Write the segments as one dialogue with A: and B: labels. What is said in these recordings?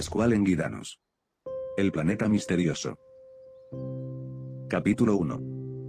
A: Pascual en Guidanos. El planeta misterioso. Capítulo 1.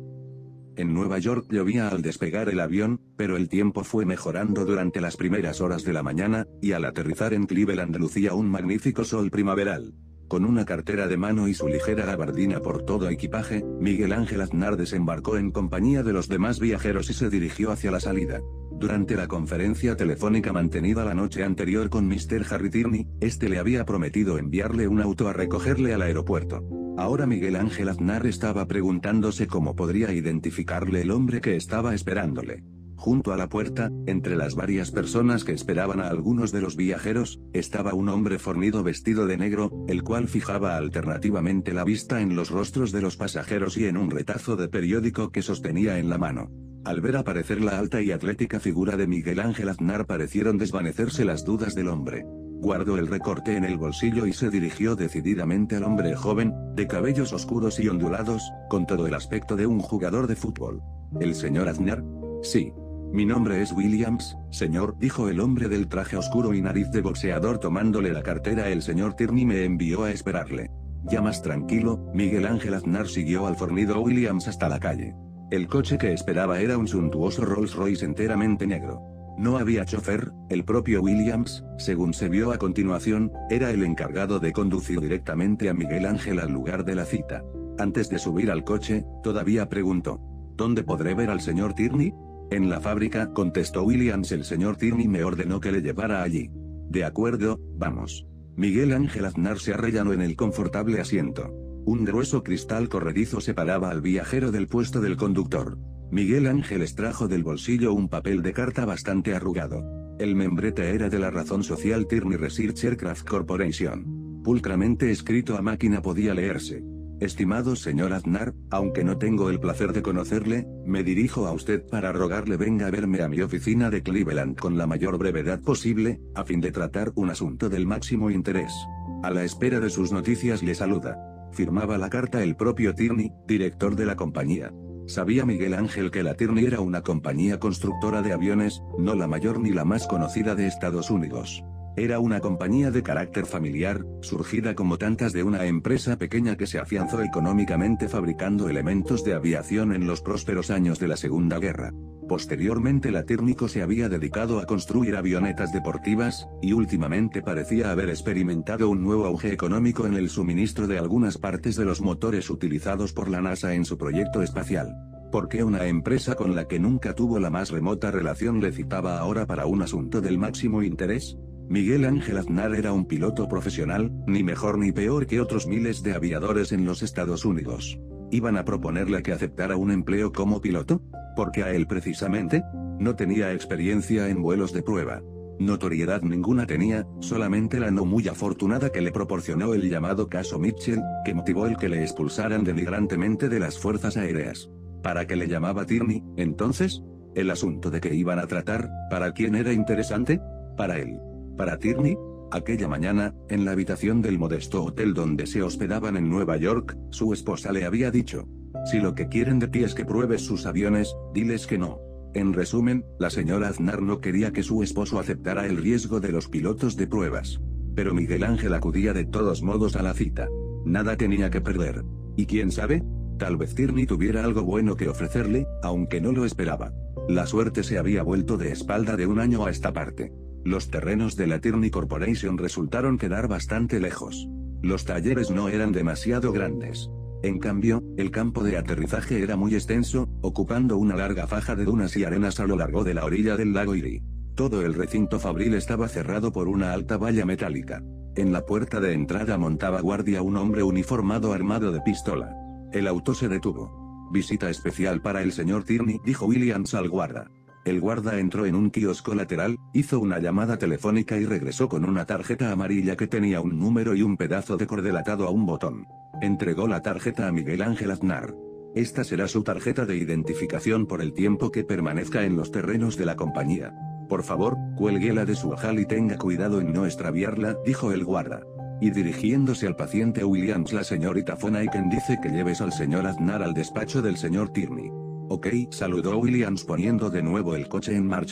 A: En Nueva York llovía al despegar el avión, pero el tiempo fue mejorando durante las primeras horas de la mañana, y al aterrizar en Cleveland lucía un magnífico sol primaveral. Con una cartera de mano y su ligera gabardina por todo equipaje, Miguel Ángel Aznar desembarcó en compañía de los demás viajeros y se dirigió hacia la salida. Durante la conferencia telefónica mantenida la noche anterior con Mr. Harry Tierney, este le había prometido enviarle un auto a recogerle al aeropuerto. Ahora Miguel Ángel Aznar estaba preguntándose cómo podría identificarle el hombre que estaba esperándole. Junto a la puerta, entre las varias personas que esperaban a algunos de los viajeros, estaba un hombre fornido vestido de negro, el cual fijaba alternativamente la vista en los rostros de los pasajeros y en un retazo de periódico que sostenía en la mano. Al ver aparecer la alta y atlética figura de Miguel Ángel Aznar parecieron desvanecerse las dudas del hombre. Guardó el recorte en el bolsillo y se dirigió decididamente al hombre joven, de cabellos oscuros y ondulados, con todo el aspecto de un jugador de fútbol. ¿El señor Aznar? Sí. Mi nombre es Williams, señor, dijo el hombre del traje oscuro y nariz de boxeador tomándole la cartera. El señor Tierney me envió a esperarle. Ya más tranquilo, Miguel Ángel Aznar siguió al fornido Williams hasta la calle. El coche que esperaba era un suntuoso Rolls Royce enteramente negro. No había chofer, el propio Williams, según se vio a continuación, era el encargado de conducir directamente a Miguel Ángel al lugar de la cita. Antes de subir al coche, todavía preguntó: ¿dónde podré ver al señor Tierney? En la fábrica, contestó Williams. El señor Tierney me ordenó que le llevara allí. De acuerdo, vamos. Miguel Ángel Aznar se arrellanó en el confortable asiento. Un grueso cristal corredizo separaba al viajero del puesto del conductor. Miguel Ángel extrajo del bolsillo un papel de carta bastante arrugado. El membrete era de la razón social Tierney Research Aircraft Corporation. Pulcramente escrito a máquina podía leerse: estimado señor Aznar, aunque no tengo el placer de conocerle, me dirijo a usted para rogarle venga a verme a mi oficina de Cleveland con la mayor brevedad posible, a fin de tratar un asunto del máximo interés. A la espera de sus noticias le saluda. Firmaba la carta el propio Tierney, director de la compañía. Sabía Miguel Ángel que la Tierney era una compañía constructora de aviones, no la mayor ni la más conocida de Estados Unidos. Era una compañía de carácter familiar, surgida como tantas de una empresa pequeña que se afianzó económicamente fabricando elementos de aviación en los prósperos años de la Segunda Guerra. Posteriormente la Tierney se había dedicado a construir avionetas deportivas, y últimamente parecía haber experimentado un nuevo auge económico en el suministro de algunas partes de los motores utilizados por la NASA en su proyecto espacial. ¿Por qué una empresa con la que nunca tuvo la más remota relación le citaba ahora para un asunto del máximo interés? Miguel Ángel Aznar era un piloto profesional, ni mejor ni peor que otros miles de aviadores en los Estados Unidos. ¿Iban a proponerle que aceptara un empleo como piloto? Porque a él precisamente no tenía experiencia en vuelos de prueba. Notoriedad ninguna tenía, solamente la no muy afortunada que le proporcionó el llamado caso Mitchell, que motivó el que le expulsaran denigrantemente de las fuerzas aéreas. ¿Para qué le llamaba Tierney, entonces? El asunto de que iban a tratar, ¿para quién era interesante? Para él. Para Tierney. Aquella mañana, en la habitación del modesto hotel donde se hospedaban en Nueva York, su esposa le había dicho: si lo que quieren de ti es que pruebes sus aviones, diles que no. En resumen, la señora Aznar no quería que su esposo aceptara el riesgo de los pilotos de pruebas. Pero Miguel Ángel acudía de todos modos a la cita. Nada tenía que perder. Y quién sabe, tal vez Tierney tuviera algo bueno que ofrecerle, aunque no lo esperaba. La suerte se había vuelto de espalda de un año a esta parte. Los terrenos de la Tierney Corporation resultaron quedar bastante lejos. Los talleres no eran demasiado grandes. En cambio, el campo de aterrizaje era muy extenso, ocupando una larga faja de dunas y arenas a lo largo de la orilla del lago Erie. Todo el recinto fabril estaba cerrado por una alta valla metálica. En la puerta de entrada montaba guardia un hombre uniformado armado de pistola. El auto se detuvo. Visita especial para el señor Tierney, dijo Williams al guarda. El guarda entró en un kiosco lateral, hizo una llamada telefónica y regresó con una tarjeta amarilla que tenía un número y un pedazo de cordel atado a un botón. Entregó la tarjeta a Miguel Ángel Aznar. Esta será su tarjeta de identificación por el tiempo que permanezca en los terrenos de la compañía. Por favor, cuélguela de su ojal y tenga cuidado en no extraviarla, dijo el guarda. Y dirigiéndose al paciente Williams: la señorita Von Aiken dice que lleves al señor Aznar al despacho del señor Tierney. Ok, saludó Williams poniendo de nuevo el coche en marcha.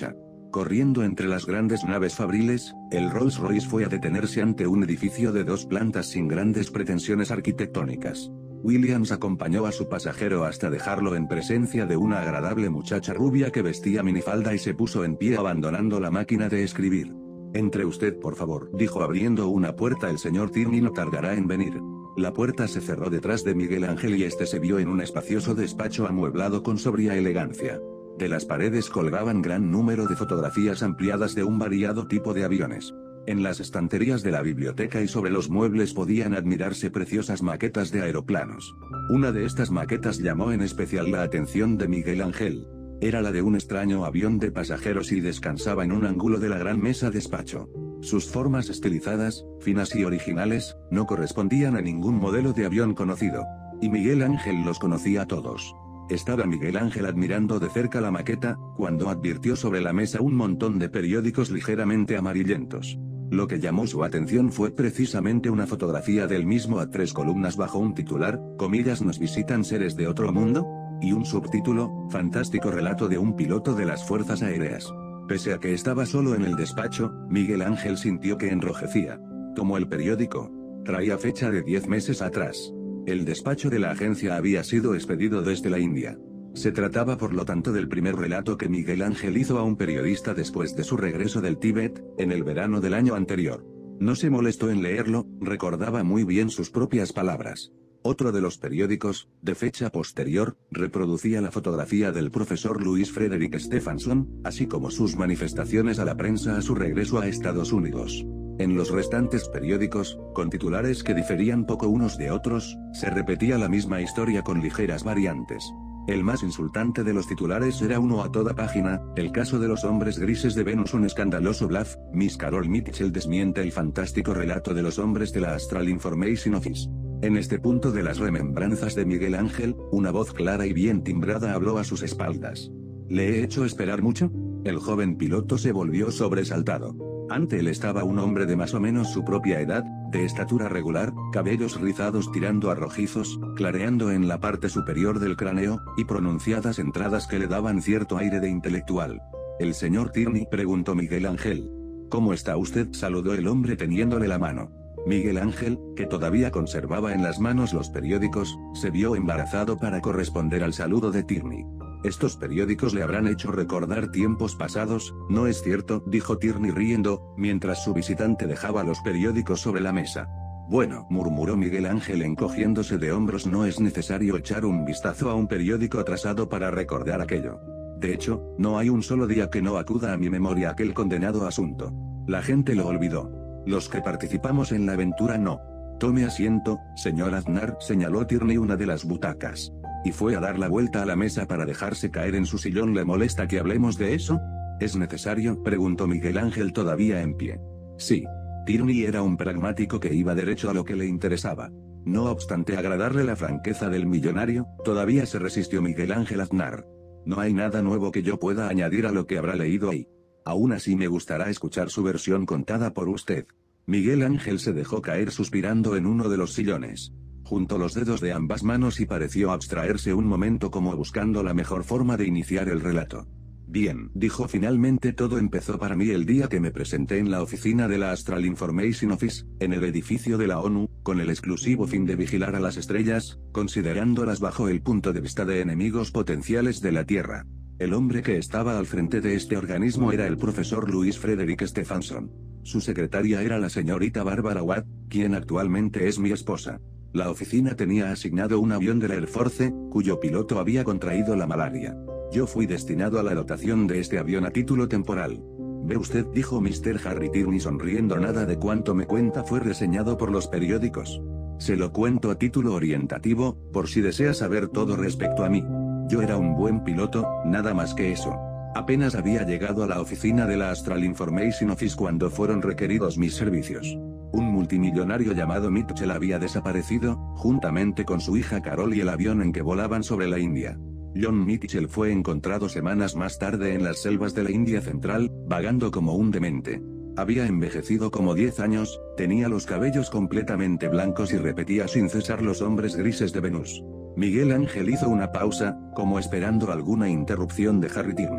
A: Corriendo entre las grandes naves fabriles, el Rolls-Royce fue a detenerse ante un edificio de 2 plantas sin grandes pretensiones arquitectónicas. Williams acompañó a su pasajero hasta dejarlo en presencia de una agradable muchacha rubia que vestía minifalda y se puso en pie abandonando la máquina de escribir. «Entre usted por favor», dijo abriendo una puerta. «El señor Tierney no tardará en venir». La puerta se cerró detrás de Miguel Ángel y este se vio en un espacioso despacho amueblado con sobria elegancia. De las paredes colgaban gran número de fotografías ampliadas de un variado tipo de aviones. En las estanterías de la biblioteca y sobre los muebles podían admirarse preciosas maquetas de aeroplanos. Una de estas maquetas llamó en especial la atención de Miguel Ángel. Era la de un extraño avión de pasajeros y descansaba en un ángulo de la gran mesa despacho. Sus formas estilizadas, finas y originales, no correspondían a ningún modelo de avión conocido. Y Miguel Ángel los conocía a todos. Estaba Miguel Ángel admirando de cerca la maqueta, cuando advirtió sobre la mesa un montón de periódicos ligeramente amarillentos. Lo que llamó su atención fue precisamente una fotografía del mismo a 3 columnas bajo un titular, comillas «Nos visitan seres de otro mundo», y un subtítulo, «Fantástico relato de un piloto de las fuerzas aéreas». Pese a que estaba solo en el despacho, Miguel Ángel sintió que enrojecía. Tomó el periódico. Traía fecha de 10 meses atrás. El despacho de la agencia había sido expedido desde la India. Se trataba por lo tanto del primer relato que Miguel Ángel hizo a un periodista después de su regreso del Tíbet, en el verano del año anterior. No se molestó en leerlo, recordaba muy bien sus propias palabras. Otro de los periódicos, de fecha posterior, reproducía la fotografía del profesor Louis Frederick Stephenson, así como sus manifestaciones a la prensa a su regreso a Estados Unidos. En los restantes periódicos, con titulares que diferían poco unos de otros, se repetía la misma historia con ligeras variantes. El más insultante de los titulares era uno a toda página: el caso de los hombres grises de Venus, un escandaloso bluff, Miss Carol Mitchell desmiente el fantástico relato de los hombres de la Astral Information Office. En este punto de las remembranzas de Miguel Ángel, una voz clara y bien timbrada habló a sus espaldas. ¿Le he hecho esperar mucho? El joven piloto se volvió sobresaltado. Ante él estaba un hombre de más o menos su propia edad, de estatura regular, cabellos rizados tirando a rojizos, clareando en la parte superior del cráneo, y pronunciadas entradas que le daban cierto aire de intelectual. ¿El señor Tierney?, preguntó Miguel Ángel. ¿Cómo está usted?, saludó el hombre teniéndole la mano. Miguel Ángel, que todavía conservaba en las manos los periódicos, se vio embarazado para corresponder al saludo de Tierney. Estos periódicos le habrán hecho recordar tiempos pasados, ¿no es cierto?, dijo Tierney riendo, mientras su visitante dejaba los periódicos sobre la mesa. Bueno, murmuró Miguel Ángel encogiéndose de hombros, no es necesario echar un vistazo a un periódico atrasado para recordar aquello. De hecho, no hay un solo día que no acuda a mi memoria aquel condenado asunto. La gente lo olvidó. Los que participamos en la aventura no. Tome asiento, señor Aznar, señaló Tierney una de las butacas. Y fue a dar la vuelta a la mesa para dejarse caer en su sillón. ¿Le molesta que hablemos de eso? ¿Es necesario?, preguntó Miguel Ángel todavía en pie. Sí. Tierney era un pragmático que iba derecho a lo que le interesaba. No obstante agradarle la franqueza del millonario, todavía se resistió Miguel Ángel Aznar. No hay nada nuevo que yo pueda añadir a lo que habrá leído ahí. Aún así me gustará escuchar su versión contada por usted. Miguel Ángel se dejó caer suspirando en uno de los sillones. Juntó los dedos de ambas manos y pareció abstraerse un momento como buscando la mejor forma de iniciar el relato. Bien, dijo finalmente, todo empezó para mí el día que me presenté en la oficina de la Astral Information Office, en el edificio de la ONU, con el exclusivo fin de vigilar a las estrellas, considerándolas bajo el punto de vista de enemigos potenciales de la Tierra. El hombre que estaba al frente de este organismo era el profesor Louis Frederick Stephenson. Su secretaria era la señorita Barbara Watt, quien actualmente es mi esposa. La oficina tenía asignado un avión de la Air Force, cuyo piloto había contraído la malaria. Yo fui destinado a la dotación de este avión a título temporal. Ve usted, dijo Mr. Harry Tierney sonriendo, nada de cuanto me cuenta fue reseñado por los periódicos. Se lo cuento a título orientativo, por si desea saber todo respecto a mí. Yo era un buen piloto, nada más que eso. Apenas había llegado a la oficina de la Astral Information Office cuando fueron requeridos mis servicios. Un multimillonario llamado Mitchell había desaparecido, juntamente con su hija Carol y el avión en que volaban sobre la India. John Mitchell fue encontrado semanas más tarde en las selvas de la India Central, vagando como un demente. Había envejecido como 10 años, tenía los cabellos completamente blancos y repetía sin cesar los hombres grises de Venus. Miguel Ángel hizo una pausa, como esperando alguna interrupción de Harry Tierney.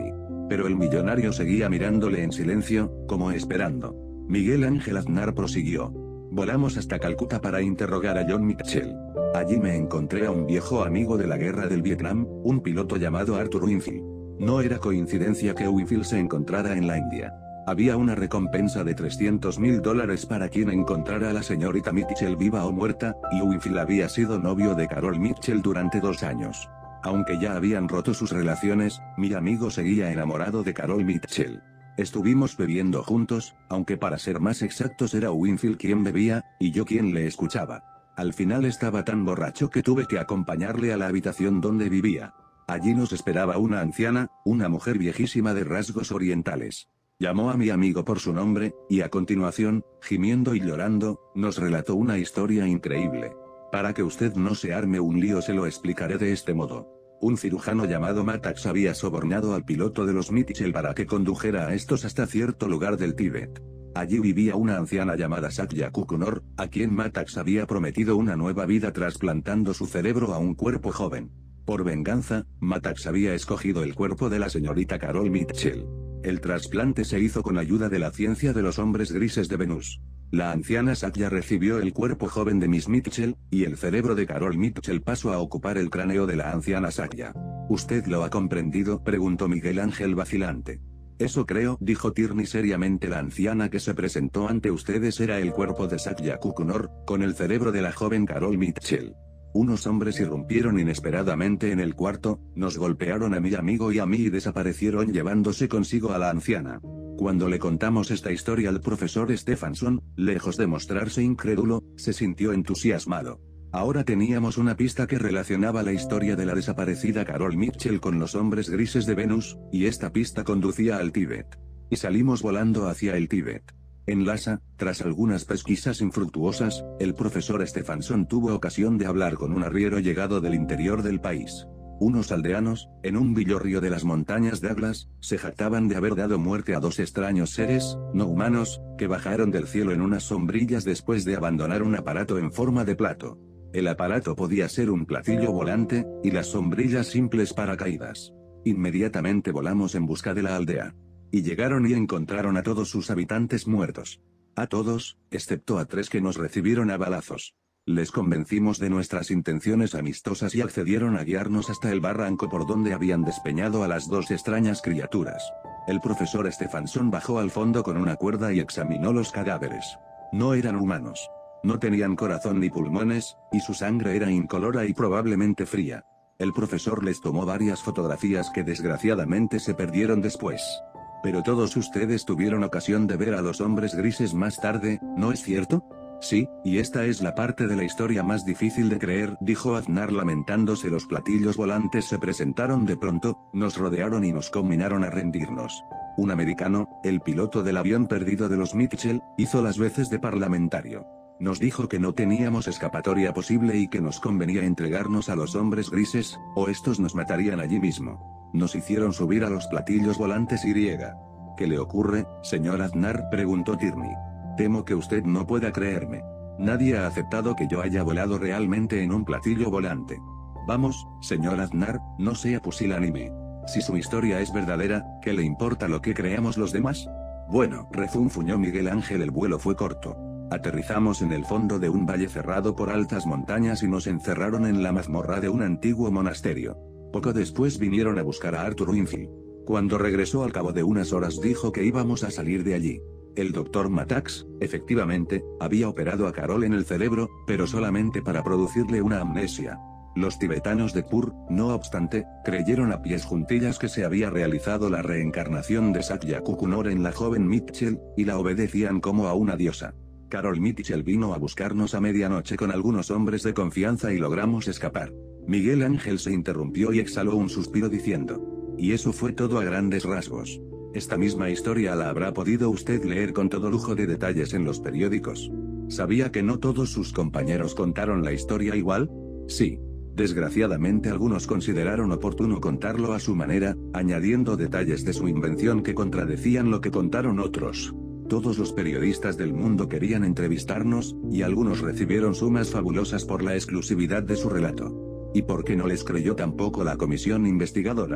A: Pero el millonario seguía mirándole en silencio, como esperando. Miguel Ángel Aznar prosiguió. Volamos hasta Calcuta para interrogar a John Mitchell. Allí me encontré a un viejo amigo de la guerra del Vietnam, un piloto llamado Arthur Winfield. No era coincidencia que Winfield se encontrara en la India. Había una recompensa de $300.000 para quien encontrara a la señorita Mitchell viva o muerta, y Winfield había sido novio de Carol Mitchell durante 2 años. Aunque ya habían roto sus relaciones, mi amigo seguía enamorado de Carol Mitchell. Estuvimos bebiendo juntos, aunque para ser más exactos era Winfield quien bebía, y yo quien le escuchaba. Al final estaba tan borracho que tuve que acompañarle a la habitación donde vivía. Allí nos esperaba una anciana, una mujer viejísima de rasgos orientales. Llamó a mi amigo por su nombre, y a continuación, gimiendo y llorando, nos relató una historia increíble. Para que usted no se arme un lío se lo explicaré de este modo. Un cirujano llamado Matax había sobornado al piloto de los Mitchell para que condujera a estos hasta cierto lugar del Tíbet. Allí vivía una anciana llamada Sakya Kukunor, a quien Matax había prometido una nueva vida trasplantando su cerebro a un cuerpo joven. Por venganza, Matax había escogido el cuerpo de la señorita Carol Mitchell. El trasplante se hizo con ayuda de la ciencia de los hombres grises de Venus. La anciana Sakya recibió el cuerpo joven de Miss Mitchell, y el cerebro de Carol Mitchell pasó a ocupar el cráneo de la anciana Sakya. ¿Usted lo ha comprendido?, preguntó Miguel Ángel vacilante. Eso creo, dijo Tierney seriamente. La anciana que se presentó ante ustedes era el cuerpo de Sakya Kukunor, con el cerebro de la joven Carol Mitchell. Unos hombres irrumpieron inesperadamente en el cuarto, nos golpearon a mi amigo y a mí y desaparecieron llevándose consigo a la anciana. Cuando le contamos esta historia al profesor Stephenson, lejos de mostrarse incrédulo, se sintió entusiasmado. Ahora teníamos una pista que relacionaba la historia de la desaparecida Carol Mitchell con los hombres grises de Venus, y esta pista conducía al Tíbet. Y salimos volando hacia el Tíbet. En Lhasa, tras algunas pesquisas infructuosas, el profesor Stephenson tuvo ocasión de hablar con un arriero llegado del interior del país. Unos aldeanos, en un villorrio de las montañas de Atlas, se jactaban de haber dado muerte a 2 extraños seres, no humanos, que bajaron del cielo en unas sombrillas después de abandonar un aparato en forma de plato. El aparato podía ser un platillo volante, y las sombrillas simples paracaídas. Inmediatamente volamos en busca de la aldea. Y llegaron y encontraron a todos sus habitantes muertos. A todos, excepto a 3 que nos recibieron a balazos. Les convencimos de nuestras intenciones amistosas y accedieron a guiarnos hasta el barranco por donde habían despeñado a las 2 extrañas criaturas. El profesor Stephenson bajó al fondo con una cuerda y examinó los cadáveres. No eran humanos. No tenían corazón ni pulmones, y su sangre era incolora y probablemente fría. El profesor les tomó varias fotografías que desgraciadamente se perdieron después. Pero todos ustedes tuvieron ocasión de ver a los hombres grises más tarde, ¿no es cierto? Sí, y esta es la parte de la historia más difícil de creer, dijo Aznar lamentándose. Los platillos volantes se presentaron de pronto, nos rodearon y nos combinaron a rendirnos. Un americano, el piloto del avión perdido de los Mitchell, hizo las veces de parlamentario. Nos dijo que no teníamos escapatoria posible y que nos convenía entregarnos a los hombres grises, o estos nos matarían allí mismo. Nos hicieron subir a los platillos volantes y... ¿Qué le ocurre, señor Aznar?, preguntó Tierney. Temo que usted no pueda creerme. Nadie ha aceptado que yo haya volado realmente en un platillo volante. Vamos, señor Aznar, no sea pusilánime. Si su historia es verdadera, ¿qué le importa lo que creamos los demás? Bueno, refunfuñó Miguel Ángel, el vuelo fue corto. Aterrizamos en el fondo de un valle cerrado por altas montañas y nos encerraron en la mazmorra de un antiguo monasterio. Poco después vinieron a buscar a Arthur Winfield. Cuando regresó al cabo de unas horas dijo que íbamos a salir de allí. El doctor Matax, efectivamente, había operado a Carol en el cerebro, pero solamente para producirle una amnesia. Los tibetanos de Pur, no obstante, creyeron a pies juntillas que se había realizado la reencarnación de Sakya Kukunor en la joven Mitchell, y la obedecían como a una diosa. Carol Mitchell vino a buscarnos a medianoche con algunos hombres de confianza y logramos escapar. Miguel Ángel se interrumpió y exhaló un suspiro diciendo: y eso fue todo a grandes rasgos. Esta misma historia la habrá podido usted leer con todo lujo de detalles en los periódicos. ¿Sabía que no todos sus compañeros contaron la historia igual? Sí. Desgraciadamente algunos consideraron oportuno contarlo a su manera, añadiendo detalles de su invención que contradecían lo que contaron otros. Todos los periodistas del mundo querían entrevistarnos, y algunos recibieron sumas fabulosas por la exclusividad de su relato. ¿Y por qué no les creyó tampoco la comisión investigadora?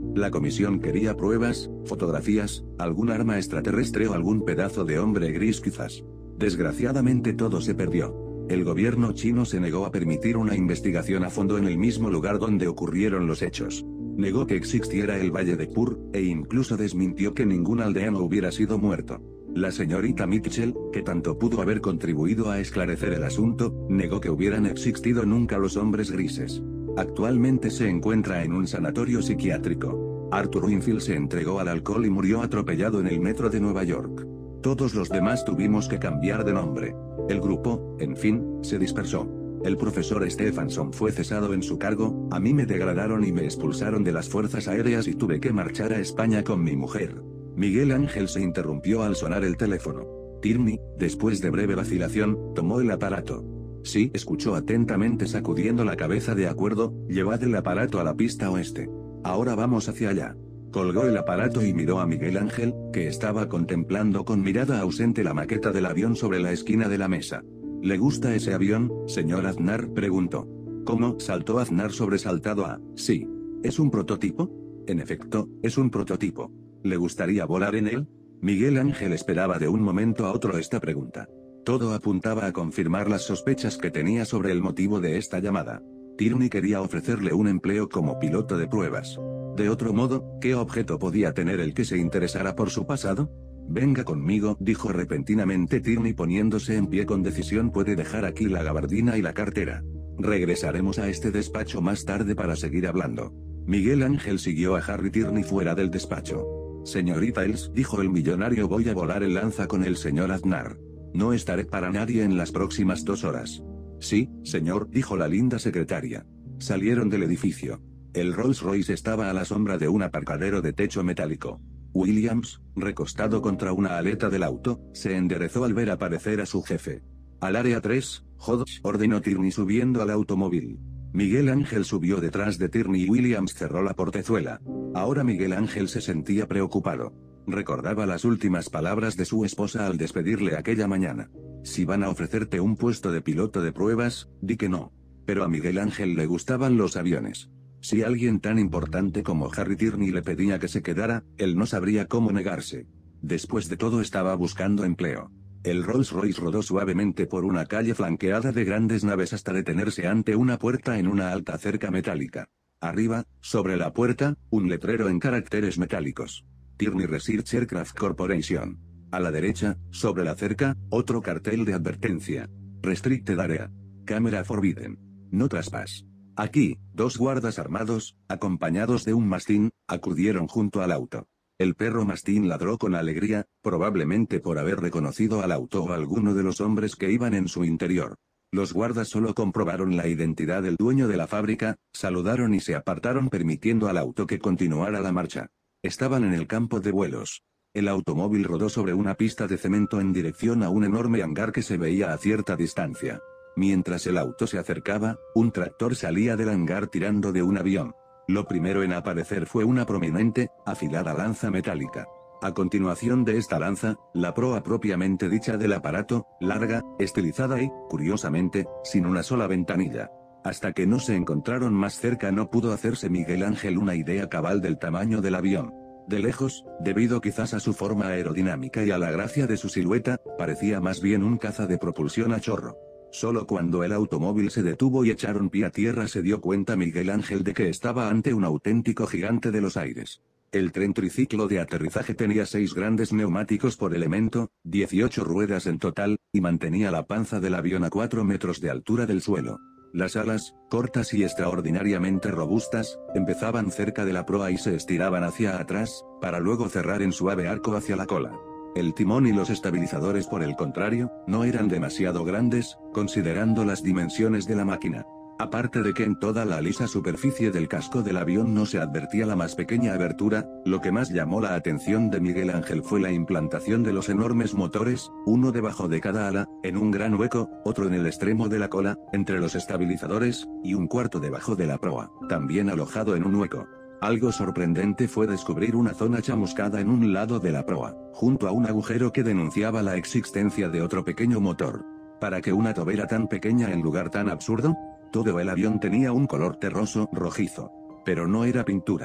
A: La comisión quería pruebas, fotografías, algún arma extraterrestre o algún pedazo de hombre gris quizás. Desgraciadamente todo se perdió. El gobierno chino se negó a permitir una investigación a fondo en el mismo lugar donde ocurrieron los hechos. Negó que existiera el Valle de Pur, e incluso desmintió que ningún aldeano hubiera sido muerto. La señorita Mitchell, que tanto pudo haber contribuido a esclarecer el asunto, negó que hubieran existido nunca los hombres grises. Actualmente se encuentra en un sanatorio psiquiátrico. Arthur Winfield se entregó al alcohol y murió atropellado en el metro de Nueva York. Todos los demás tuvimos que cambiar de nombre. El grupo, en fin, se dispersó. El profesor Stephenson fue cesado en su cargo, a mí me degradaron y me expulsaron de las fuerzas aéreas y tuve que marchar a España con mi mujer. Miguel Ángel se interrumpió al sonar el teléfono. Tierney, después de breve vacilación, tomó el aparato. Sí, escuchó atentamente sacudiendo la cabeza. De acuerdo, llevad el aparato a la pista oeste. Ahora vamos hacia allá. Colgó el aparato y miró a Miguel Ángel, que estaba contemplando con mirada ausente la maqueta del avión sobre la esquina de la mesa. ¿Le gusta ese avión, señor Aznar?, preguntó. ¿Cómo?, saltó Aznar sobresaltado. Sí. ¿Es un prototipo? En efecto, es un prototipo. ¿Le gustaría volar en él? Miguel Ángel esperaba de un momento a otro esta pregunta. Todo apuntaba a confirmar las sospechas que tenía sobre el motivo de esta llamada. Tierney quería ofrecerle un empleo como piloto de pruebas. De otro modo, ¿qué objeto podía tener el que se interesara por su pasado? Venga conmigo, dijo repentinamente Tierney poniéndose en pie con decisión. Puede dejar aquí la gabardina y la cartera. Regresaremos a este despacho más tarde para seguir hablando. Miguel Ángel siguió a Harry Tierney fuera del despacho. Señorita Els, dijo el millonario, voy a volar el Lanza con el señor Aznar. No estaré para nadie en las próximas 2 horas. Sí, señor, dijo la linda secretaria. Salieron del edificio. El Rolls Royce estaba a la sombra de un aparcadero de techo metálico. Williams, recostado contra una aleta del auto, se enderezó al ver aparecer a su jefe. Al área 3, Hodge, ordenó Tierney subiendo al automóvil. Miguel Ángel subió detrás de Tierney y Williams cerró la portezuela. Ahora Miguel Ángel se sentía preocupado. Recordaba las últimas palabras de su esposa al despedirle aquella mañana. Si van a ofrecerte un puesto de piloto de pruebas, di que no. Pero a Miguel Ángel le gustaban los aviones. Si alguien tan importante como Harry Tierney le pedía que se quedara, él no sabría cómo negarse. Después de todo estaba buscando empleo. El Rolls Royce rodó suavemente por una calle flanqueada de grandes naves hasta detenerse ante una puerta en una alta cerca metálica. Arriba, sobre la puerta, un letrero en caracteres metálicos. Tierney Research Aircraft Corporation. A la derecha, sobre la cerca, otro cartel de advertencia. Restricted Area. Camera Forbidden. No trespass. Aquí, 2 guardas armados, acompañados de un mastín, acudieron junto al auto. El perro mastín ladró con alegría, probablemente por haber reconocido al auto o a alguno de los hombres que iban en su interior. Los guardas solo comprobaron la identidad del dueño de la fábrica, saludaron y se apartaron permitiendo al auto que continuara la marcha. Estaban en el campo de vuelos. El automóvil rodó sobre una pista de cemento en dirección a un enorme hangar que se veía a cierta distancia. Mientras el auto se acercaba, un tractor salía del hangar tirando de un avión. Lo primero en aparecer fue una prominente, afilada lanza metálica. A continuación de esta lanza, la proa propiamente dicha del aparato, larga, estilizada y, curiosamente, sin una sola ventanilla. Hasta que no se encontraron más cerca no pudo hacerse Miguel Ángel una idea cabal del tamaño del avión. De lejos, debido quizás a su forma aerodinámica y a la gracia de su silueta, parecía más bien un caza de propulsión a chorro. Solo cuando el automóvil se detuvo y echaron pie a tierra se dio cuenta Miguel Ángel de que estaba ante un auténtico gigante de los aires. El tren triciclo de aterrizaje tenía 6 grandes neumáticos por elemento, 18 ruedas en total, y mantenía la panza del avión a 4 metros de altura del suelo. Las alas, cortas y extraordinariamente robustas, empezaban cerca de la proa y se estiraban hacia atrás, para luego cerrar en suave arco hacia la cola. El timón y los estabilizadores, por el contrario, no eran demasiado grandes, considerando las dimensiones de la máquina. Aparte de que en toda la lisa superficie del casco del avión no se advertía la más pequeña abertura, lo que más llamó la atención de Miguel Ángel fue la implantación de los enormes motores, uno debajo de cada ala, en un gran hueco, otro en el extremo de la cola, entre los estabilizadores, y un cuarto debajo de la proa, también alojado en un hueco. Algo sorprendente fue descubrir una zona chamuscada en un lado de la proa, junto a un agujero que denunciaba la existencia de otro pequeño motor. ¿Para qué una tobera tan pequeña en lugar tan absurdo? Todo el avión tenía un color terroso rojizo. Pero no era pintura.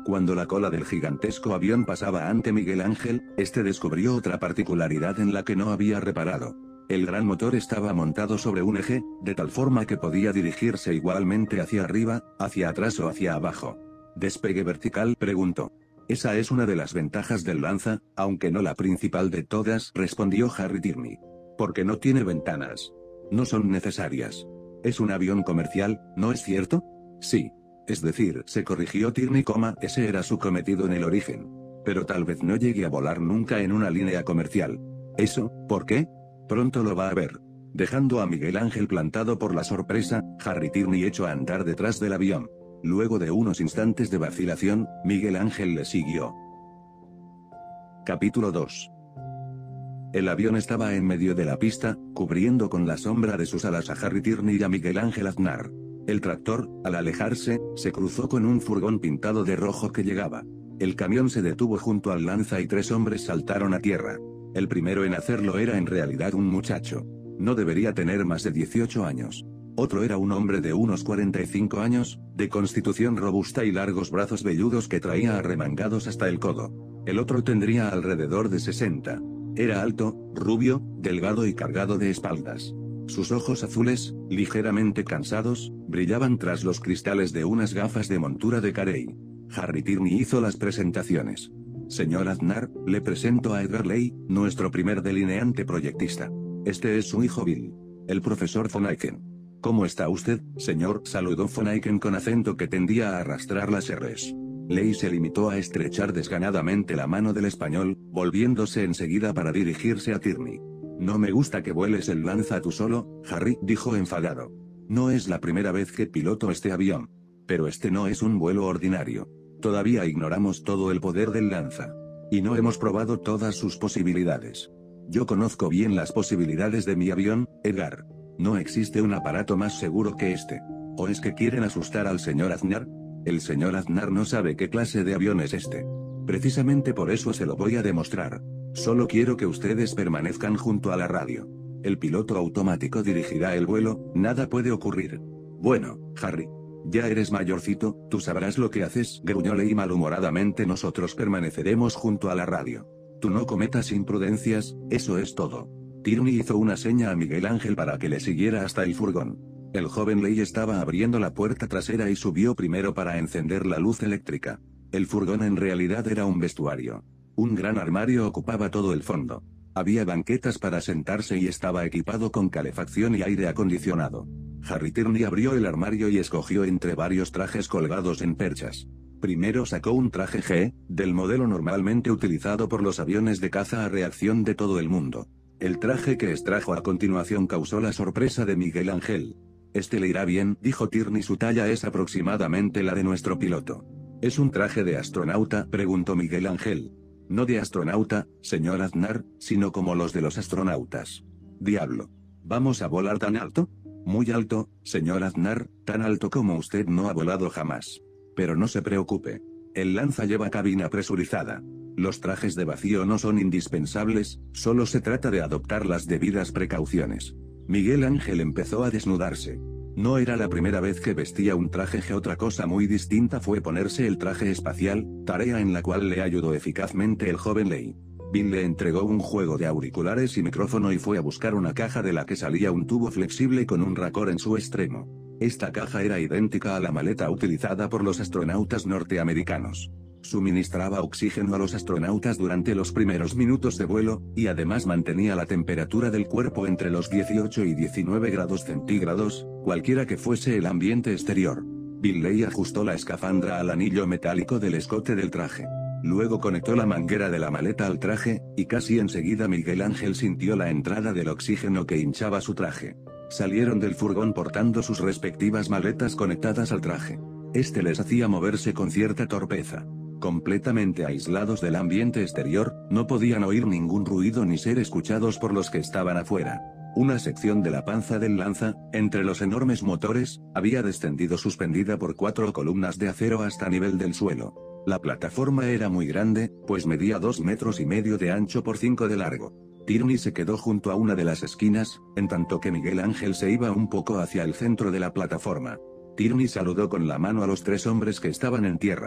A: Cuando la cola del gigantesco avión pasaba ante Miguel Ángel, este descubrió otra particularidad en la que no había reparado. El gran motor estaba montado sobre un eje, de tal forma que podía dirigirse igualmente hacia arriba, hacia atrás o hacia abajo. ¿Despegue vertical?, preguntó. Esa es una de las ventajas del Lanza, aunque no la principal de todas, respondió Harry Tierney. Porque no tiene ventanas. No son necesarias. Es un avión comercial, ¿no es cierto? Sí. Es decir, se corrigió Tierney, ese era su cometido en el origen. Pero tal vez no llegue a volar nunca en una línea comercial. ¿Eso, por qué? Pronto lo va a ver. Dejando a Miguel Ángel plantado por la sorpresa, Harry Tierney echó a andar detrás del avión. Luego de unos instantes de vacilación, Miguel Ángel le siguió. Capítulo 2. El avión estaba en medio de la pista, cubriendo con la sombra de sus alas a Harry Tierney y a Miguel Ángel Aznar. El tractor, al alejarse, se cruzó con un furgón pintado de rojo que llegaba. El camión se detuvo junto al Lanza y 3 hombres saltaron a tierra. El primero en hacerlo era en realidad un muchacho. No debería tener más de 18 años. Otro era un hombre de unos 45 años, de constitución robusta y largos brazos velludos que traía arremangados hasta el codo. El otro tendría alrededor de 60. Era alto, rubio, delgado y cargado de espaldas. Sus ojos azules, ligeramente cansados, brillaban tras los cristales de unas gafas de montura de Carey. Harry Tierney hizo las presentaciones. Señor Aznar, le presento a Edgar Ley, nuestro primer delineante proyectista. Este es su hijo Bill. El profesor von Eycken. ¿Cómo está usted, señor?, saludó von Eycken con acento que tendía a arrastrar las R's. Ley se limitó a estrechar desganadamente la mano del español, volviéndose enseguida para dirigirse a Tierney. No me gusta que vueles el Lanza tú solo, Harry, dijo enfadado. No es la primera vez que piloto este avión. Pero este no es un vuelo ordinario. Todavía ignoramos todo el poder del Lanza. Y no hemos probado todas sus posibilidades. Yo conozco bien las posibilidades de mi avión, Edgar. No existe un aparato más seguro que este. ¿O es que quieren asustar al señor Aznar? El señor Aznar no sabe qué clase de avión es este. Precisamente por eso se lo voy a demostrar. Solo quiero que ustedes permanezcan junto a la radio. El piloto automático dirigirá el vuelo, nada puede ocurrir. Bueno, Harry. Ya eres mayorcito, tú sabrás lo que haces, gruñó Ley malhumoradamente. Nosotros permaneceremos junto a la radio. Tú no cometas imprudencias, eso es todo. Tierney hizo una seña a Miguel Ángel para que le siguiera hasta el furgón. El joven Ley estaba abriendo la puerta trasera y subió primero para encender la luz eléctrica. El furgón en realidad era un vestuario. Un gran armario ocupaba todo el fondo. Había banquetas para sentarse y estaba equipado con calefacción y aire acondicionado. Harry Tierney abrió el armario y escogió entre varios trajes colgados en perchas. Primero sacó un traje G, del modelo normalmente utilizado por los aviones de caza a reacción de todo el mundo. El traje que extrajo a continuación causó la sorpresa de Miguel Ángel. Este le irá bien, dijo Tierney. Su talla es aproximadamente la de nuestro piloto. ¿Es un traje de astronauta?, preguntó Miguel Ángel. No de astronauta, señor Aznar, sino como los de los astronautas. Diablo. ¿Vamos a volar tan alto? Muy alto, señor Aznar, tan alto como usted no ha volado jamás. Pero no se preocupe. El Lanza lleva cabina presurizada. Los trajes de vacío no son indispensables, solo se trata de adoptar las debidas precauciones. Miguel Ángel empezó a desnudarse. No era la primera vez que vestía un traje G. Otra cosa muy distinta fue ponerse el traje espacial, tarea en la cual le ayudó eficazmente el joven Ley. Bill le entregó un juego de auriculares y micrófono y fue a buscar una caja de la que salía un tubo flexible con un racor en su extremo. Esta caja era idéntica a la maleta utilizada por los astronautas norteamericanos. Suministraba oxígeno a los astronautas durante los primeros minutos de vuelo, y además mantenía la temperatura del cuerpo entre los 18 y 19 grados centígrados, cualquiera que fuese el ambiente exterior. Bill Ley ajustó la escafandra al anillo metálico del escote del traje. Luego conectó la manguera de la maleta al traje, y casi enseguida Miguel Ángel sintió la entrada del oxígeno que hinchaba su traje. Salieron del furgón portando sus respectivas maletas conectadas al traje. Este les hacía moverse con cierta torpeza. Completamente aislados del ambiente exterior, no podían oír ningún ruido ni ser escuchados por los que estaban afuera. Una sección de la panza del Lanza, entre los enormes motores, había descendido suspendida por 4 columnas de acero hasta nivel del suelo. La plataforma era muy grande, pues medía 2,5 metros de ancho por 5 de largo. Tierney se quedó junto a una de las esquinas, en tanto que Miguel Ángel se iba un poco hacia el centro de la plataforma. Tierney saludó con la mano a los 3 hombres que estaban en tierra.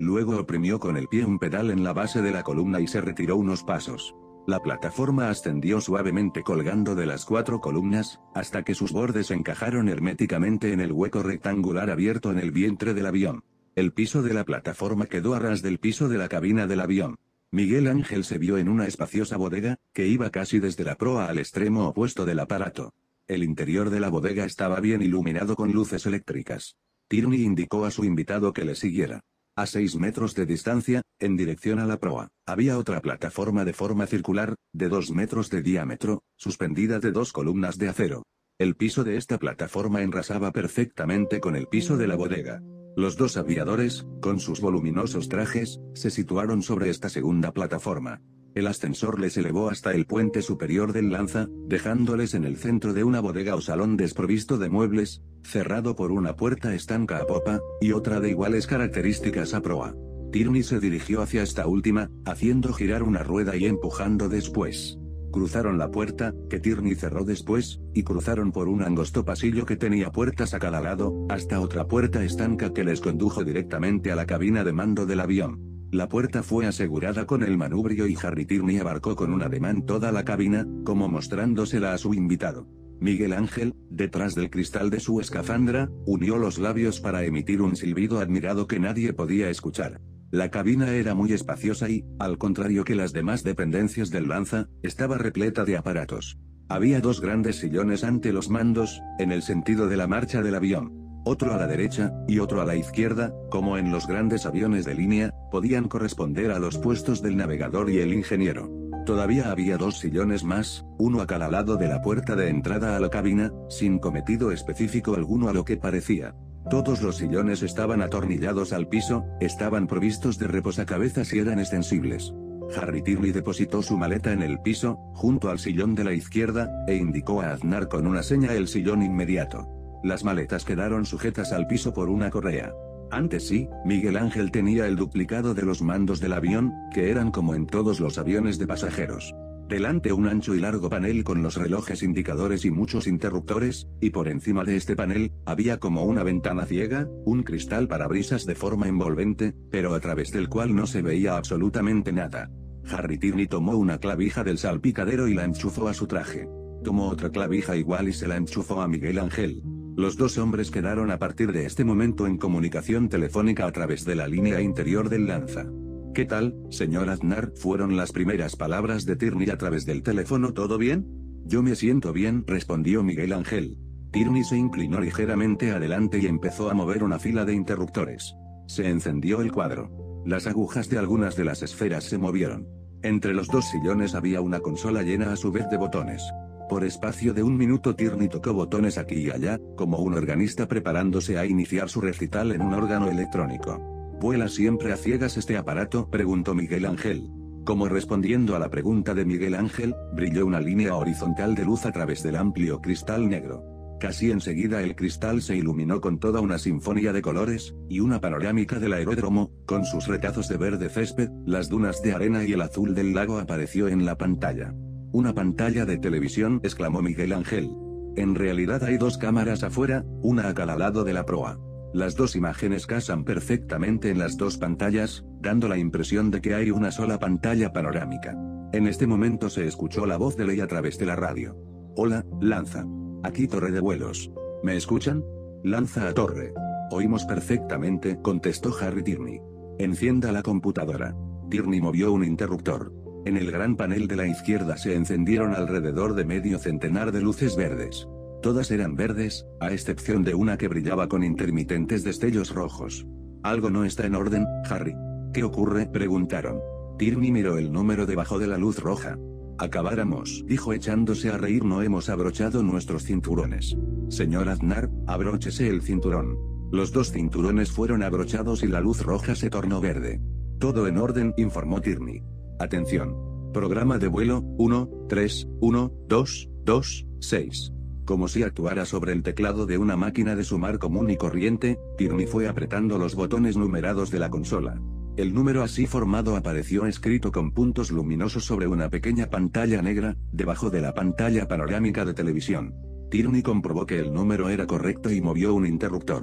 A: Luego oprimió con el pie un pedal en la base de la columna y se retiró unos pasos. La plataforma ascendió suavemente colgando de las 4 columnas, hasta que sus bordes encajaron herméticamente en el hueco rectangular abierto en el vientre del avión. El piso de la plataforma quedó a ras del piso de la cabina del avión. Miguel Ángel se vio en una espaciosa bodega, que iba casi desde la proa al extremo opuesto del aparato. El interior de la bodega estaba bien iluminado con luces eléctricas. Tierney indicó a su invitado que le siguiera. A 6 metros de distancia, en dirección a la proa, había otra plataforma de forma circular, de 2 metros de diámetro, suspendida de 2 columnas de acero. El piso de esta plataforma enrasaba perfectamente con el piso de la bodega. Los 2 aviadores, con sus voluminosos trajes, se situaron sobre esta segunda plataforma. El ascensor les elevó hasta el puente superior del Lanza, dejándoles en el centro de una bodega o salón desprovisto de muebles, cerrado por una puerta estanca a popa, y otra de iguales características a proa. Tierney se dirigió hacia esta última, haciendo girar una rueda y empujando después. Cruzaron la puerta, que Tierney cerró después, y cruzaron por un angosto pasillo que tenía puertas a cada lado, hasta otra puerta estanca que les condujo directamente a la cabina de mando del avión. La puerta fue asegurada con el manubrio y Harry Tierney abarcó con un ademán toda la cabina, como mostrándosela a su invitado. Miguel Ángel, detrás del cristal de su escafandra, unió los labios para emitir un silbido admirado que nadie podía escuchar. La cabina era muy espaciosa y, al contrario que las demás dependencias del Lanza, estaba repleta de aparatos. Había 2 grandes sillones ante los mandos, en el sentido de la marcha del avión. Otro a la derecha, y otro a la izquierda, como en los grandes aviones de línea, podían corresponder a los puestos del navegador y el ingeniero. Todavía había 2 sillones más, uno a cada lado de la puerta de entrada a la cabina, sin cometido específico alguno a lo que parecía. Todos los sillones estaban atornillados al piso, estaban provistos de reposacabezas y eran extensibles. Harry Tierney depositó su maleta en el piso, junto al sillón de la izquierda, e indicó a Aznar con una seña el sillón inmediato. Las maletas quedaron sujetas al piso por una correa. Antes sí, Miguel Ángel tenía el duplicado de los mandos del avión, que eran como en todos los aviones de pasajeros. Delante un ancho y largo panel con los relojes indicadores y muchos interruptores, y por encima de este panel, había como una ventana ciega, un cristal parabrisas de forma envolvente, pero a través del cual no se veía absolutamente nada. Harry Tierney tomó una clavija del salpicadero y la enchufó a su traje. Tomó otra clavija igual y se la enchufó a Miguel Ángel. Los 2 hombres quedaron a partir de este momento en comunicación telefónica a través de la línea interior del Lanza. ¿Qué tal, señor Aznar? Fueron las primeras palabras de Tierney a través del teléfono. ¿Todo bien? Yo me siento bien, respondió Miguel Ángel. Tierney se inclinó ligeramente adelante y empezó a mover una fila de interruptores. Se encendió el cuadro. Las agujas de algunas de las esferas se movieron. Entre los 2 sillones había una consola llena a su vez de botones. Por espacio de 1 minuto Tierney tocó botones aquí y allá, como un organista preparándose a iniciar su recital en un órgano electrónico. ¿Vuela siempre a ciegas este aparato?, preguntó Miguel Ángel. Como respondiendo a la pregunta de Miguel Ángel, brilló una línea horizontal de luz a través del amplio cristal negro. Casi enseguida el cristal se iluminó con toda una sinfonía de colores, y una panorámica del aeródromo, con sus retazos de verde césped, las dunas de arena y el azul del lago apareció en la pantalla. «Una pantalla de televisión», exclamó Miguel Ángel. «En realidad hay 2 cámaras afuera, una a cada lado de la proa. Las 2 imágenes casan perfectamente en las 2 pantallas, dando la impresión de que hay una sola pantalla panorámica». En este momento se escuchó la voz de Ley a través de la radio. «Hola, Lanza. Aquí Torre de Vuelos. ¿Me escuchan? Lanza a Torre». «Oímos perfectamente», contestó Harry Tierney. «Encienda la computadora». Tierney movió un interruptor. En el gran panel de la izquierda se encendieron alrededor de medio centenar de luces verdes. Todas eran verdes, a excepción de una que brillaba con intermitentes destellos rojos. «Algo no está en orden, Harry». «¿Qué ocurre?», preguntaron. Tierney miró el número debajo de la luz roja. «Acabáramos», dijo echándose a reír. «No hemos abrochado nuestros cinturones». «Señor Aznar, abróchese el cinturón». Los 2 cinturones fueron abrochados y la luz roja se tornó verde. «Todo en orden», informó Tierney. «Atención. Programa de vuelo, 1, 3, 1, 2, 2, 6. Como si actuara sobre el teclado de una máquina de sumar común y corriente, Tierney fue apretando los botones numerados de la consola. El número así formado apareció escrito con puntos luminosos sobre una pequeña pantalla negra, debajo de la pantalla panorámica de televisión. Tierney comprobó que el número era correcto y movió un interruptor.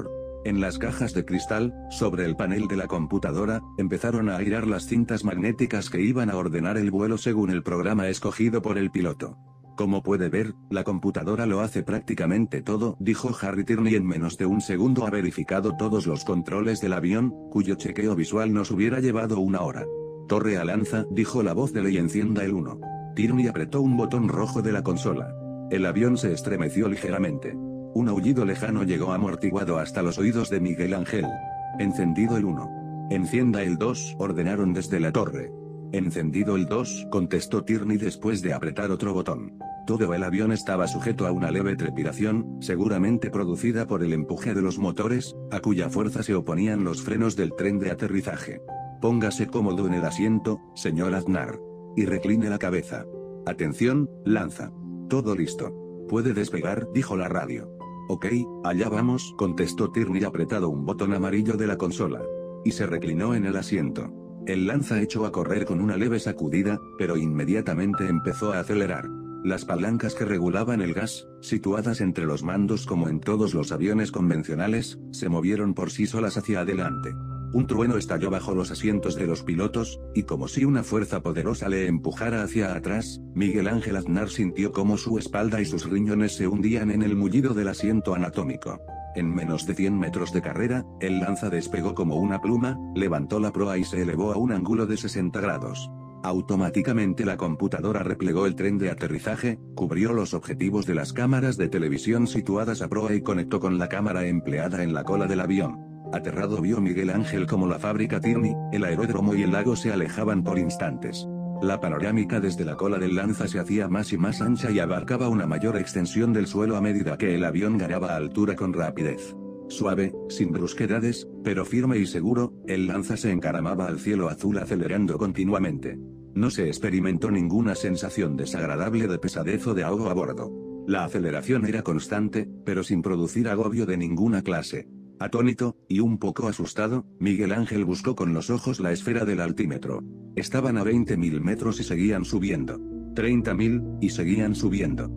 A: En las cajas de cristal, sobre el panel de la computadora, empezaron a airar las cintas magnéticas que iban a ordenar el vuelo según el programa escogido por el piloto. Como puede ver, la computadora lo hace prácticamente todo, dijo Harry Tierney. En menos de un segundo ha verificado todos los controles del avión, cuyo chequeo visual nos hubiera llevado una hora. Torre Alanza, dijo la voz de Ley. Encienda el 1. Tierney apretó un botón rojo de la consola. El avión se estremeció ligeramente. Un aullido lejano llegó amortiguado hasta los oídos de Miguel Ángel. Encendido el 1. Encienda el 2, ordenaron desde la torre. Encendido el 2, contestó Tierney después de apretar otro botón. Todo el avión estaba sujeto a una leve trepidación, seguramente producida por el empuje de los motores, a cuya fuerza se oponían los frenos del tren de aterrizaje. Póngase cómodo en el asiento, señor Aznar. Y recline la cabeza. Atención, lanza. Todo listo. Puede despegar, dijo la radio. Ok, allá vamos, contestó Tierney apretado un botón amarillo de la consola. Y se reclinó en el asiento. El lanza echó a correr con una leve sacudida, pero inmediatamente empezó a acelerar. Las palancas que regulaban el gas, situadas entre los mandos como en todos los aviones convencionales, se movieron por sí solas hacia adelante. Un trueno estalló bajo los asientos de los pilotos, y como si una fuerza poderosa le empujara hacia atrás, Miguel Ángel Aznar sintió cómo su espalda y sus riñones se hundían en el mullido del asiento anatómico. En menos de 100 metros de carrera, el lanza despegó como una pluma, levantó la proa y se elevó a un ángulo de 60 grados. Automáticamente la computadora replegó el tren de aterrizaje, cubrió los objetivos de las cámaras de televisión situadas a proa y conectó con la cámara empleada en la cola del avión. Aterrado vio Miguel Ángel como la fábrica Tierney, el aeródromo y el lago se alejaban por instantes. La panorámica desde la cola del lanza se hacía más y más ancha y abarcaba una mayor extensión del suelo a medida que el avión ganaba altura con rapidez. Suave, sin brusquedades, pero firme y seguro, el lanza se encaramaba al cielo azul acelerando continuamente. No se experimentó ninguna sensación desagradable de pesadez o de ahogo a bordo. La aceleración era constante, pero sin producir agobio de ninguna clase. Atónito, y un poco asustado, Miguel Ángel buscó con los ojos la esfera del altímetro. Estaban a 20.000 metros y seguían subiendo. 30.000, y seguían subiendo.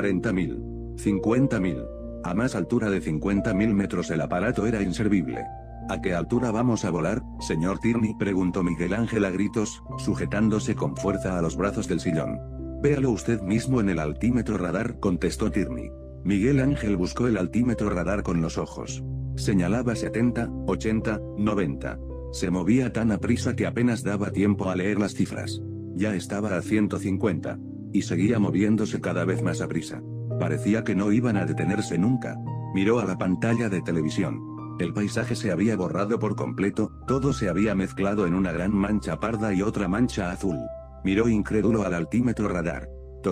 A: 40.000. 50.000. A más altura de 50.000 metros el aparato era inservible. ¿A qué altura vamos a volar, señor Tierney?, preguntó Miguel Ángel a gritos, sujetándose con fuerza a los brazos del sillón. Véalo usted mismo en el altímetro radar, contestó Tierney. Miguel Ángel buscó el altímetro radar con los ojos. Señalaba 70, 80, 90. Se movía tan aprisa que apenas daba tiempo a leer las cifras. Ya estaba a 150. Y seguía moviéndose cada vez más aprisa. Parecía que no iban a detenerse nunca. Miró a la pantalla de televisión. El paisaje se había borrado por completo, todo se había mezclado en una gran mancha parda y otra mancha azul. Miró incrédulo al altímetro radar.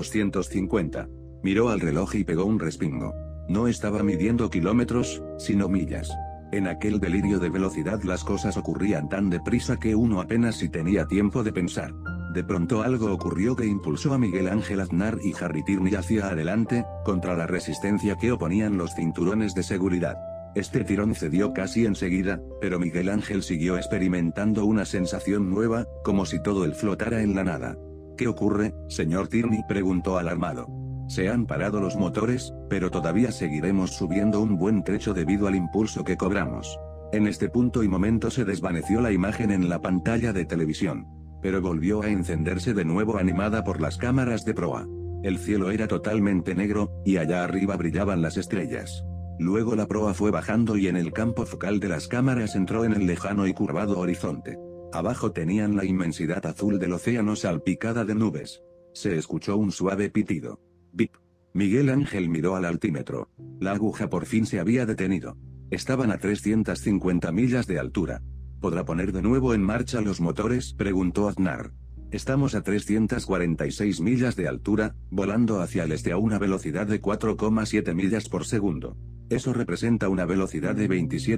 A: 250. Miró al reloj y pegó un respingo. No estaba midiendo kilómetros, sino millas. En aquel delirio de velocidad las cosas ocurrían tan deprisa que uno apenas si tenía tiempo de pensar. De pronto algo ocurrió que impulsó a Miguel Ángel Aznar y Harry Tierney hacia adelante, contra la resistencia que oponían los cinturones de seguridad. Este tirón cedió casi enseguida, pero Miguel Ángel siguió experimentando una sensación nueva, como si todo él flotara en la nada. ¿Qué ocurre, señor Tierney?, preguntó alarmado. Se han parado los motores, pero todavía seguiremos subiendo un buen trecho debido al impulso que cobramos. En este punto y momento se desvaneció la imagen en la pantalla de televisión. Pero volvió a encenderse de nuevo animada por las cámaras de proa. El cielo era totalmente negro, y allá arriba brillaban las estrellas. Luego la proa fue bajando y en el campo focal de las cámaras entró en el lejano y curvado horizonte. Abajo tenían la inmensidad azul del océano salpicada de nubes. Se escuchó un suave pitido. Bip. Miguel Ángel miró al altímetro. La aguja por fin se había detenido. Estaban a 350 millas de altura. ¿Podrá poner de nuevo en marcha los motores?, preguntó Aznar. Estamos a 346 millas de altura, volando hacia el este a una velocidad de 4,7 millas por segundo. Eso representa una velocidad de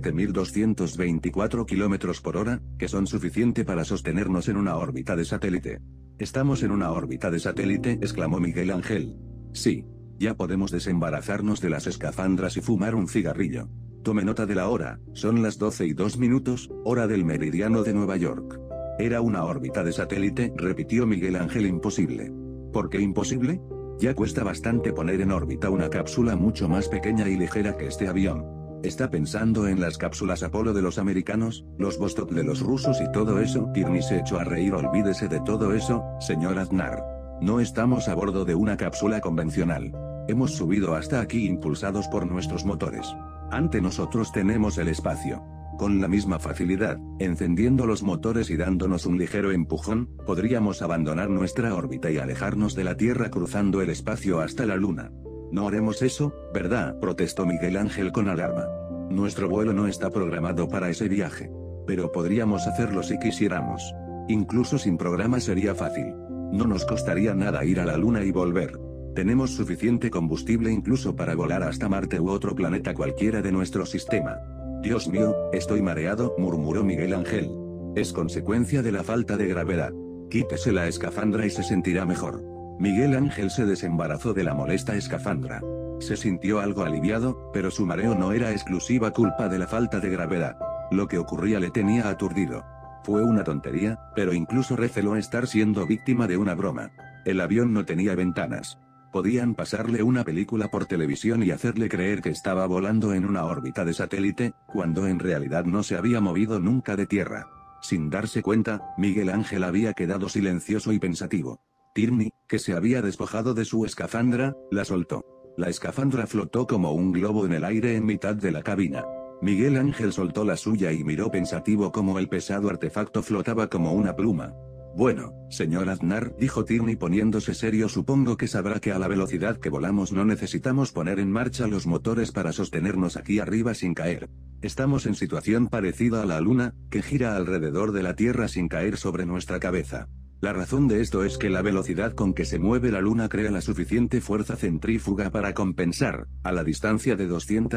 A: 27.224 kilómetros por hora, que son suficiente para sostenernos en una órbita de satélite. ¿Estamos en una órbita de satélite?, exclamó Miguel Ángel. Sí. Ya podemos desembarazarnos de las escafandras y fumar un cigarrillo. Tome nota de la hora, son las 12:02, hora del meridiano de Nueva York. Era una órbita de satélite, repitió Miguel Ángel. Imposible. ¿Por qué imposible? Ya cuesta bastante poner en órbita una cápsula mucho más pequeña y ligera que este avión. ¿Está pensando en las cápsulas Apolo de los americanos, los Vostok de los rusos y todo eso? Tierney se echó a reír. Olvídese de todo eso, señor Aznar. No estamos a bordo de una cápsula convencional. Hemos subido hasta aquí impulsados por nuestros motores. Ante nosotros tenemos el espacio. Con la misma facilidad, encendiendo los motores y dándonos un ligero empujón, podríamos abandonar nuestra órbita y alejarnos de la Tierra cruzando el espacio hasta la Luna. No haremos eso, ¿verdad?, protestó Miguel Ángel con alarma. Nuestro vuelo no está programado para ese viaje. Pero podríamos hacerlo si quisiéramos. Incluso sin programa sería fácil. No nos costaría nada ir a la Luna y volver. Tenemos suficiente combustible incluso para volar hasta Marte u otro planeta cualquiera de nuestro sistema. Dios mío, estoy mareado, murmuró Miguel Ángel. Es consecuencia de la falta de gravedad. Quítese la escafandra y se sentirá mejor. Miguel Ángel se desembarazó de la molesta escafandra. Se sintió algo aliviado, pero su mareo no era exclusiva culpa de la falta de gravedad. Lo que ocurría le tenía aturdido. Fue una tontería, pero incluso receló estar siendo víctima de una broma. El avión no tenía ventanas. Podían pasarle una película por televisión y hacerle creer que estaba volando en una órbita de satélite, cuando en realidad no se había movido nunca de tierra. Sin darse cuenta, Miguel Ángel había quedado silencioso y pensativo. Tierney, que se había despojado de su escafandra, la soltó. La escafandra flotó como un globo en el aire en mitad de la cabina. Miguel Ángel soltó la suya y miró pensativo cómo el pesado artefacto flotaba como una pluma. Bueno, señor Aznar, dijo Tierney poniéndose serio, supongo que sabrá que a la velocidad que volamos no necesitamos poner en marcha los motores para sostenernos aquí arriba sin caer. Estamos en situación parecida a la Luna, que gira alrededor de la Tierra sin caer sobre nuestra cabeza. La razón de esto es que la velocidad con que se mueve la Luna crea la suficiente fuerza centrífuga para compensar, a la distancia de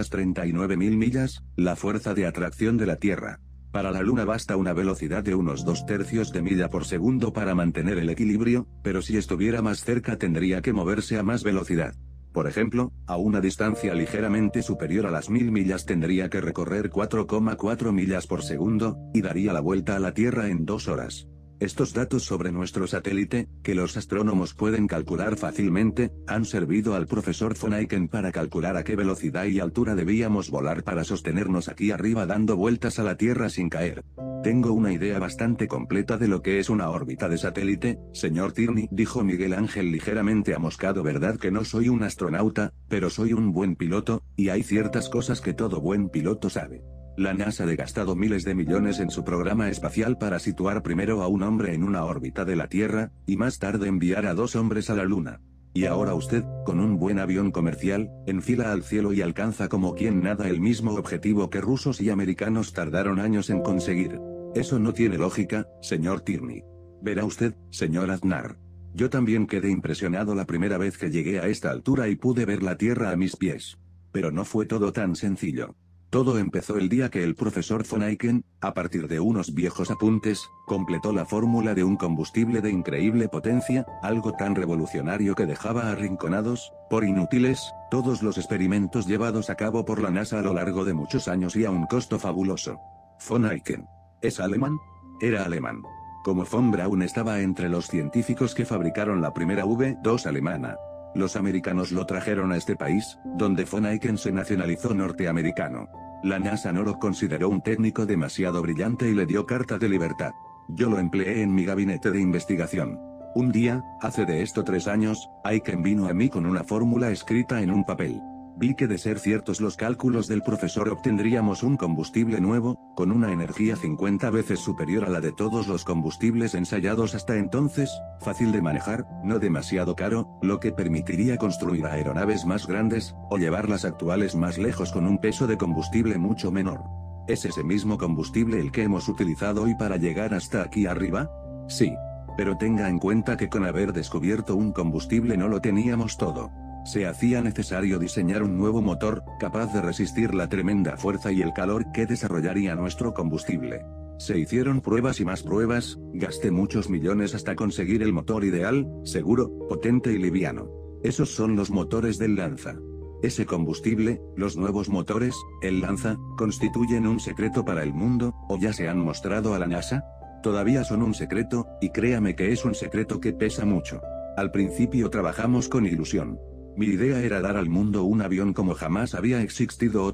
A: 239.000 millas, la fuerza de atracción de la Tierra. Para la Luna basta una velocidad de unos 2/3 de milla por segundo para mantener el equilibrio, pero si estuviera más cerca tendría que moverse a más velocidad. Por ejemplo, a una distancia ligeramente superior a las 1000 millas tendría que recorrer 4,4 millas por segundo, y daría la vuelta a la Tierra en 2 horas. Estos datos sobre nuestro satélite, que los astrónomos pueden calcular fácilmente, han servido al profesor von Aiken para calcular a qué velocidad y altura debíamos volar para sostenernos aquí arriba dando vueltas a la Tierra sin caer. Tengo una idea bastante completa de lo que es una órbita de satélite, señor Tierney, dijo Miguel Ángel ligeramente amoscado. Verdad que no soy un astronauta, pero soy un buen piloto, y hay ciertas cosas que todo buen piloto sabe. La NASA ha gastado miles de millones en su programa espacial para situar primero a un hombre en una órbita de la Tierra, y más tarde enviar a 2 hombres a la Luna. Y ahora usted, con un buen avión comercial, enfila al cielo y alcanza como quien nada el mismo objetivo que rusos y americanos tardaron años en conseguir. Eso no tiene lógica, señor Tierney. Verá usted, señor Aznar. Yo también quedé impresionado la primera vez que llegué a esta altura y pude ver la Tierra a mis pies. Pero no fue todo tan sencillo. Todo empezó el día que el profesor von Aiken, a partir de unos viejos apuntes, completó la fórmula de un combustible de increíble potencia, algo tan revolucionario que dejaba arrinconados, por inútiles, todos los experimentos llevados a cabo por la NASA a lo largo de muchos años y a un costo fabuloso. Von Aiken. ¿Es alemán? Era alemán. Como von Braun estaba entre los científicos que fabricaron la primera V-2 alemana. Los americanos lo trajeron a este país, donde von Aiken se nacionalizó norteamericano. La NASA no lo consideró un técnico demasiado brillante y le dio carta de libertad. Yo lo empleé en mi gabinete de investigación. Un día, hace de esto 3 años, Aiken vino a mí con una fórmula escrita en un papel. Vi que de ser ciertos los cálculos del profesor obtendríamos un combustible nuevo, con una energía 50 veces superior a la de todos los combustibles ensayados hasta entonces, fácil de manejar, no demasiado caro, lo que permitiría construir aeronaves más grandes, o llevar las actuales más lejos con un peso de combustible mucho menor. ¿Es ese mismo combustible el que hemos utilizado hoy para llegar hasta aquí arriba? Sí. Pero tenga en cuenta que con haber descubierto un combustible no lo teníamos todo. Se hacía necesario diseñar un nuevo motor, capaz de resistir la tremenda fuerza y el calor que desarrollaría nuestro combustible. Se hicieron pruebas y más pruebas, gasté muchos millones hasta conseguir el motor ideal, seguro, potente y liviano. Esos son los motores del Lanza. Ese combustible, los nuevos motores, el Lanza, ¿constituyen un secreto para el mundo, o ya se han mostrado a la NASA? Todavía son un secreto, y créame que es un secreto que pesa mucho. Al principio trabajamos con ilusión. Mi idea era dar al mundo un avión como jamás había existido otro.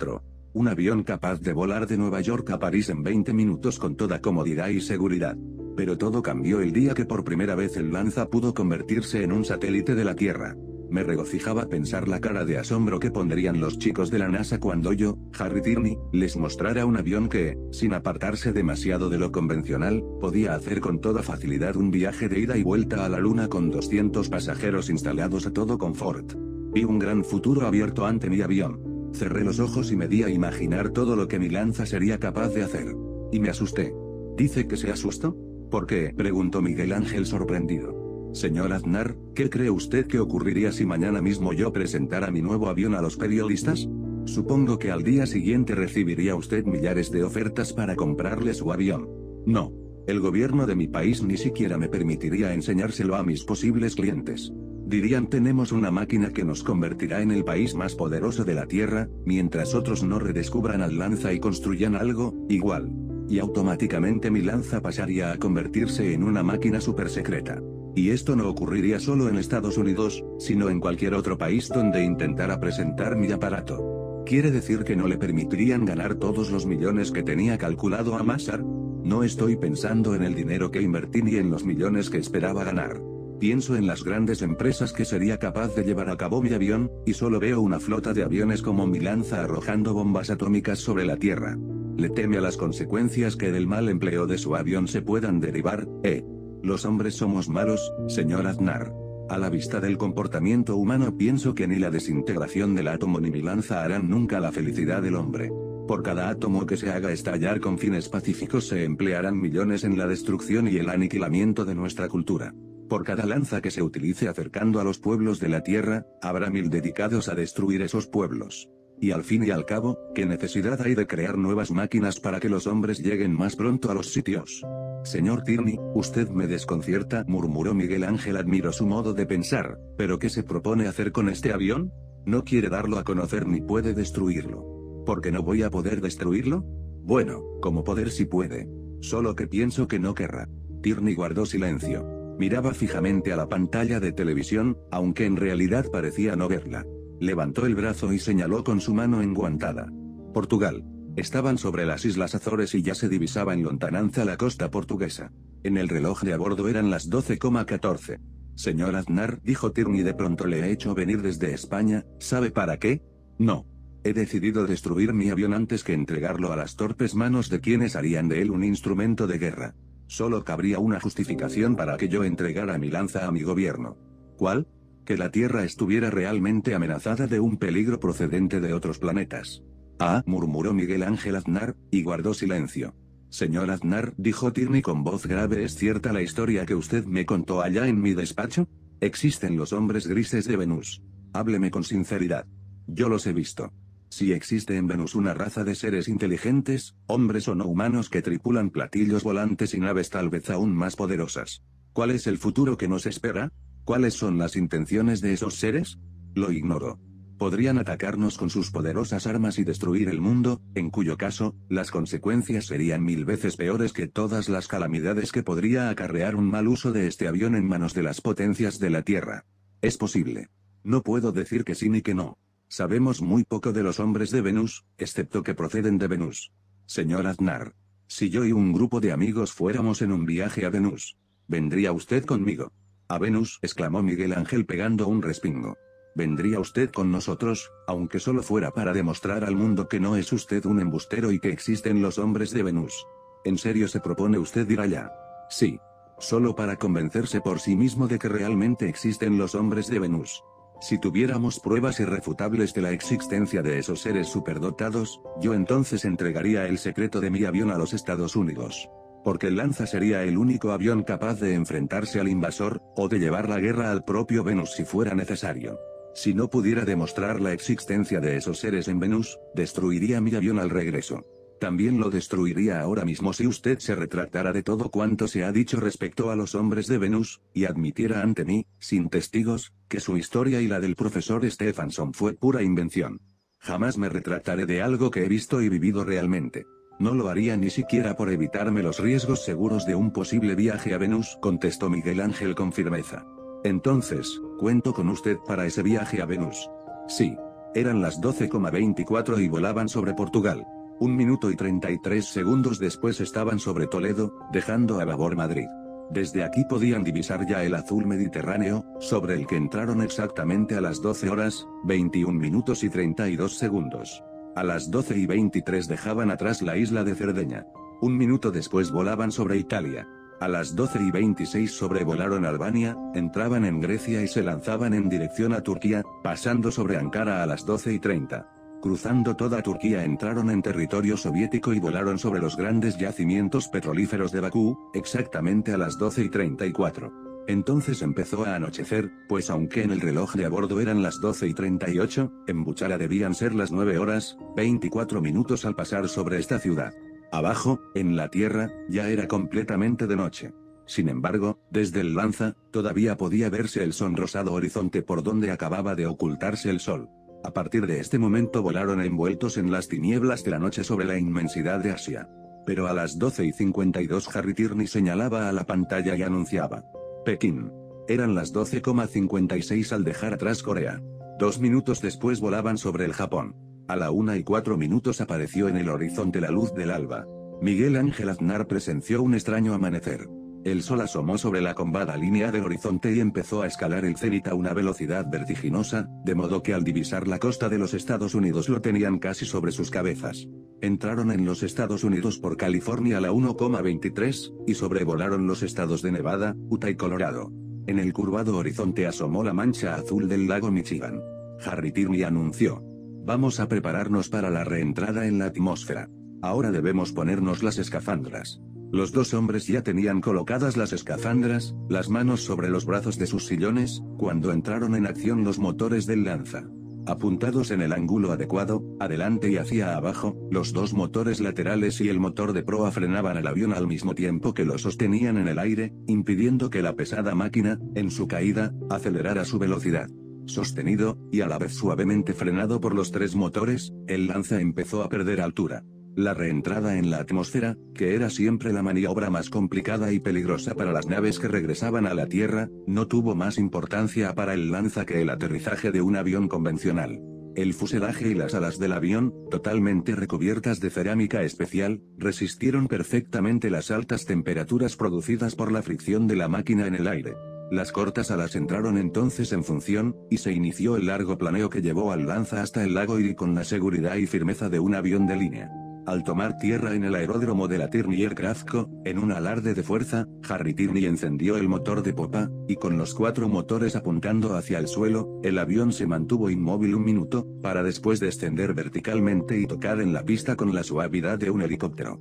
A: Un avión capaz de volar de Nueva York a París en 20 minutos con toda comodidad y seguridad. Pero todo cambió el día que por primera vez el Lanza pudo convertirse en un satélite de la Tierra. Me regocijaba pensar la cara de asombro que pondrían los chicos de la NASA cuando yo, Harry Tierney, les mostrara un avión que, sin apartarse demasiado de lo convencional, podía hacer con toda facilidad un viaje de ida y vuelta a la Luna con 200 pasajeros instalados a todo confort. Vi un gran futuro abierto ante mi avión. Cerré los ojos y me di a imaginar todo lo que mi Lanza sería capaz de hacer. Y me asusté. ¿Dice que se asustó? ¿Por qué?, preguntó Miguel Ángel sorprendido. Señor Aznar, ¿qué cree usted que ocurriría si mañana mismo yo presentara mi nuevo avión a los periodistas? Supongo que al día siguiente recibiría usted millares de ofertas para comprarle su avión. No. El gobierno de mi país ni siquiera me permitiría enseñárselo a mis posibles clientes. Dirían: tenemos una máquina que nos convertirá en el país más poderoso de la Tierra, mientras otros no redescubran al Lanza y construyan algo igual. Y automáticamente mi Lanza pasaría a convertirse en una máquina supersecreta. Y esto no ocurriría solo en Estados Unidos, sino en cualquier otro país donde intentara presentar mi aparato. ¿Quiere decir que no le permitirían ganar todos los millones que tenía calculado amasar? No estoy pensando en el dinero que invertí ni en los millones que esperaba ganar. Pienso en las grandes empresas que sería capaz de llevar a cabo mi avión, y solo veo una flota de aviones como mi Lanza arrojando bombas atómicas sobre la Tierra. Le teme a las consecuencias que del mal empleo de su avión se puedan derivar. Los hombres somos malos, señor Aznar. A la vista del comportamiento humano pienso que ni la desintegración del átomo ni mi Lanza harán nunca la felicidad del hombre. Por cada átomo que se haga estallar con fines pacíficos se emplearán millones en la destrucción y el aniquilamiento de nuestra cultura. Por cada lanza que se utilice acercando a los pueblos de la Tierra, habrá 1000 dedicados a destruir esos pueblos. Y al fin y al cabo, ¿qué necesidad hay de crear nuevas máquinas para que los hombres lleguen más pronto a los sitios? Señor Tierney, usted me desconcierta, murmuró Miguel Ángel. Admiro su modo de pensar, pero ¿qué se propone hacer con este avión? No quiere darlo a conocer ni puede destruirlo. ¿Por qué no voy a poder destruirlo? Bueno, como poder sí puede. Solo que pienso que no querrá. Tierney guardó silencio. Miraba fijamente a la pantalla de televisión, aunque en realidad parecía no verla. Levantó el brazo y señaló con su mano enguantada. Portugal. Estaban sobre las Islas Azores y ya se divisaba en lontananza la costa portuguesa. En el reloj de a bordo eran las 12:14. Señor Aznar, dijo Tierney de pronto, le he hecho venir desde España, ¿sabe para qué? No. He decidido destruir mi avión antes que entregarlo a las torpes manos de quienes harían de él un instrumento de guerra. Solo cabría una justificación para que yo entregara mi Lanza a mi gobierno. ¿Cuál? Que la Tierra estuviera realmente amenazada de un peligro procedente de otros planetas. Ah, murmuró Miguel Ángel Aznar, y guardó silencio. Señor Aznar, dijo Tierney con voz grave, ¿es cierta la historia que usted me contó allá en mi despacho? Existen los hombres grises de Venus. Hábleme con sinceridad. Yo los he visto. Si existe en Venus una raza de seres inteligentes, hombres o no humanos que tripulan platillos volantes y naves tal vez aún más poderosas. ¿Cuál es el futuro que nos espera? ¿Cuáles son las intenciones de esos seres? Lo ignoro. Podrían atacarnos con sus poderosas armas y destruir el mundo, en cuyo caso, las consecuencias serían 1000 veces peores que todas las calamidades que podría acarrear un mal uso de este avión en manos de las potencias de la Tierra. Es posible. No puedo decir que sí ni que no. Sabemos muy poco de los hombres de Venus, excepto que proceden de Venus. Señor Aznar. Si yo y un grupo de amigos fuéramos en un viaje a Venus, ¿vendría usted conmigo? ¿A Venus?, exclamó Miguel Ángel pegando un respingo. ¿Vendría usted con nosotros, aunque solo fuera para demostrar al mundo que no es usted un embustero y que existen los hombres de Venus? ¿En serio se propone usted ir allá? Sí. Solo para convencerse por sí mismo de que realmente existen los hombres de Venus. Si tuviéramos pruebas irrefutables de la existencia de esos seres superdotados, yo entonces entregaría el secreto de mi avión a los Estados Unidos. Porque el Lanza sería el único avión capaz de enfrentarse al invasor, o de llevar la guerra al propio Venus si fuera necesario. Si no pudiera demostrar la existencia de esos seres en Venus, destruiría mi avión al regreso. También lo destruiría ahora mismo si usted se retractara de todo cuanto se ha dicho respecto a los hombres de Venus, y admitiera ante mí, sin testigos, que su historia y la del profesor Stephenson fue pura invención. Jamás me retractaré de algo que he visto y vivido realmente. No lo haría ni siquiera por evitarme los riesgos seguros de un posible viaje a Venus, contestó Miguel Ángel con firmeza. Entonces, ¿cuento con usted para ese viaje a Venus? Sí. Eran las 12:24 y volaban sobre Portugal. 1 minuto y 33 segundos después estaban sobre Toledo, dejando a babor Madrid. Desde aquí podían divisar ya el azul Mediterráneo, sobre el que entraron exactamente a las 12 horas, 21 minutos y 32 segundos. A las 12:23 dejaban atrás la isla de Cerdeña. 1 minuto después volaban sobre Italia. A las 12:26 sobrevolaron Albania, entraban en Grecia y se lanzaban en dirección a Turquía, pasando sobre Ankara a las 12:30. Cruzando toda Turquía entraron en territorio soviético y volaron sobre los grandes yacimientos petrolíferos de Bakú, exactamente a las 12:34. Entonces empezó a anochecer, pues aunque en el reloj de a bordo eran las 12:38, en Buchara debían ser las 9 horas, 24 minutos al pasar sobre esta ciudad. Abajo, en la tierra, ya era completamente de noche. Sin embargo, desde el Lanza, todavía podía verse el sonrosado horizonte por donde acababa de ocultarse el sol. A partir de este momento volaron envueltos en las tinieblas de la noche sobre la inmensidad de Asia. Pero a las 12:52 Harry Tierney señalaba a la pantalla y anunciaba: Pekín. Eran las 12:56 al dejar atrás Corea. 2 minutos después volaban sobre el Japón. A la 1:04 apareció en el horizonte la luz del alba. Miguel Ángel Aznar presenció un extraño amanecer. El sol asomó sobre la combada línea del horizonte y empezó a escalar el cenit a una velocidad vertiginosa, de modo que al divisar la costa de los Estados Unidos lo tenían casi sobre sus cabezas. Entraron en los Estados Unidos por California a la 1:23, y sobrevolaron los estados de Nevada, Utah y Colorado. En el curvado horizonte asomó la mancha azul del lago Michigan. Harry Tierney anunció: Vamos a prepararnos para la reentrada en la atmósfera. Ahora debemos ponernos las escafandras. Los dos hombres ya tenían colocadas las escafandras, las manos sobre los brazos de sus sillones, cuando entraron en acción los motores del Lanza. Apuntados en el ángulo adecuado, adelante y hacia abajo, los dos motores laterales y el motor de proa frenaban el avión al mismo tiempo que lo sostenían en el aire, impidiendo que la pesada máquina, en su caída, acelerara su velocidad. Sostenido, y a la vez suavemente frenado por los tres motores, el Lanza empezó a perder altura. La reentrada en la atmósfera, que era siempre la maniobra más complicada y peligrosa para las naves que regresaban a la Tierra, no tuvo más importancia para el Lanza que el aterrizaje de un avión convencional. El fuselaje y las alas del avión, totalmente recubiertas de cerámica especial, resistieron perfectamente las altas temperaturas producidas por la fricción de la máquina en el aire. Las cortas alas entraron entonces en función, y se inició el largo planeo que llevó al Lanza hasta el lago Erie con la seguridad y firmeza de un avión de línea. Al tomar tierra en el aeródromo de la Tierney Aircraft Co., en un alarde de fuerza, Harry Tierney encendió el motor de popa, y con los 4 motores apuntando hacia el suelo, el avión se mantuvo inmóvil 1 minuto, para después descender verticalmente y tocar en la pista con la suavidad de un helicóptero.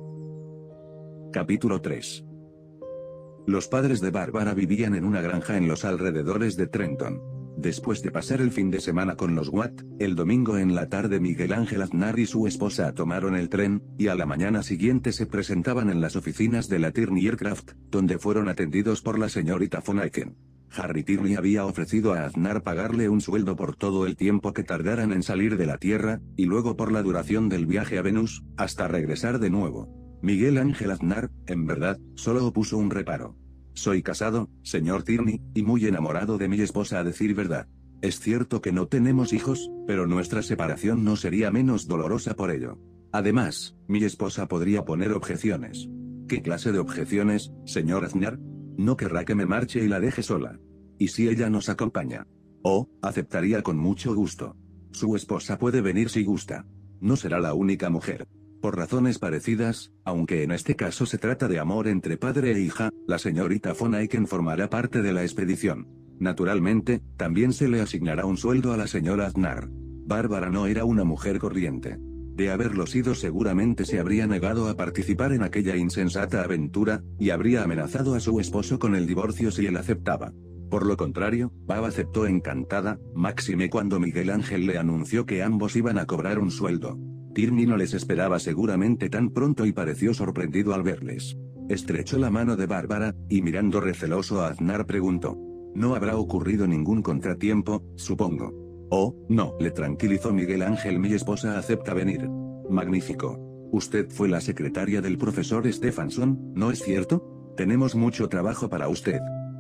A: Capítulo 3. Los padres de Bárbara vivían en una granja en los alrededores de Trenton. Después de pasar el fin de semana con los Watt, el domingo en la tarde Miguel Ángel Aznar y su esposa tomaron el tren, y a la mañana siguiente se presentaban en las oficinas de la Tierney Aircraft, donde fueron atendidos por la señorita von Aiken. Harry Tierney había ofrecido a Aznar pagarle un sueldo por todo el tiempo que tardaran en salir de la Tierra, y luego por la duración del viaje a Venus, hasta regresar de nuevo. Miguel Ángel Aznar, en verdad, solo opuso un reparo. Soy casado, señor Tierney, y muy enamorado de mi esposa a decir verdad. Es cierto que no tenemos hijos, pero nuestra separación no sería menos dolorosa por ello. Además, mi esposa podría poner objeciones. ¿Qué clase de objeciones, señor Aznar? No querrá que me marche y la deje sola. ¿Y si ella nos acompaña? Oh, aceptaría con mucho gusto. Su esposa puede venir si gusta. No será la única mujer. Por razones parecidas, aunque en este caso se trata de amor entre padre e hija, la señorita von Aiken formará parte de la expedición. Naturalmente, también se le asignará un sueldo a la señora Aznar. Bárbara no era una mujer corriente. De haberlo sido seguramente se habría negado a participar en aquella insensata aventura, y habría amenazado a su esposo con el divorcio si él aceptaba. Por lo contrario, Bab aceptó encantada, máxime cuando Miguel Ángel le anunció que ambos iban a cobrar un sueldo. Tierney no les esperaba seguramente tan pronto y pareció sorprendido al verles. Estrechó la mano de Bárbara, y mirando receloso a Aznar preguntó: «¿No habrá ocurrido ningún contratiempo, supongo?» «Oh, no», le tranquilizó Miguel Ángel, «mi esposa acepta venir». «Magnífico. Usted fue la secretaria del profesor Stephenson, ¿no es cierto? Tenemos mucho trabajo para usted».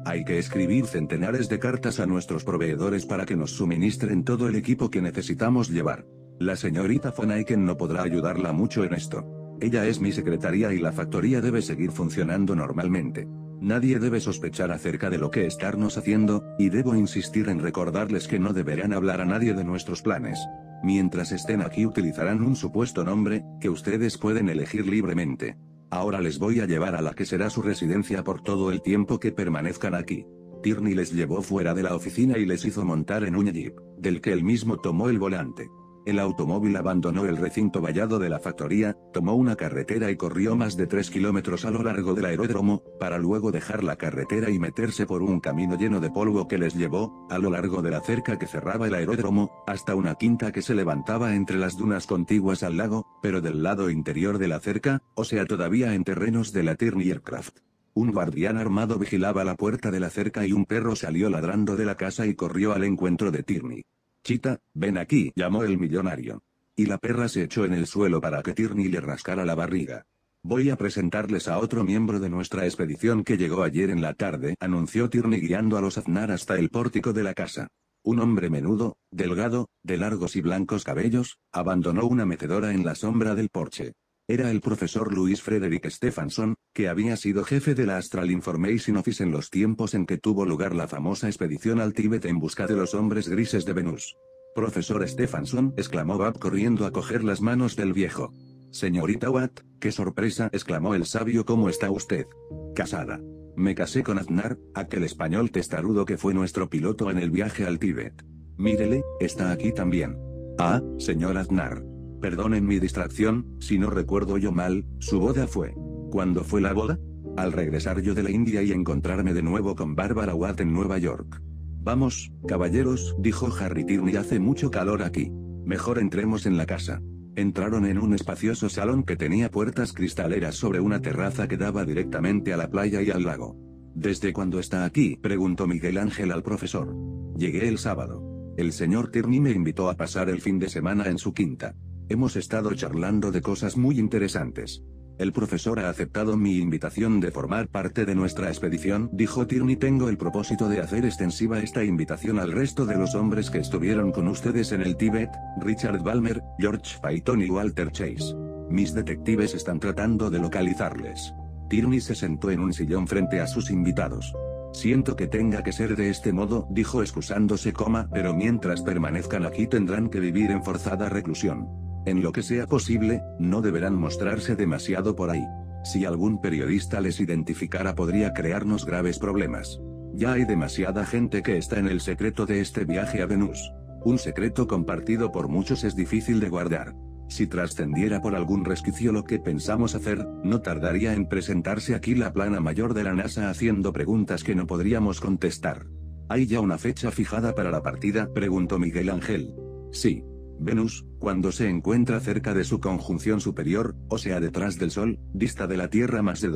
A: Hay que escribir centenares de cartas a nuestros proveedores para que nos suministren todo el equipo que necesitamos llevar. La señorita von Aiken no podrá ayudarla mucho en esto. Ella es mi secretaria y la factoría debe seguir funcionando normalmente. Nadie debe sospechar acerca de lo que estarnos haciendo, y debo insistir en recordarles que no deberán hablar a nadie de nuestros planes. Mientras estén aquí utilizarán un supuesto nombre, que ustedes pueden elegir libremente. Ahora les voy a llevar a la que será su residencia por todo el tiempo que permanezcan aquí. Tierney les llevó fuera de la oficina y les hizo montar en un jeep, del que él mismo tomó el volante. El automóvil abandonó el recinto vallado de la factoría, tomó una carretera y corrió más de 3 kilómetros a lo largo del aeródromo, para luego dejar la carretera y meterse por un camino lleno de polvo que les llevó, a lo largo de la cerca que cerraba el aeródromo, hasta una quinta que se levantaba entre las dunas contiguas al lago, pero del lado interior de la cerca, o sea todavía en terrenos de la Tierney Aircraft. Un guardián armado vigilaba la puerta de la cerca y un perro salió ladrando de la casa y corrió al encuentro de Tierney. «Chita, ven aquí», llamó el millonario. Y la perra se echó en el suelo para que Tierney le rascara la barriga. «Voy a presentarles a otro miembro de nuestra expedición que llegó ayer en la tarde», anunció Tierney guiando a los Aznar hasta el pórtico de la casa. Un hombre menudo, delgado, de largos y blancos cabellos, abandonó una mecedora en la sombra del porche. Era el profesor Louis Frederick Stephenson, que había sido jefe de la Astral Information Office en los tiempos en que tuvo lugar la famosa expedición al Tíbet en busca de los hombres grises de Venus. «Profesor Stephenson», exclamó Bob corriendo a coger las manos del viejo. «Señorita Watt, qué sorpresa», exclamó el sabio. «¿Cómo está usted?» «Casada. Me casé con Aznar, aquel español testarudo que fue nuestro piloto en el viaje al Tíbet. Mírele, está aquí también». «Ah, señor Aznar. Perdonen mi distracción, si no recuerdo yo mal, su boda fue». «¿Cuándo fue la boda?» «Al regresar yo de la India y encontrarme de nuevo con Barbara Watt en Nueva York». «Vamos, caballeros», dijo Harry Tierney, «hace mucho calor aquí. Mejor entremos en la casa». Entraron en un espacioso salón que tenía puertas cristaleras sobre una terraza que daba directamente a la playa y al lago. «¿Desde cuándo está aquí?», preguntó Miguel Ángel al profesor. «Llegué el sábado. El señor Tierney me invitó a pasar el fin de semana en su quinta. Hemos estado charlando de cosas muy interesantes. El profesor ha aceptado mi invitación de formar parte de nuestra expedición», dijo Tierney. «Tengo el propósito de hacer extensiva esta invitación al resto de los hombres que estuvieron con ustedes en el Tíbet, Richard Balmer, George Payton y Walter Chase. Mis detectives están tratando de localizarles». Tierney se sentó en un sillón frente a sus invitados. «Siento que tenga que ser de este modo», dijo excusándose, «pero mientras permanezcan aquí tendrán que vivir en forzada reclusión. En lo que sea posible, no deberán mostrarse demasiado por ahí. Si algún periodista les identificara podría crearnos graves problemas. Ya hay demasiada gente que está en el secreto de este viaje a Venus. Un secreto compartido por muchos es difícil de guardar. Si trascendiera por algún resquicio lo que pensamos hacer, no tardaría en presentarse aquí la plana mayor de la NASA haciendo preguntas que no podríamos contestar». «¿Hay ya una fecha fijada para la partida?», preguntó Miguel Ángel. «Sí. Venus, cuando se encuentra cerca de su conjunción superior, o sea detrás del Sol, dista de la Tierra más de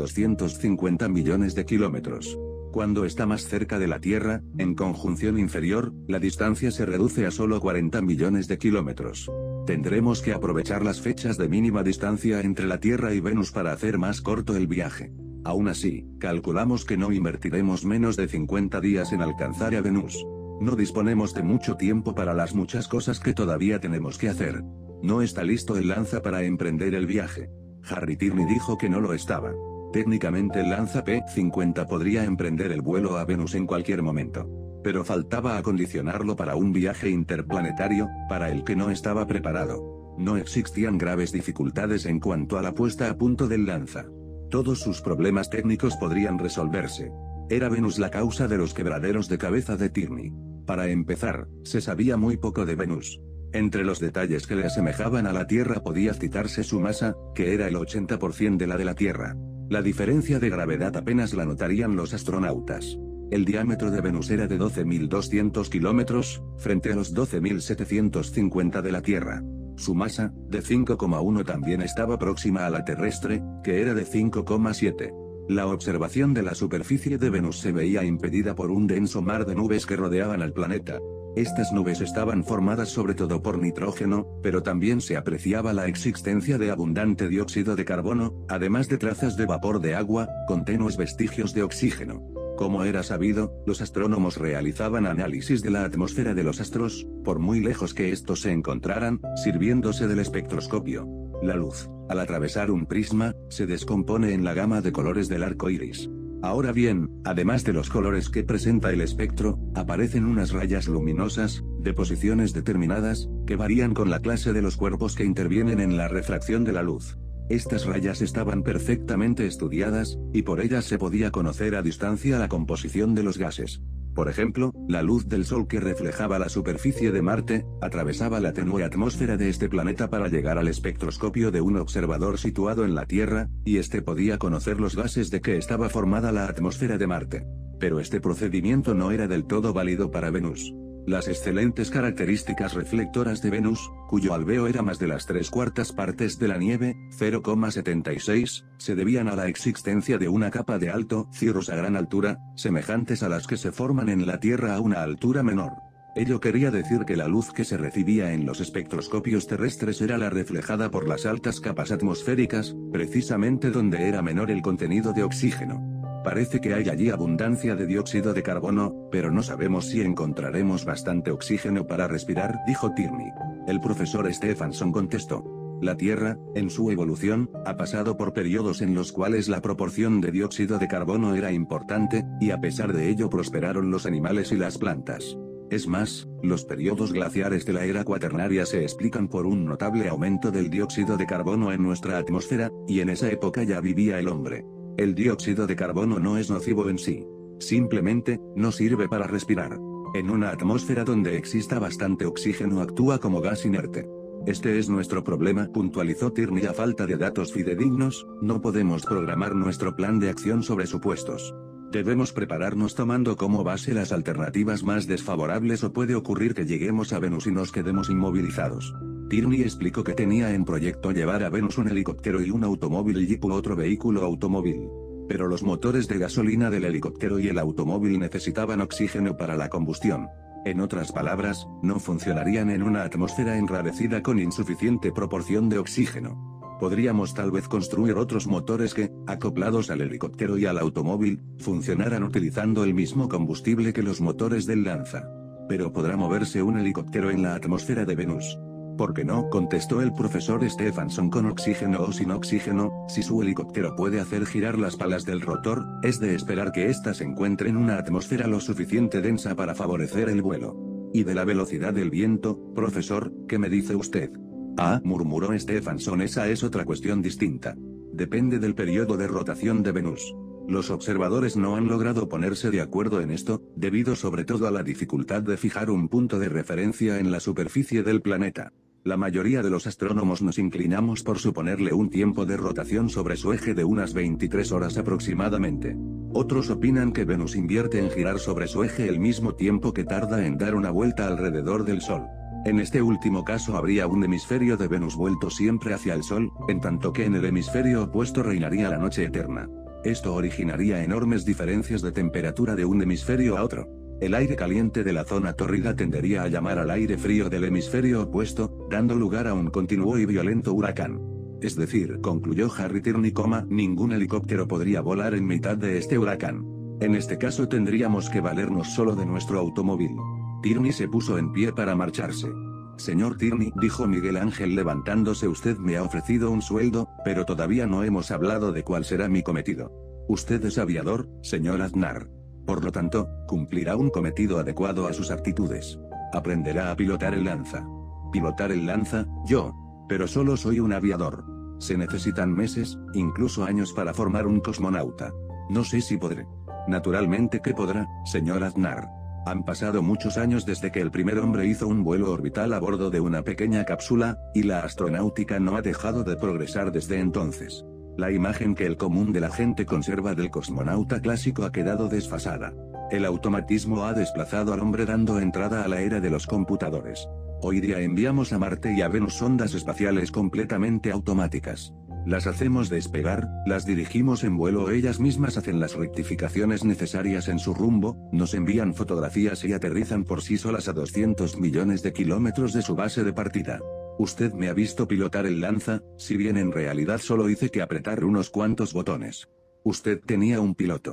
A: 250 millones de kilómetros. Cuando está más cerca de la Tierra, en conjunción inferior, la distancia se reduce a solo 40 millones de kilómetros. Tendremos que aprovechar las fechas de mínima distancia entre la Tierra y Venus para hacer más corto el viaje. Aún así, calculamos que no invertiremos menos de 50 días en alcanzar a Venus. No disponemos de mucho tiempo para las muchas cosas que todavía tenemos que hacer. ¿No está listo el Lanza para emprender el viaje?». Harry Tierney dijo que no lo estaba. Técnicamente el Lanza P-50 podría emprender el vuelo a Venus en cualquier momento. Pero faltaba acondicionarlo para un viaje interplanetario, para el que no estaba preparado. No existían graves dificultades en cuanto a la puesta a punto del Lanza. Todos sus problemas técnicos podrían resolverse. Era Venus la causa de los quebraderos de cabeza de Tierney. Para empezar, se sabía muy poco de Venus. Entre los detalles que le asemejaban a la Tierra podía citarse su masa, que era el 80% de la Tierra. La diferencia de gravedad apenas la notarían los astronautas. El diámetro de Venus era de 12.200 kilómetros, frente a los 12.750 de la Tierra. Su masa, de 5,1 también estaba próxima a la terrestre, que era de 5,7. La observación de la superficie de Venus se veía impedida por un denso mar de nubes que rodeaban al planeta. Estas nubes estaban formadas sobre todo por nitrógeno, pero también se apreciaba la existencia de abundante dióxido de carbono, además de trazas de vapor de agua, con tenues vestigios de oxígeno. Como era sabido, los astrónomos realizaban análisis de la atmósfera de los astros, por muy lejos que estos se encontraran, sirviéndose del espectroscopio. La luz, al atravesar un prisma, se descompone en la gama de colores del arco iris. Ahora bien, además de los colores que presenta el espectro, aparecen unas rayas luminosas, de posiciones determinadas, que varían con la clase de los cuerpos que intervienen en la refracción de la luz. Estas rayas estaban perfectamente estudiadas, y por ellas se podía conocer a distancia la composición de los gases. Por ejemplo, la luz del Sol que reflejaba la superficie de Marte, atravesaba la tenue atmósfera de este planeta para llegar al espectroscopio de un observador situado en la Tierra, y este podía conocer los gases de que estaba formada la atmósfera de Marte. Pero este procedimiento no era del todo válido para Venus. Las excelentes características reflectoras de Venus, cuyo albedo era más de las 3/4 partes de la nieve, 0,76, se debían a la existencia de una capa de alto cirrus a gran altura, semejantes a las que se forman en la Tierra a una altura menor. Ello quería decir que la luz que se recibía en los espectroscopios terrestres era la reflejada por las altas capas atmosféricas, precisamente donde era menor el contenido de oxígeno. Parece que hay allí abundancia de dióxido de carbono, pero no sabemos si encontraremos bastante oxígeno para respirar, dijo Tierney. El profesor Stephenson contestó. La Tierra, en su evolución, ha pasado por periodos en los cuales la proporción de dióxido de carbono era importante, y a pesar de ello prosperaron los animales y las plantas. Es más, los periodos glaciares de la era cuaternaria se explican por un notable aumento del dióxido de carbono en nuestra atmósfera, y en esa época ya vivía el hombre. El dióxido de carbono no es nocivo en sí. Simplemente, no sirve para respirar. En una atmósfera donde exista bastante oxígeno actúa como gas inerte. Este es nuestro problema, puntualizó Tierney. A falta de datos fidedignos, no podemos programar nuestro plan de acción sobre supuestos. Debemos prepararnos tomando como base las alternativas más desfavorables o puede ocurrir que lleguemos a Venus y nos quedemos inmovilizados. Tierney explicó que tenía en proyecto llevar a Venus un helicóptero y un automóvil Jeep u otro vehículo automóvil. Pero los motores de gasolina del helicóptero y el automóvil necesitaban oxígeno para la combustión. En otras palabras, no funcionarían en una atmósfera enrarecida con insuficiente proporción de oxígeno. Podríamos tal vez construir otros motores que, acoplados al helicóptero y al automóvil, funcionaran utilizando el mismo combustible que los motores del Lanza. Pero ¿podrá moverse un helicóptero en la atmósfera de Venus? ¿Por qué no?, contestó el profesor Stephenson. Con oxígeno o sin oxígeno, si su helicóptero puede hacer girar las palas del rotor, es de esperar que ésta se encuentre en una atmósfera lo suficiente densa para favorecer el vuelo. ¿Y de la velocidad del viento, profesor, qué me dice usted? Ah, murmuró Stephenson, esa es otra cuestión distinta. Depende del periodo de rotación de Venus. Los observadores no han logrado ponerse de acuerdo en esto, debido sobre todo a la dificultad de fijar un punto de referencia en la superficie del planeta. La mayoría de los astrónomos nos inclinamos por suponerle un tiempo de rotación sobre su eje de unas 23 horas aproximadamente. Otros opinan que Venus invierte en girar sobre su eje el mismo tiempo que tarda en dar una vuelta alrededor del Sol. En este último caso habría un hemisferio de Venus vuelto siempre hacia el Sol, en tanto que en el hemisferio opuesto reinaría la noche eterna. Esto originaría enormes diferencias de temperatura de un hemisferio a otro. El aire caliente de la zona tórrida tendería a llamar al aire frío del hemisferio opuesto, dando lugar a un continuo y violento huracán. Es decir, concluyó Harry Tierney, ningún helicóptero podría volar en mitad de este huracán. En este caso tendríamos que valernos solo de nuestro automóvil. Tierney se puso en pie para marcharse. Señor Tierney, dijo Miguel Ángel levantándose, usted me ha ofrecido un sueldo, pero todavía no hemos hablado de cuál será mi cometido. Usted es aviador, señor Aznar. Por lo tanto, cumplirá un cometido adecuado a sus aptitudes. Aprenderá a pilotar el Lanza. ¿Pilotar el Lanza? Yo. Pero solo soy un aviador. Se necesitan meses, incluso años para formar un cosmonauta. No sé si podré. Naturalmente que podrá, señor Aznar. Han pasado muchos años desde que el primer hombre hizo un vuelo orbital a bordo de una pequeña cápsula, y la astronáutica no ha dejado de progresar desde entonces. La imagen que el común de la gente conserva del cosmonauta clásico ha quedado desfasada. El automatismo ha desplazado al hombre dando entrada a la era de los computadores. Hoy día enviamos a Marte y a Venus sondas espaciales completamente automáticas. Las hacemos despegar, las dirigimos en vuelo o ellas mismas hacen las rectificaciones necesarias en su rumbo, nos envían fotografías y aterrizan por sí solas a 200 millones de kilómetros de su base de partida. Usted me ha visto pilotar el Lanza, si bien en realidad solo hice que apretar unos cuantos botones. Usted tenía un piloto.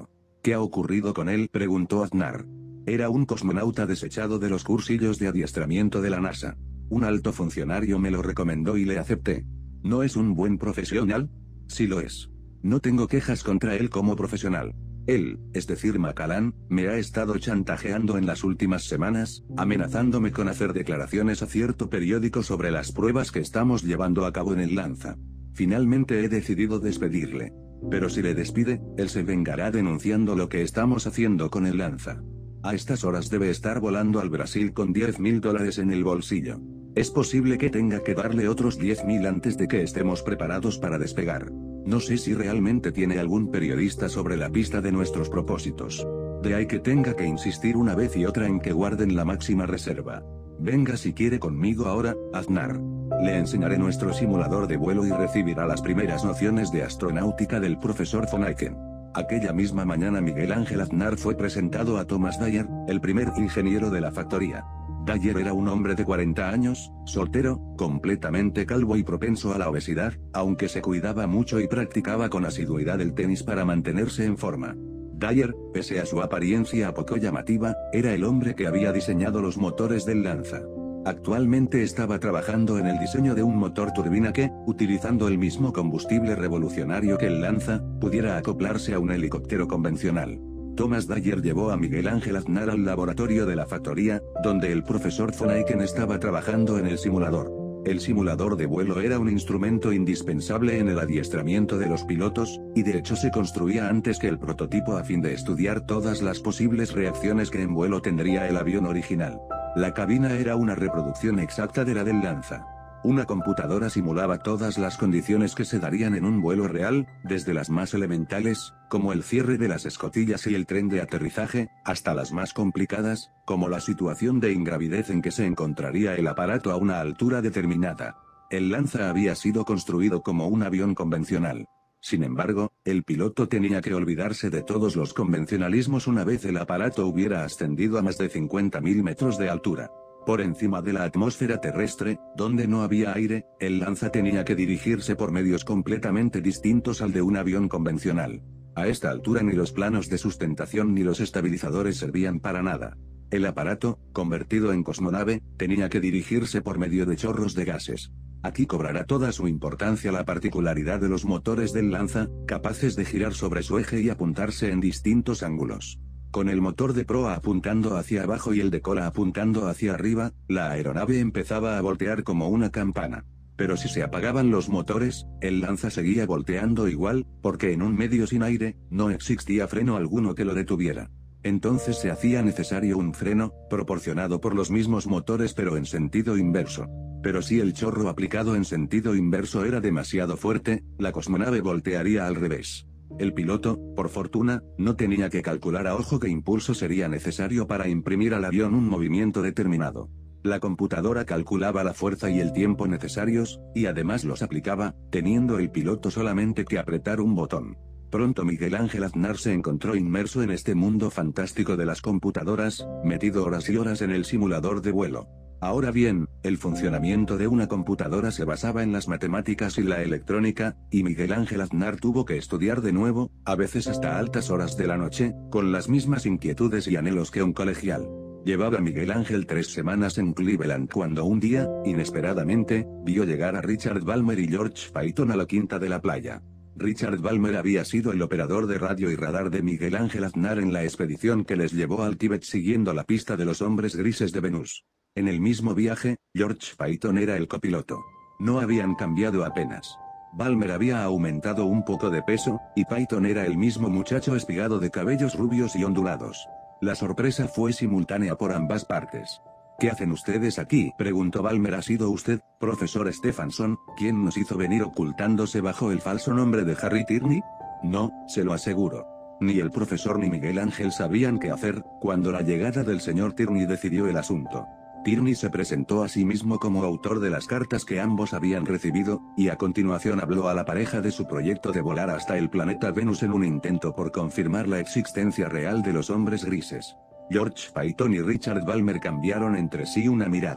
A: ¿Qué ha ocurrido con él?, preguntó Aznar. Era un cosmonauta desechado de los cursillos de adiestramiento de la NASA. Un alto funcionario me lo recomendó y le acepté. ¿No es un buen profesional? Sí lo es. No tengo quejas contra él como profesional. Él, es decir Macallan, me ha estado chantajeando en las últimas semanas, amenazándome con hacer declaraciones a cierto periódico sobre las pruebas que estamos llevando a cabo en el Lanza. Finalmente he decidido despedirle. Pero si le despide, él se vengará denunciando lo que estamos haciendo con el Lanza. A estas horas debe estar volando al Brasil con $10.000 en el bolsillo. Es posible que tenga que darle otros 10.000 antes de que estemos preparados para despegar. No sé si realmente tiene algún periodista sobre la pista de nuestros propósitos. De ahí que tenga que insistir una vez y otra en que guarden la máxima reserva. Venga si quiere conmigo ahora, Aznar. Le enseñaré nuestro simulador de vuelo y recibirá las primeras nociones de astronáutica del profesor von Aiken. Aquella misma mañana Miguel Ángel Aznar fue presentado a Thomas Dyer, el primer ingeniero de la factoría. Dyer era un hombre de 40 años, soltero, completamente calvo y propenso a la obesidad, aunque se cuidaba mucho y practicaba con asiduidad el tenis para mantenerse en forma. Dyer, pese a su apariencia poco llamativa, era el hombre que había diseñado los motores del Lanza. Actualmente estaba trabajando en el diseño de un motor turbina que, utilizando el mismo combustible revolucionario que el Lanza, pudiera acoplarse a un helicóptero convencional. Thomas Dyer llevó a Miguel Ángel Aznar al laboratorio de la factoría, donde el profesor von Aiken estaba trabajando en el simulador. El simulador de vuelo era un instrumento indispensable en el adiestramiento de los pilotos, y de hecho se construía antes que el prototipo a fin de estudiar todas las posibles reacciones que en vuelo tendría el avión original. La cabina era una reproducción exacta de la del Lanza. Una computadora simulaba todas las condiciones que se darían en un vuelo real, desde las más elementales, como el cierre de las escotillas y el tren de aterrizaje, hasta las más complicadas, como la situación de ingravidez en que se encontraría el aparato a una altura determinada. El Lanza había sido construido como un avión convencional. Sin embargo, el piloto tenía que olvidarse de todos los convencionalismos una vez el aparato hubiera ascendido a más de 50.000 metros de altura. Por encima de la atmósfera terrestre, donde no había aire, el Lanza tenía que dirigirse por medios completamente distintos al de un avión convencional. A esta altura ni los planos de sustentación ni los estabilizadores servían para nada. El aparato, convertido en cosmonave, tenía que dirigirse por medio de chorros de gases. Aquí cobrará toda su importancia la particularidad de los motores del Lanza, capaces de girar sobre su eje y apuntarse en distintos ángulos. Con el motor de proa apuntando hacia abajo y el de cola apuntando hacia arriba, la aeronave empezaba a voltear como una campana. Pero si se apagaban los motores, el Lanza seguía volteando igual, porque en un medio sin aire, no existía freno alguno que lo detuviera. Entonces se hacía necesario un freno, proporcionado por los mismos motores pero en sentido inverso. Pero si el chorro aplicado en sentido inverso era demasiado fuerte, la cosmonave voltearía al revés. El piloto, por fortuna, no tenía que calcular a ojo qué impulso sería necesario para imprimir al avión un movimiento determinado. La computadora calculaba la fuerza y el tiempo necesarios, y además los aplicaba, teniendo el piloto solamente que apretar un botón. Pronto Miguel Ángel Aznar se encontró inmerso en este mundo fantástico de las computadoras, metido horas y horas en el simulador de vuelo. Ahora bien, el funcionamiento de una computadora se basaba en las matemáticas y la electrónica, y Miguel Ángel Aznar tuvo que estudiar de nuevo, a veces hasta altas horas de la noche, con las mismas inquietudes y anhelos que un colegial. Llevaba Miguel Ángel 3 semanas en Cleveland cuando un día, inesperadamente, vio llegar a Richard Balmer y George Payton a la quinta de la playa. Richard Balmer había sido el operador de radio y radar de Miguel Ángel Aznar en la expedición que les llevó al Tíbet siguiendo la pista de los hombres grises de Venus. En el mismo viaje, George Payton era el copiloto. No habían cambiado apenas. Balmer había aumentado un poco de peso, y Payton era el mismo muchacho espigado de cabellos rubios y ondulados. La sorpresa fue simultánea por ambas partes. ¿Qué hacen ustedes aquí?, preguntó Balmer. ¿Ha sido usted, profesor Stephenson, quien nos hizo venir ocultándose bajo el falso nombre de Harry Tierney? No, se lo aseguro. Ni el profesor ni Miguel Ángel sabían qué hacer, cuando la llegada del señor Tierney decidió el asunto. Tierney se presentó a sí mismo como autor de las cartas que ambos habían recibido, y a continuación habló a la pareja de su proyecto de volar hasta el planeta Venus en un intento por confirmar la existencia real de los hombres grises. George Payton y Richard Balmer cambiaron entre sí una mirada.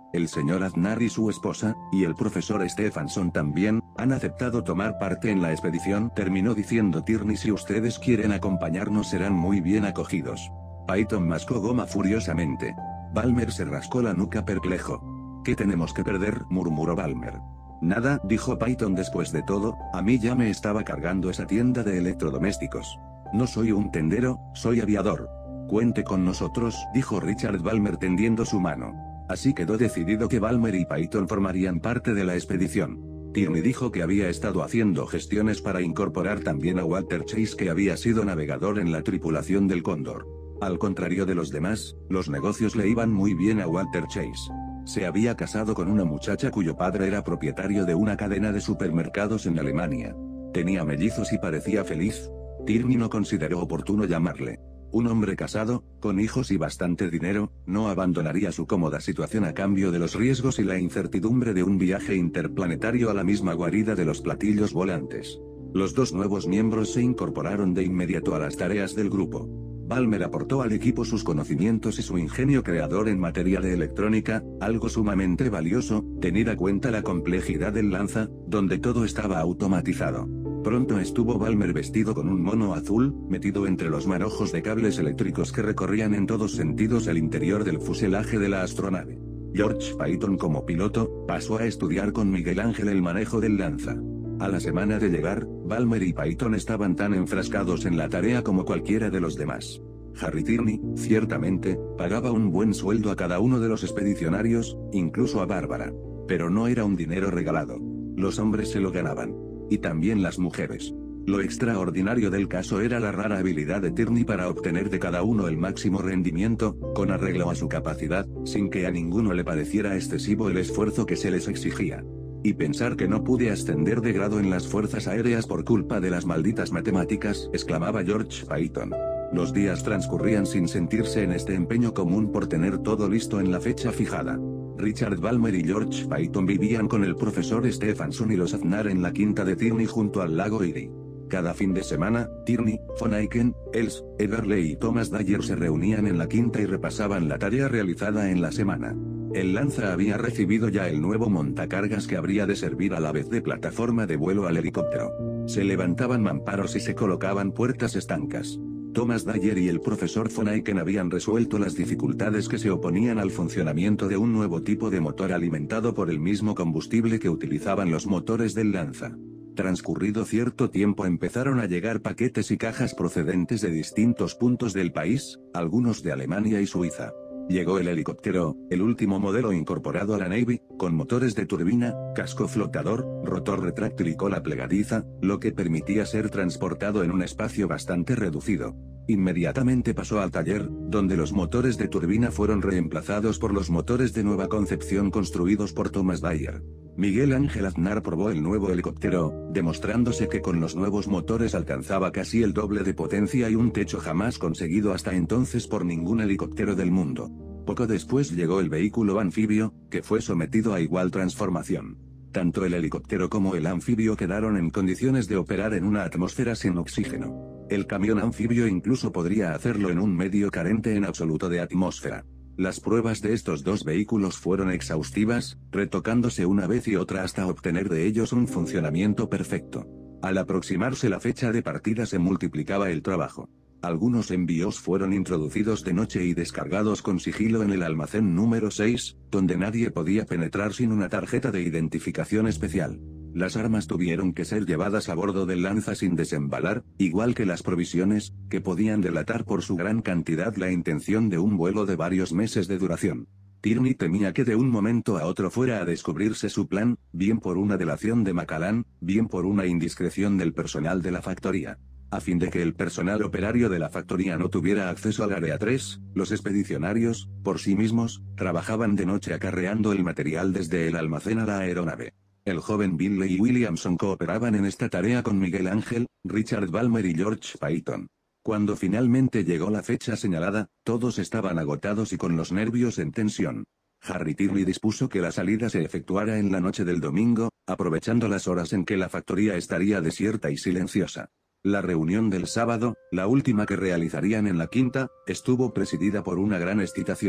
A: El señor Aznar y su esposa, y el profesor Stephenson también, han aceptado tomar parte en la expedición, terminó diciendo Tierney. Si ustedes quieren acompañarnos serán muy bien acogidos. Peyton mascó goma furiosamente. Balmer se rascó la nuca perplejo. ¿Qué tenemos que perder?, murmuró Balmer. Nada, dijo Peyton. Después de todo, a mí ya me estaba cargando esa tienda de electrodomésticos. No soy un tendero, soy aviador. Cuente con nosotros, dijo Richard Balmer tendiendo su mano. Así quedó decidido que Balmer y Peyton formarían parte de la expedición. Tierney dijo que había estado haciendo gestiones para incorporar también a Walter Chase, que había sido navegador en la tripulación del Cóndor. Al contrario de los demás, los negocios le iban muy bien a Walter Chase. Se había casado con una muchacha cuyo padre era propietario de una cadena de supermercados en Alemania. Tenía mellizos y parecía feliz. Tierney no consideró oportuno llamarle. Un hombre casado, con hijos y bastante dinero, no abandonaría su cómoda situación a cambio de los riesgos y la incertidumbre de un viaje interplanetario a la misma guarida de los platillos volantes. Los dos nuevos miembros se incorporaron de inmediato a las tareas del grupo. Balmer aportó al equipo sus conocimientos y su ingenio creador en materia de electrónica, algo sumamente valioso, tenida cuenta la complejidad del Lanza, donde todo estaba automatizado. Pronto estuvo Balmer vestido con un mono azul, metido entre los manojos de cables eléctricos que recorrían en todos sentidos el interior del fuselaje de la astronave. George Peyton, como piloto, pasó a estudiar con Miguel Ángel el manejo del Lanza. A la semana de llegar, Balmer y Peyton estaban tan enfrascados en la tarea como cualquiera de los demás. Harry Tierney, ciertamente, pagaba un buen sueldo a cada uno de los expedicionarios, incluso a Bárbara. Pero no era un dinero regalado. Los hombres se lo ganaban. Y también las mujeres. Lo extraordinario del caso era la rara habilidad de Tierney para obtener de cada uno el máximo rendimiento, con arreglo a su capacidad, sin que a ninguno le pareciera excesivo el esfuerzo que se les exigía. Y pensar que no pude ascender de grado en las fuerzas aéreas por culpa de las malditas matemáticas, exclamaba George Peyton. Los días transcurrían sin sentirse en este empeño común por tener todo listo en la fecha fijada. Richard Balmer y George Peyton vivían con el profesor Stephenson y los Aznar en la quinta de Tierney junto al lago Erie. Cada fin de semana, Tierney, von Aiken, Els, Everley y Thomas Dyer se reunían en la quinta y repasaban la tarea realizada en la semana. El Lanza había recibido ya el nuevo montacargas que habría de servir a la vez de plataforma de vuelo al helicóptero. Se levantaban mamparos y se colocaban puertas estancas. Thomas Dyer y el profesor von Aiken habían resuelto las dificultades que se oponían al funcionamiento de un nuevo tipo de motor alimentado por el mismo combustible que utilizaban los motores del Lanza. Transcurrido cierto tiempo empezaron a llegar paquetes y cajas procedentes de distintos puntos del país, algunos de Alemania y Suiza. Llegó el helicóptero, el último modelo incorporado a la Navy, con motores de turbina, casco flotador, rotor retráctil y cola plegadiza, lo que permitía ser transportado en un espacio bastante reducido. Inmediatamente pasó al taller, donde los motores de turbina fueron reemplazados por los motores de nueva concepción construidos por Thomas Dyer. Miguel Ángel Aznar probó el nuevo helicóptero, demostrándose que con los nuevos motores alcanzaba casi el doble de potencia y un techo jamás conseguido hasta entonces por ningún helicóptero del mundo. Poco después llegó el vehículo anfibio, que fue sometido a igual transformación. Tanto el helicóptero como el anfibio quedaron en condiciones de operar en una atmósfera sin oxígeno. El camión anfibio incluso podría hacerlo en un medio carente en absoluto de atmósfera. Las pruebas de estos dos vehículos fueron exhaustivas, retocándose una vez y otra hasta obtener de ellos un funcionamiento perfecto. Al aproximarse la fecha de partida se multiplicaba el trabajo. Algunos envíos fueron introducidos de noche y descargados con sigilo en el almacén número 6, donde nadie podía penetrar sin una tarjeta de identificación especial. Las armas tuvieron que ser llevadas a bordo del Lanza sin desembalar, igual que las provisiones, que podían delatar por su gran cantidad la intención de un vuelo de varios meses de duración. Tierney temía que de un momento a otro fuera a descubrirse su plan, bien por una delación de Macallan, bien por una indiscreción del personal de la factoría. A fin de que el personal operario de la factoría no tuviera acceso al área 3, los expedicionarios, por sí mismos, trabajaban de noche acarreando el material desde el almacén a la aeronave. El joven Billy Williamson cooperaban en esta tarea con Miguel Ángel, Richard Balmer y George Peyton. Cuando finalmente llegó la fecha señalada, todos estaban agotados y con los nervios en tensión. Harry Tierney dispuso que la salida se efectuara en la noche del domingo, aprovechando las horas en que la factoría estaría desierta y silenciosa. La reunión del sábado, la última que realizarían en la quinta, estuvo presidida por una gran excitación.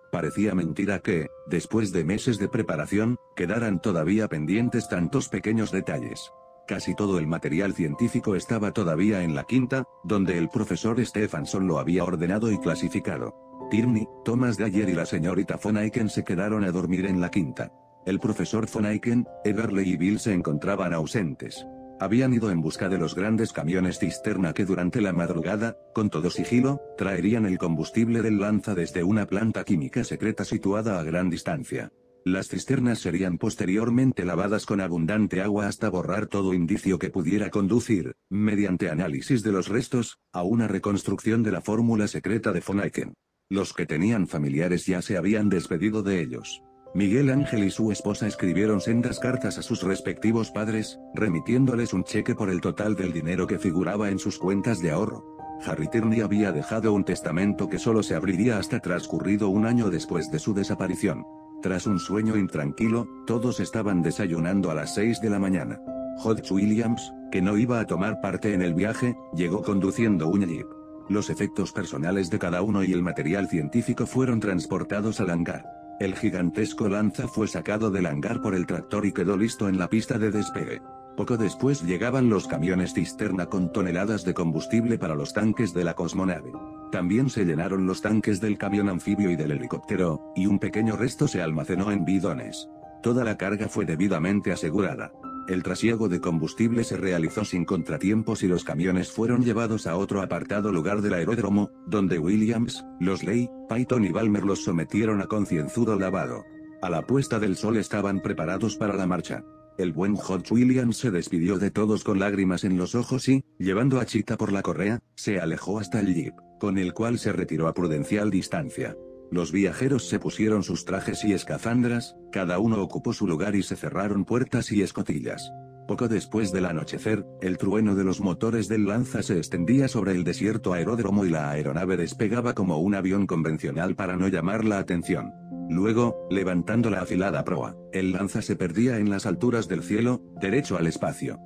A: Parecía mentira que, después de meses de preparación, quedaran todavía pendientes tantos pequeños detalles. Casi todo el material científico estaba todavía en la quinta, donde el profesor Stephenson lo había ordenado y clasificado. Tierney, Thomas Dyer y la señorita von Aiken se quedaron a dormir en la quinta. El profesor von Aiken, Everley y Bill se encontraban ausentes. Habían ido en busca de los grandes camiones cisterna que durante la madrugada, con todo sigilo, traerían el combustible del Lanza desde una planta química secreta situada a gran distancia. Las cisternas serían posteriormente lavadas con abundante agua hasta borrar todo indicio que pudiera conducir, mediante análisis de los restos, a una reconstrucción de la fórmula secreta de von Aiken. Los que tenían familiares ya se habían despedido de ellos. Miguel Ángel y su esposa escribieron sendas cartas a sus respectivos padres, remitiéndoles un cheque por el total del dinero que figuraba en sus cuentas de ahorro. Harry Tierney había dejado un testamento que solo se abriría hasta transcurrido un año después de su desaparición. Tras un sueño intranquilo, todos estaban desayunando a las 6 de la mañana. Hodge Williams, que no iba a tomar parte en el viaje, llegó conduciendo un jeep. Los efectos personales de cada uno y el material científico fueron transportados al hangar. El gigantesco Lanza fue sacado del hangar por el tractor y quedó listo en la pista de despegue. Poco después llegaban los camiones cisterna con toneladas de combustible para los tanques de la cosmonave. También se llenaron los tanques del camión anfibio y del helicóptero, y un pequeño resto se almacenó en bidones. Toda la carga fue debidamente asegurada. El trasiego de combustible se realizó sin contratiempos y los camiones fueron llevados a otro apartado lugar del aeródromo, donde Williams, Losley, Payton y Balmer los sometieron a concienzudo lavado. A la puesta del sol estaban preparados para la marcha. El buen Hodge Williams se despidió de todos con lágrimas en los ojos y, llevando a Cheetah por la correa, se alejó hasta el jeep, con el cual se retiró a prudencial distancia. Los viajeros se pusieron sus trajes y escafandras, cada uno ocupó su lugar y se cerraron puertas y escotillas. Poco después del anochecer, el trueno de los motores del Lanza se extendía sobre el desierto aeródromo y la aeronave despegaba como un avión convencional para no llamar la atención. Luego, levantando la afilada proa, el Lanza se perdía en las alturas del cielo, derecho al espacio.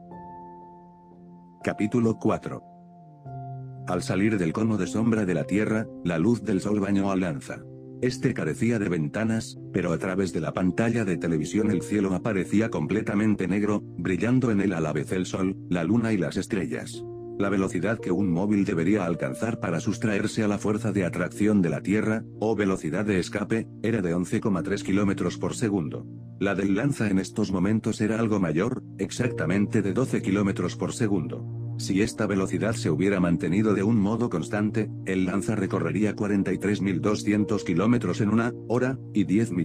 A: Capítulo 4. Al salir del cono de sombra de la Tierra, la luz del sol bañó al Lanza. Este carecía de ventanas, pero a través de la pantalla de televisión el cielo aparecía completamente negro, brillando en él a la vez el sol, la luna y las estrellas. La velocidad que un móvil debería alcanzar para sustraerse a la fuerza de atracción de la Tierra, o velocidad de escape, era de 11,3 km por segundo. La del Lanza en estos momentos era algo mayor, exactamente de 12 km por segundo. Si esta velocidad se hubiera mantenido de un modo constante, el Lanza recorrería 43.200 kilómetros en una hora, y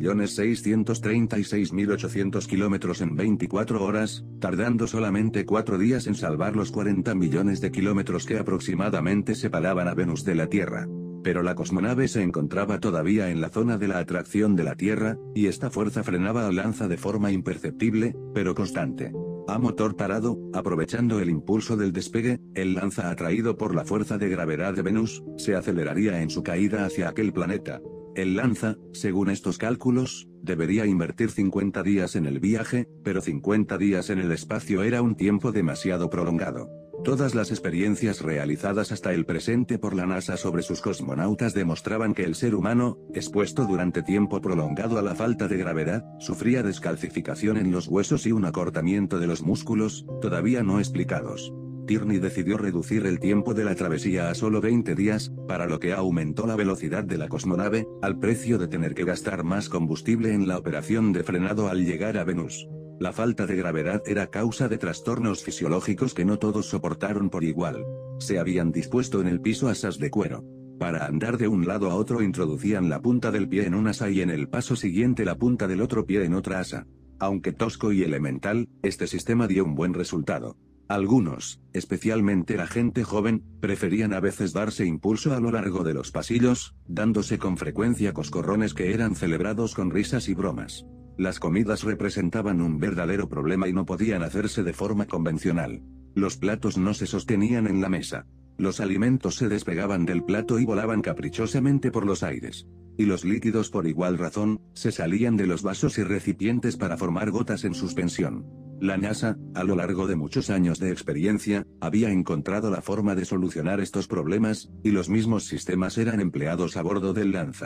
A: 10.636.800 kilómetros en 24 horas, tardando solamente 4 días en salvar los 40 millones de kilómetros que aproximadamente separaban a Venus de la Tierra. Pero la cosmonave se encontraba todavía en la zona de la atracción de la Tierra, y esta fuerza frenaba al Lanza de forma imperceptible, pero constante. A motor parado, aprovechando el impulso del despegue, el Lanza atraído por la fuerza de gravedad de Venus, se aceleraría en su caída hacia aquel planeta. El Lanza, según estos cálculos, debería invertir 50 días en el viaje, pero 50 días en el espacio era un tiempo demasiado prolongado. Todas las experiencias realizadas hasta el presente por la NASA sobre sus cosmonautas demostraban que el ser humano, expuesto durante tiempo prolongado a la falta de gravedad, sufría descalcificación en los huesos y un acortamiento de los músculos, todavía no explicados. Tierney decidió reducir el tiempo de la travesía a solo 20 días, para lo que aumentó la velocidad de la cosmonave, al precio de tener que gastar más combustible en la operación de frenado al llegar a Venus. La falta de gravedad era causa de trastornos fisiológicos que no todos soportaron por igual. Se habían dispuesto en el piso asas de cuero. Para andar de un lado a otro introducían la punta del pie en una asa y en el paso siguiente la punta del otro pie en otra asa. Aunque tosco y elemental, este sistema dio un buen resultado. Algunos, especialmente la gente joven, preferían a veces darse impulso a lo largo de los pasillos, dándose con frecuencia coscorrones que eran celebrados con risas y bromas. Las comidas representaban un verdadero problema y no podían hacerse de forma convencional. Los platos no se sostenían en la mesa. Los alimentos se despegaban del plato y volaban caprichosamente por los aires. Y los líquidos por igual razón, se salían de los vasos y recipientes para formar gotas en suspensión. La NASA, a lo largo de muchos años de experiencia, había encontrado la forma de solucionar estos problemas, y los mismos sistemas eran empleados a bordo del Lanza.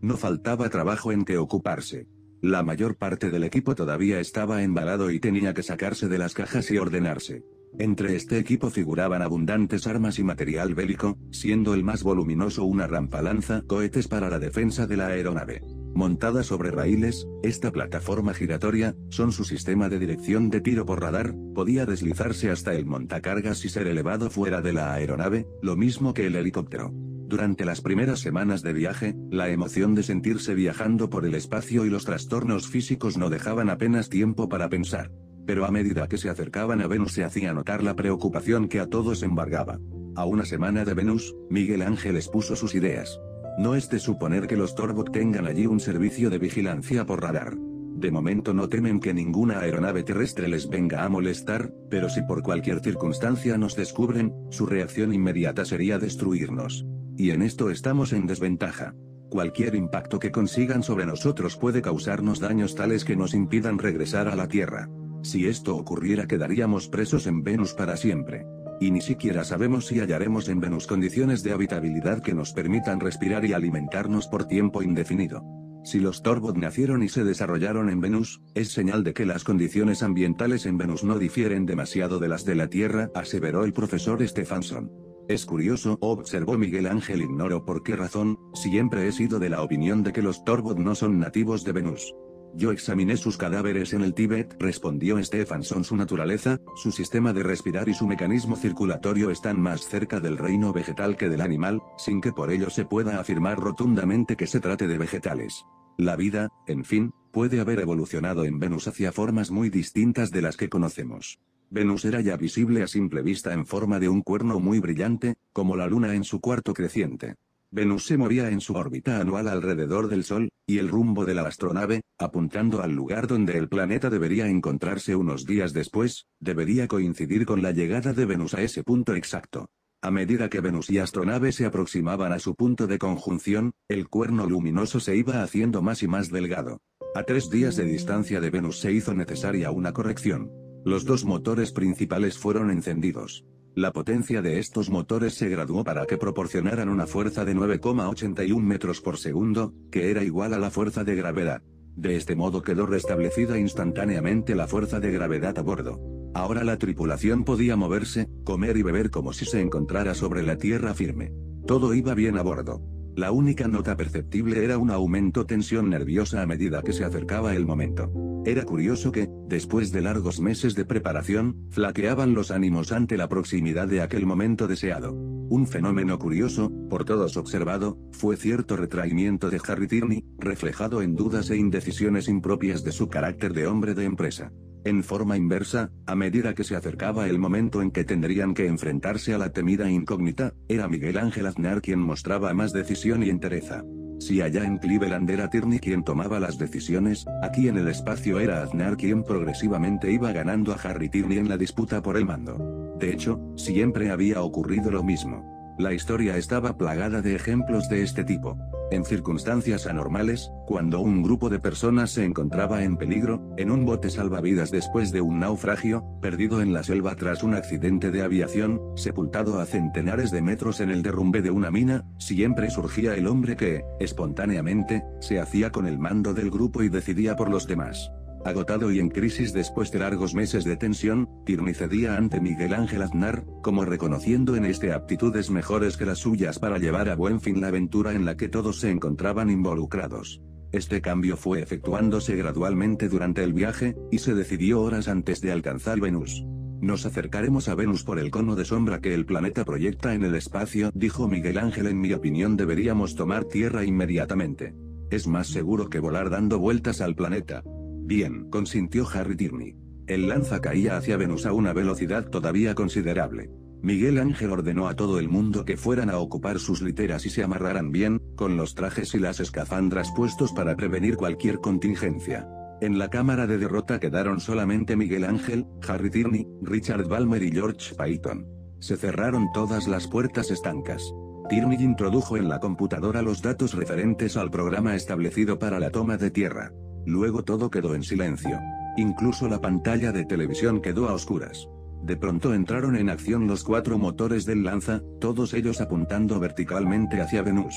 A: No faltaba trabajo en que ocuparse. La mayor parte del equipo todavía estaba embalado y tenía que sacarse de las cajas y ordenarse. Entre este equipo figuraban abundantes armas y material bélico, siendo el más voluminoso una rampa lanza cohetes para la defensa de la aeronave. Montada sobre raíles, esta plataforma giratoria, son su sistema de dirección de tiro por radar, podía deslizarse hasta el montacargas y ser elevado fuera de la aeronave, lo mismo que el helicóptero. Durante las primeras semanas de viaje, la emoción de sentirse viajando por el espacio y los trastornos físicos no dejaban apenas tiempo para pensar. Pero a medida que se acercaban a Venus se hacía notar la preocupación que a todos embargaba. A una semana de Venus, Miguel Ángel expuso sus ideas. No es de suponer que los Torbot tengan allí un servicio de vigilancia por radar. De momento no temen que ninguna aeronave terrestre les venga a molestar, pero si por cualquier circunstancia nos descubren, su reacción inmediata sería destruirnos. Y en esto estamos en desventaja. Cualquier impacto que consigan sobre nosotros puede causarnos daños tales que nos impidan regresar a la Tierra. Si esto ocurriera quedaríamos presos en Venus para siempre. Y ni siquiera sabemos si hallaremos en Venus condiciones de habitabilidad que nos permitan respirar y alimentarnos por tiempo indefinido. Si los Torbot nacieron y se desarrollaron en Venus, es señal de que las condiciones ambientales en Venus no difieren demasiado de las de la Tierra, aseveró el profesor Stephenson. Es curioso, observó Miguel Ángel, ignoro por qué razón, siempre he sido de la opinión de que los Torbot no son nativos de Venus. Yo examiné sus cadáveres en el Tíbet, respondió Stephenson. Su naturaleza, su sistema de respirar y su mecanismo circulatorio están más cerca del reino vegetal que del animal, sin que por ello se pueda afirmar rotundamente que se trate de vegetales. La vida, en fin, puede haber evolucionado en Venus hacia formas muy distintas de las que conocemos. Venus era ya visible a simple vista en forma de un cuerno muy brillante, como la luna en su cuarto creciente. Venus se movía en su órbita anual alrededor del Sol, y el rumbo de la astronave, apuntando al lugar donde el planeta debería encontrarse unos días después, debería coincidir con la llegada de Venus a ese punto exacto. A medida que Venus y astronave se aproximaban a su punto de conjunción, el cuerno luminoso se iba haciendo más y más delgado. A 3 días de distancia de Venus se hizo necesaria una corrección. Los 2 motores principales fueron encendidos. La potencia de estos motores se graduó para que proporcionaran una fuerza de 9,81 metros por segundo, que era igual a la fuerza de gravedad. De este modo quedó restablecida instantáneamente la fuerza de gravedad a bordo. Ahora la tripulación podía moverse, comer y beber como si se encontrara sobre la tierra firme. Todo iba bien a bordo. La única nota perceptible era un aumento tensión nerviosa a medida que se acercaba el momento. Era curioso que, después de largos meses de preparación, flaqueaban los ánimos ante la proximidad de aquel momento deseado. Un fenómeno curioso, por todos observado, fue cierto retraimiento de Harry Tierney, reflejado en dudas e indecisiones impropias de su carácter de hombre de empresa. En forma inversa, a medida que se acercaba el momento en que tendrían que enfrentarse a la temida incógnita, era Miguel Ángel Aznar quien mostraba más decisión y entereza. Si allá en Cleveland era Tierney quien tomaba las decisiones, aquí en el espacio era Aznar quien progresivamente iba ganando a Harry Tierney en la disputa por el mando. De hecho, siempre había ocurrido lo mismo. La historia estaba plagada de ejemplos de este tipo. En circunstancias anormales, cuando un grupo de personas se encontraba en peligro, en un bote salvavidas después de un naufragio, perdido en la selva tras un accidente de aviación, sepultado a centenares de metros en el derrumbe de una mina, siempre surgía el hombre que, espontáneamente, se hacía con el mando del grupo y decidía por los demás. Agotado y en crisis después de largos meses de tensión, Tierney cedía ante Miguel Ángel Aznar, como reconociendo en este aptitudes mejores que las suyas para llevar a buen fin la aventura en la que todos se encontraban involucrados. Este cambio fue efectuándose gradualmente durante el viaje, y se decidió horas antes de alcanzar Venus. Nos acercaremos a Venus por el cono de sombra que el planeta proyecta en el espacio, dijo Miguel Ángel. En mi opinión deberíamos tomar Tierra inmediatamente. Es más seguro que volar dando vueltas al planeta. Bien, consintió Harry Tierney. El lanza caía hacia Venus a una velocidad todavía considerable. Miguel Ángel ordenó a todo el mundo que fueran a ocupar sus literas y se amarraran bien, con los trajes y las escafandras puestos para prevenir cualquier contingencia. En la cámara de derrota quedaron solamente Miguel Ángel, Harry Tierney, Richard Balmer y George Payton. Se cerraron todas las puertas estancas. Tierney introdujo en la computadora los datos referentes al programa establecido para la toma de tierra. Luego todo quedó en silencio. Incluso la pantalla de televisión quedó a oscuras. De pronto entraron en acción los 4 motores del lanza, todos ellos apuntando verticalmente hacia Venus.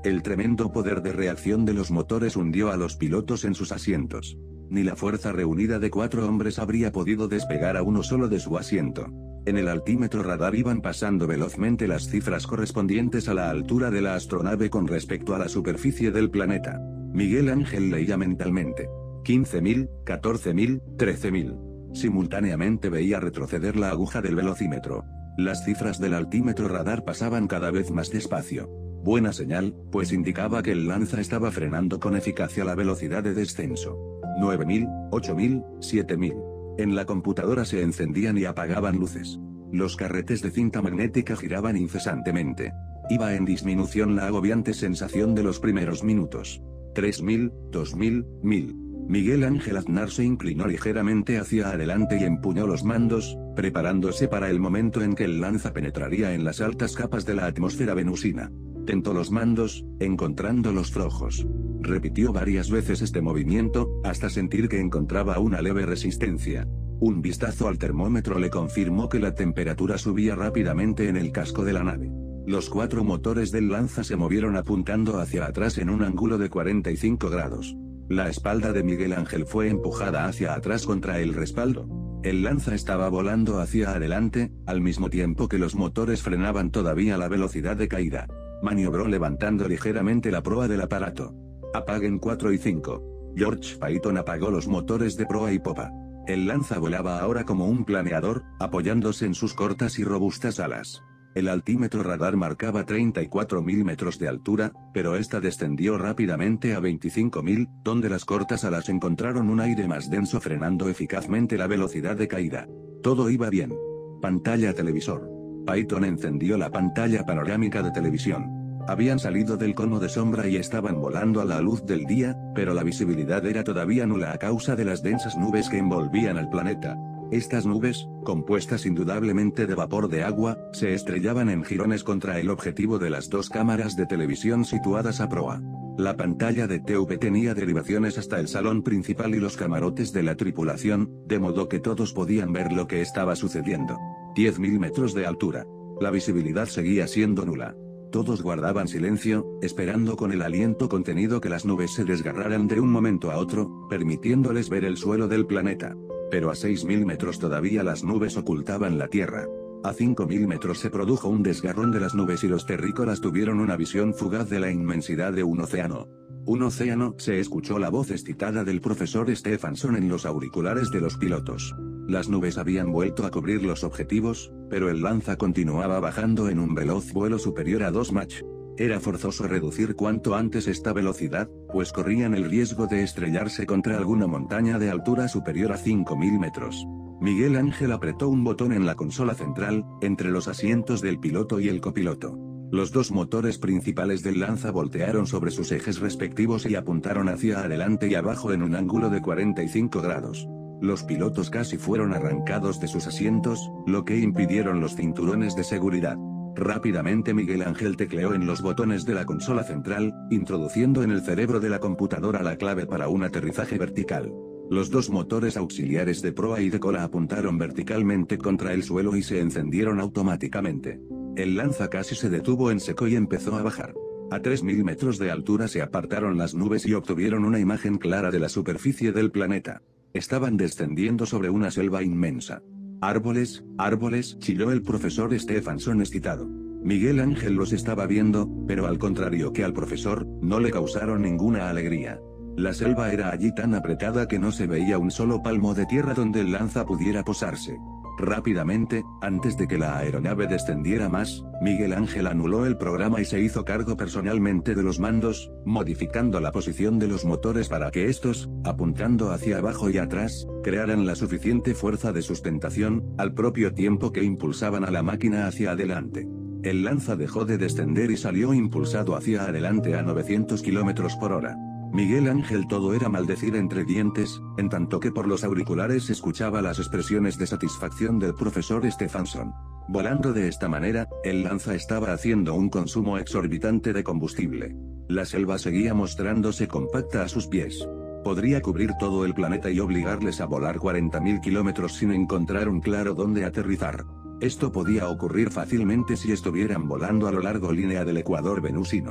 A: El tremendo poder de reacción de los motores hundió a los pilotos en sus asientos. Ni la fuerza reunida de 4 hombres habría podido despegar a uno solo de su asiento. En el altímetro radar iban pasando velozmente las cifras correspondientes a la altura de la astronave con respecto a la superficie del planeta. Miguel Ángel leía mentalmente. 15.000, 14.000, 13.000. Simultáneamente veía retroceder la aguja del velocímetro. Las cifras del altímetro radar pasaban cada vez más despacio. Buena señal, pues indicaba que el Lanza estaba frenando con eficacia la velocidad de descenso. 9.000, 8.000, 7.000. En la computadora se encendían y apagaban luces. Los carretes de cinta magnética giraban incesantemente. Iba en disminución la agobiante sensación de los primeros minutos. 3.000, 2.000, 1.000. Miguel Ángel Aznar se inclinó ligeramente hacia adelante y empuñó los mandos, preparándose para el momento en que el Lanza penetraría en las altas capas de la atmósfera venusina. Tentó los mandos, encontrando los flojos. Repitió varias veces este movimiento, hasta sentir que encontraba una leve resistencia. Un vistazo al termómetro le confirmó que la temperatura subía rápidamente en el casco de la nave. Los 4 motores del Lanza se movieron apuntando hacia atrás en un ángulo de 45 grados. La espalda de Miguel Ángel fue empujada hacia atrás contra el respaldo. El Lanza estaba volando hacia adelante, al mismo tiempo que los motores frenaban todavía la velocidad de caída. Maniobró levantando ligeramente la proa del aparato. Apaguen 4 y 5. George Payton apagó los motores de proa y popa. El Lanza volaba ahora como un planeador, apoyándose en sus cortas y robustas alas. El altímetro radar marcaba 34.000 metros de altura, pero esta descendió rápidamente a 25.000, donde las cortas alas encontraron un aire más denso frenando eficazmente la velocidad de caída. Todo iba bien. Pantalla televisor. Payton encendió la pantalla panorámica de televisión. Habían salido del cono de sombra y estaban volando a la luz del día, pero la visibilidad era todavía nula a causa de las densas nubes que envolvían al planeta. Estas nubes, compuestas indudablemente de vapor de agua, se estrellaban en jirones contra el objetivo de las 2 cámaras de televisión situadas a proa. La pantalla de TV tenía derivaciones hasta el salón principal y los camarotes de la tripulación, de modo que todos podían ver lo que estaba sucediendo. 10.000 metros de altura. La visibilidad seguía siendo nula. Todos guardaban silencio, esperando con el aliento contenido que las nubes se desgarraran de un momento a otro, permitiéndoles ver el suelo del planeta. Pero a 6.000 metros todavía las nubes ocultaban la Tierra. A 5.000 metros se produjo un desgarrón de las nubes y los terrícolas tuvieron una visión fugaz de la inmensidad de un océano. Un océano, se escuchó la voz excitada del profesor Stephenson en los auriculares de los pilotos. Las nubes habían vuelto a cubrir los objetivos, pero el Lanza continuaba bajando en un veloz vuelo superior a 2 Mach. Era forzoso reducir cuanto antes esta velocidad, pues corrían el riesgo de estrellarse contra alguna montaña de altura superior a 5.000 metros. Miguel Ángel apretó un botón en la consola central, entre los asientos del piloto y el copiloto. Los 2 motores principales del Lanza voltearon sobre sus ejes respectivos y apuntaron hacia adelante y abajo en un ángulo de 45 grados. Los pilotos casi fueron arrancados de sus asientos, lo que impidieron los cinturones de seguridad. Rápidamente Miguel Ángel tecleó en los botones de la consola central, introduciendo en el cerebro de la computadora la clave para un aterrizaje vertical. Los 2 motores auxiliares de proa y de cola apuntaron verticalmente contra el suelo y se encendieron automáticamente. El Lanza casi se detuvo en seco y empezó a bajar. A 3.000 metros de altura se apartaron las nubes y obtuvieron una imagen clara de la superficie del planeta. Estaban descendiendo sobre una selva inmensa. Árboles, árboles, chilló el profesor Stephenson excitado. Miguel Ángel los estaba viendo, pero al contrario que al profesor, no le causaron ninguna alegría. La selva era allí tan apretada que no se veía un solo palmo de tierra donde el Lanza pudiera posarse. Rápidamente, antes de que la aeronave descendiera más, Miguel Ángel anuló el programa y se hizo cargo personalmente de los mandos, modificando la posición de los motores para que estos, apuntando hacia abajo y atrás, crearan la suficiente fuerza de sustentación, al propio tiempo que impulsaban a la máquina hacia adelante. El Lanza dejó de descender y salió impulsado hacia adelante a 900 km por hora. Miguel Ángel todo era maldecir entre dientes, en tanto que por los auriculares escuchaba las expresiones de satisfacción del profesor Stephenson. Volando de esta manera, el Lanza estaba haciendo un consumo exorbitante de combustible. La selva seguía mostrándose compacta a sus pies. Podría cubrir todo el planeta y obligarles a volar 40.000 kilómetros sin encontrar un claro donde aterrizar. Esto podía ocurrir fácilmente si estuvieran volando a lo largo línea del ecuador venusino.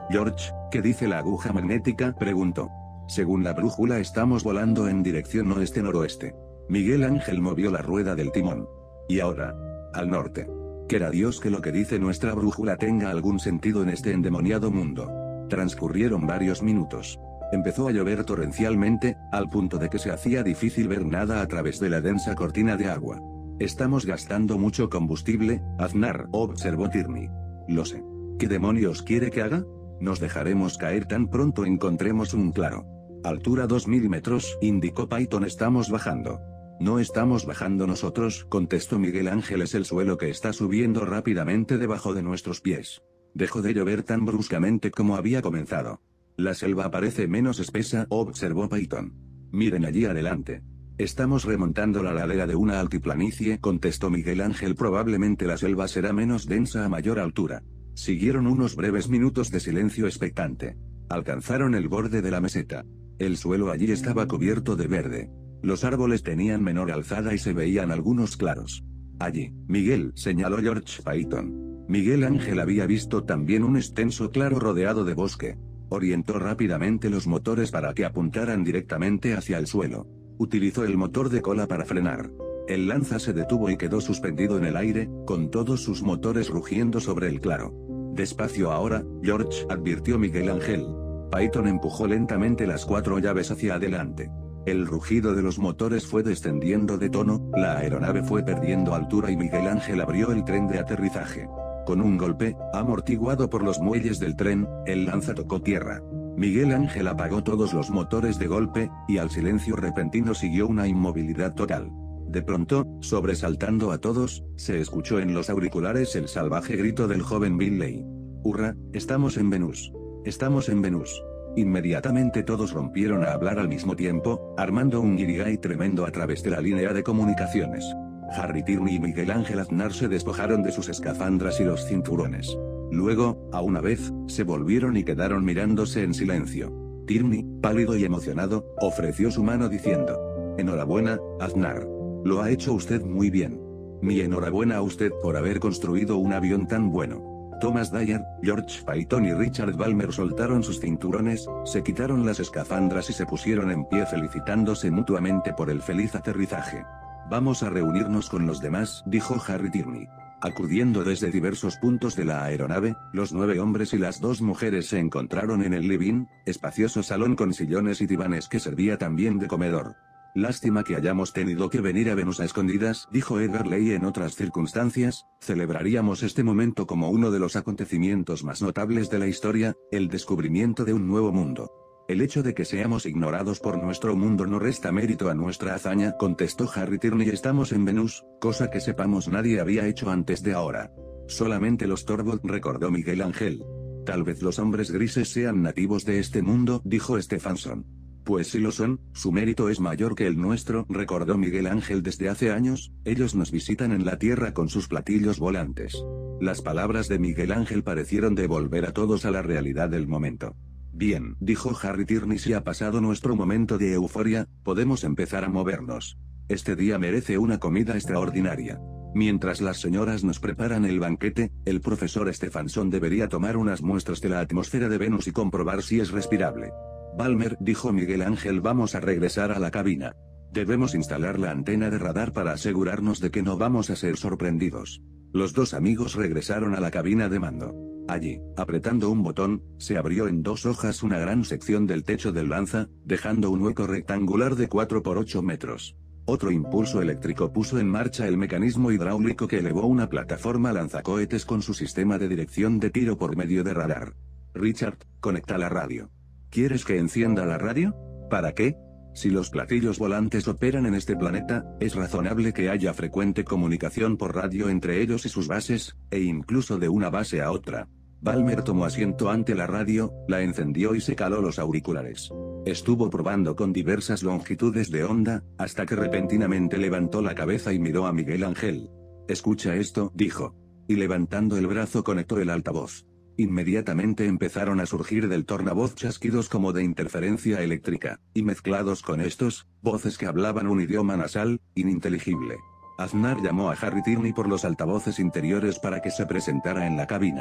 A: George, ¿qué dice la aguja magnética?, preguntó. Según la brújula estamos volando en dirección oeste-noroeste. Miguel Ángel movió la rueda del timón. Y ahora, al norte. Quiera Dios que lo que dice nuestra brújula tenga algún sentido en este endemoniado mundo. Transcurrieron varios minutos. Empezó a llover torrencialmente, al punto de que se hacía difícil ver nada a través de la densa cortina de agua. Estamos gastando mucho combustible, Aznar, observó Tierney. Lo sé. ¿Qué demonios quiere que haga? Nos dejaremos caer tan pronto encontremos un claro. Altura 2000 metros, indicó Peyton. Estamos bajando. No estamos bajando nosotros, contestó Miguel Ángel, es el suelo que está subiendo rápidamente debajo de nuestros pies. Dejó de llover tan bruscamente como había comenzado. La selva parece menos espesa, observó Peyton. Miren allí adelante. Estamos remontando la ladera de una altiplanicie, contestó Miguel Ángel. Probablemente la selva será menos densa a mayor altura. Siguieron unos breves minutos de silencio expectante. Alcanzaron el borde de la meseta. El suelo allí estaba cubierto de verde. Los árboles tenían menor alzada y se veían algunos claros. Allí, Miguel, señaló George Peyton. Miguel Ángel había visto también un extenso claro rodeado de bosque. Orientó rápidamente los motores para que apuntaran directamente hacia el suelo. Utilizó el motor de cola para frenar. El lanza se detuvo y quedó suspendido en el aire, con todos sus motores rugiendo sobre el claro. Despacio ahora, George, advirtió Miguel Ángel. Peyton empujó lentamente las 4 llaves hacia adelante. El rugido de los motores fue descendiendo de tono, la aeronave fue perdiendo altura y Miguel Ángel abrió el tren de aterrizaje. Con un golpe, amortiguado por los muelles del tren, el lanza tocó tierra. Miguel Ángel apagó todos los motores de golpe, y al silencio repentino siguió una inmovilidad total. De pronto, sobresaltando a todos, se escuchó en los auriculares el salvaje grito del joven Billy. ¡Hurra! Estamos en Venus. Estamos en Venus. Inmediatamente todos rompieron a hablar al mismo tiempo, armando un guirigay tremendo a través de la línea de comunicaciones. Harry Tierney y Miguel Ángel Aznar se despojaron de sus escafandras y los cinturones. Luego, a una vez, se volvieron y quedaron mirándose en silencio. Tierney, pálido y emocionado, ofreció su mano diciendo: «Enhorabuena, Aznar. Lo ha hecho usted muy bien. Mi enhorabuena a usted por haber construido un avión tan bueno». Thomas Dyer, George Peyton y Richard Ballmer soltaron sus cinturones, se quitaron las escafandras y se pusieron en pie felicitándose mutuamente por el feliz aterrizaje. «Vamos a reunirnos con los demás», dijo Harry Tierney. Acudiendo desde diversos puntos de la aeronave, los 9 hombres y las 2 mujeres se encontraron en el living, espacioso salón con sillones y divanes que servía también de comedor. «Lástima que hayamos tenido que venir a Venus a escondidas», dijo Edgar Ley. «En otras circunstancias, celebraríamos este momento como uno de los acontecimientos más notables de la historia, el descubrimiento de un nuevo mundo. El hecho de que seamos ignorados por nuestro mundo no resta mérito a nuestra hazaña», contestó Harry Tierney. «Estamos en Venus, cosa que sepamos nadie había hecho antes de ahora. Solamente los Torvald», recordó Miguel Ángel. «Tal vez los hombres grises sean nativos de este mundo», dijo Stephenson. «Pues si lo son, su mérito es mayor que el nuestro», recordó Miguel Ángel. «Desde hace años, ellos nos visitan en la Tierra con sus platillos volantes». Las palabras de Miguel Ángel parecieron devolver a todos a la realidad del momento. «Bien», dijo Harry Tierney, «si ha pasado nuestro momento de euforia, podemos empezar a movernos. Este día merece una comida extraordinaria. Mientras las señoras nos preparan el banquete, el profesor Stephenson debería tomar unas muestras de la atmósfera de Venus y comprobar si es respirable». «Ballmer», dijo Miguel Ángel, «vamos a regresar a la cabina. Debemos instalar la antena de radar para asegurarnos de que no vamos a ser sorprendidos». Los 2 amigos regresaron a la cabina de mando. Allí, apretando un botón, se abrió en 2 hojas una gran sección del techo del lanza, dejando un hueco rectangular de 4 por 8 metros. Otro impulso eléctrico puso en marcha el mecanismo hidráulico que elevó una plataforma lanzacohetes con su sistema de dirección de tiro por medio de radar. «Richard, conecta la radio». «¿Quieres que encienda la radio? ¿Para qué? Si los platillos volantes operan en este planeta, es razonable que haya frecuente comunicación por radio entre ellos y sus bases, e incluso de una base a otra». Ballmer tomó asiento ante la radio, la encendió y se caló los auriculares. Estuvo probando con diversas longitudes de onda, hasta que repentinamente levantó la cabeza y miró a Miguel Ángel. «Escucha esto», dijo. Y levantando el brazo conectó el altavoz. Inmediatamente empezaron a surgir del tornavoz chasquidos como de interferencia eléctrica, y mezclados con estos, voces que hablaban un idioma nasal, ininteligible. Aznar llamó a Harry Tierney por los altavoces interiores para que se presentara en la cabina.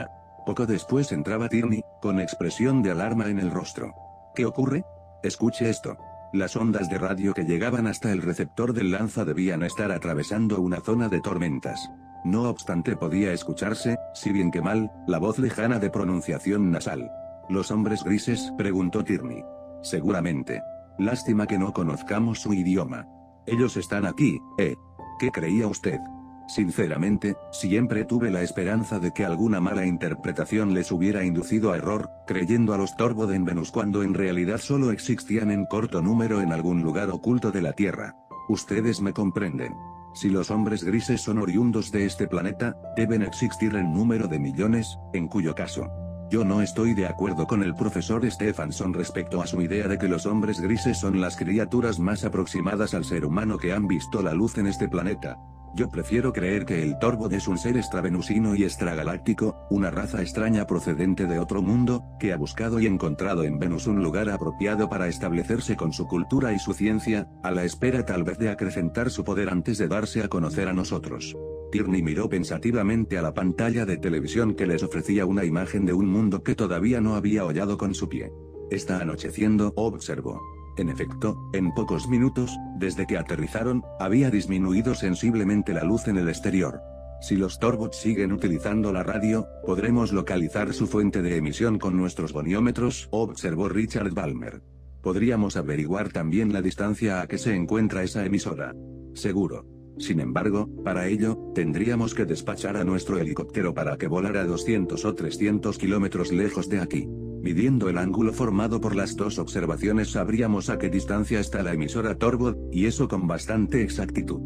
A: Poco después entraba Tierney, con expresión de alarma en el rostro. ¿Qué ocurre? Escuche esto. Las ondas de radio que llegaban hasta el receptor del lanza debían estar atravesando una zona de tormentas. No obstante podía escucharse, si bien que mal, la voz lejana de pronunciación nasal. ¿Los hombres grises?, preguntó Tierney. Seguramente. Lástima que no conozcamos su idioma. Ellos están aquí, ¿eh? ¿Qué creía usted? Sinceramente, siempre tuve la esperanza de que alguna mala interpretación les hubiera inducido a error, creyendo a los Torvod en Venus cuando en realidad solo existían en corto número en algún lugar oculto de la Tierra. Ustedes me comprenden. Si los hombres grises son oriundos de este planeta, deben existir en número de millones, en cuyo caso, yo no estoy de acuerdo con el profesor Stephenson respecto a su idea de que los hombres grises son las criaturas más aproximadas al ser humano que han visto la luz en este planeta. Yo prefiero creer que el Torvod es un ser extravenusino y extragaláctico, una raza extraña procedente de otro mundo, que ha buscado y encontrado en Venus un lugar apropiado para establecerse con su cultura y su ciencia, a la espera tal vez de acrecentar su poder antes de darse a conocer a nosotros. Tierney miró pensativamente a la pantalla de televisión que les ofrecía una imagen de un mundo que todavía no había hollado con su pie. Está anocheciendo, observó. En efecto, en pocos minutos, desde que aterrizaron, había disminuido sensiblemente la luz en el exterior. Si los Torvod siguen utilizando la radio, podremos localizar su fuente de emisión con nuestros boniómetros, observó Richard Balmer. Podríamos averiguar también la distancia a que se encuentra esa emisora. Seguro. Sin embargo, para ello, tendríamos que despachar a nuestro helicóptero para que volara 200 o 300 kilómetros lejos de aquí. Midiendo el ángulo formado por las dos observaciones sabríamos a qué distancia está la emisora Torvod, y eso con bastante exactitud.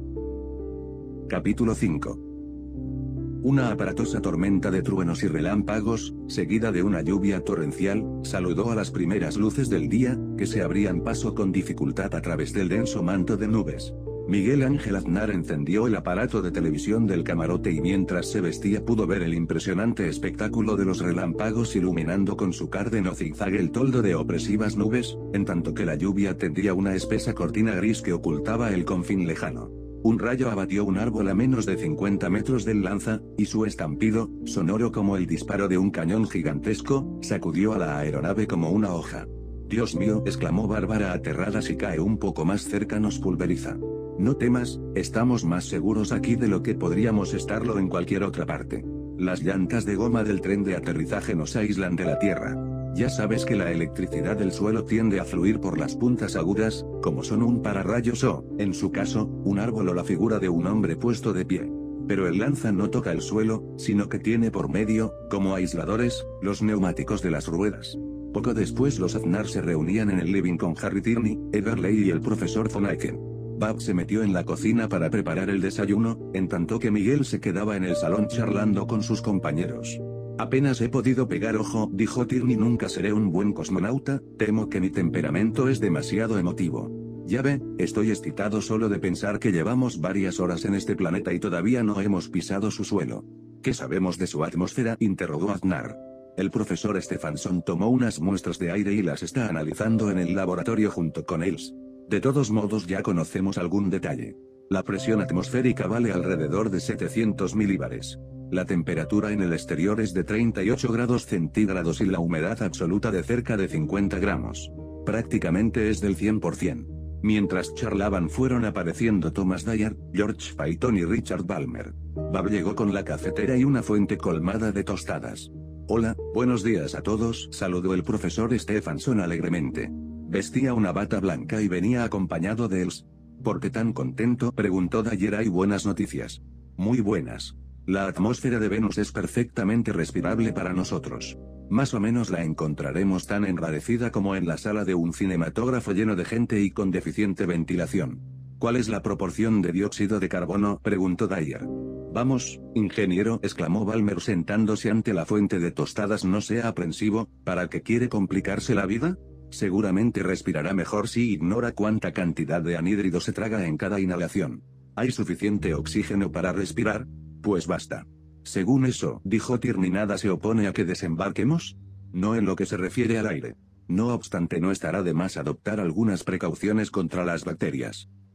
A: Capítulo 5. Una aparatosa tormenta de truenos y relámpagos, seguida de una lluvia torrencial, saludó a las primeras luces del día, que se abrían paso con dificultad a través del denso manto de nubes. Miguel Ángel Aznar encendió el aparato de televisión del camarote y mientras se vestía pudo ver el impresionante espectáculo de los relámpagos iluminando con su cárdeno zigzag el toldo de opresivas nubes, en tanto que la lluvia tendía una espesa cortina gris que ocultaba el confín lejano. Un rayo abatió un árbol a menos de 50 metros del lanza, y su estampido, sonoro como el disparo de un cañón gigantesco, sacudió a la aeronave como una hoja. «Dios mío», exclamó Bárbara aterrada, «si cae un poco más cerca nos pulveriza». No temas, estamos más seguros aquí de lo que podríamos estarlo en cualquier otra parte. Las llantas de goma del tren de aterrizaje nos aíslan de la tierra. Ya sabes que la electricidad del suelo tiende a fluir por las puntas agudas, como son un pararrayos o, en su caso, un árbol o la figura de un hombre puesto de pie. Pero el lanza no toca el suelo, sino que tiene por medio, como aisladores, los neumáticos de las ruedas. Poco después los Aznar se reunían en el living con Harry Tierney, Everley y el profesor von Aiken. Bab se metió en la cocina para preparar el desayuno, en tanto que Miguel se quedaba en el salón charlando con sus compañeros. «Apenas he podido pegar ojo», dijo Tierney, «nunca seré un buen cosmonauta, temo que mi temperamento es demasiado emotivo. Ya ve, estoy excitado solo de pensar que llevamos varias horas en este planeta y todavía no hemos pisado su suelo». «¿Qué sabemos de su atmósfera?», interrogó Aznar. «El profesor Stephenson tomó unas muestras de aire y las está analizando en el laboratorio junto con Els. De todos modos ya conocemos algún detalle. La presión atmosférica vale alrededor de 700 milíbares. La temperatura en el exterior es de 38 grados centígrados y la humedad absoluta de cerca de 50 gramos. Prácticamente es del 100%. Mientras charlaban fueron apareciendo Thomas Dyer, George Payton y Richard Balmer. Bab llegó con la cafetera y una fuente colmada de tostadas. «Hola, buenos días a todos», saludó el profesor Stephenson alegremente. Vestía una bata blanca y venía acompañado de Els. «¿Por qué tan contento?», preguntó Dyer. «Hay buenas noticias». «Muy buenas. La atmósfera de Venus es perfectamente respirable para nosotros. Más o menos la encontraremos tan enrarecida como en la sala de un cinematógrafo lleno de gente y con deficiente ventilación». «¿Cuál es la proporción de dióxido de carbono?», preguntó Dyer. «Vamos, ingeniero», exclamó Balmer sentándose ante la fuente de tostadas. «No sea aprensivo, ¿para qué quiere complicarse la vida? Seguramente respirará mejor si ignora cuánta cantidad de anhídrido se traga en cada inhalación. ¿Hay suficiente oxígeno para respirar? Pues basta. Según eso», dijo Tierney, «¿nada se opone a que desembarquemos? No en lo que se refiere al aire. No obstante, no estará de más adoptar algunas precauciones contra las bacterias».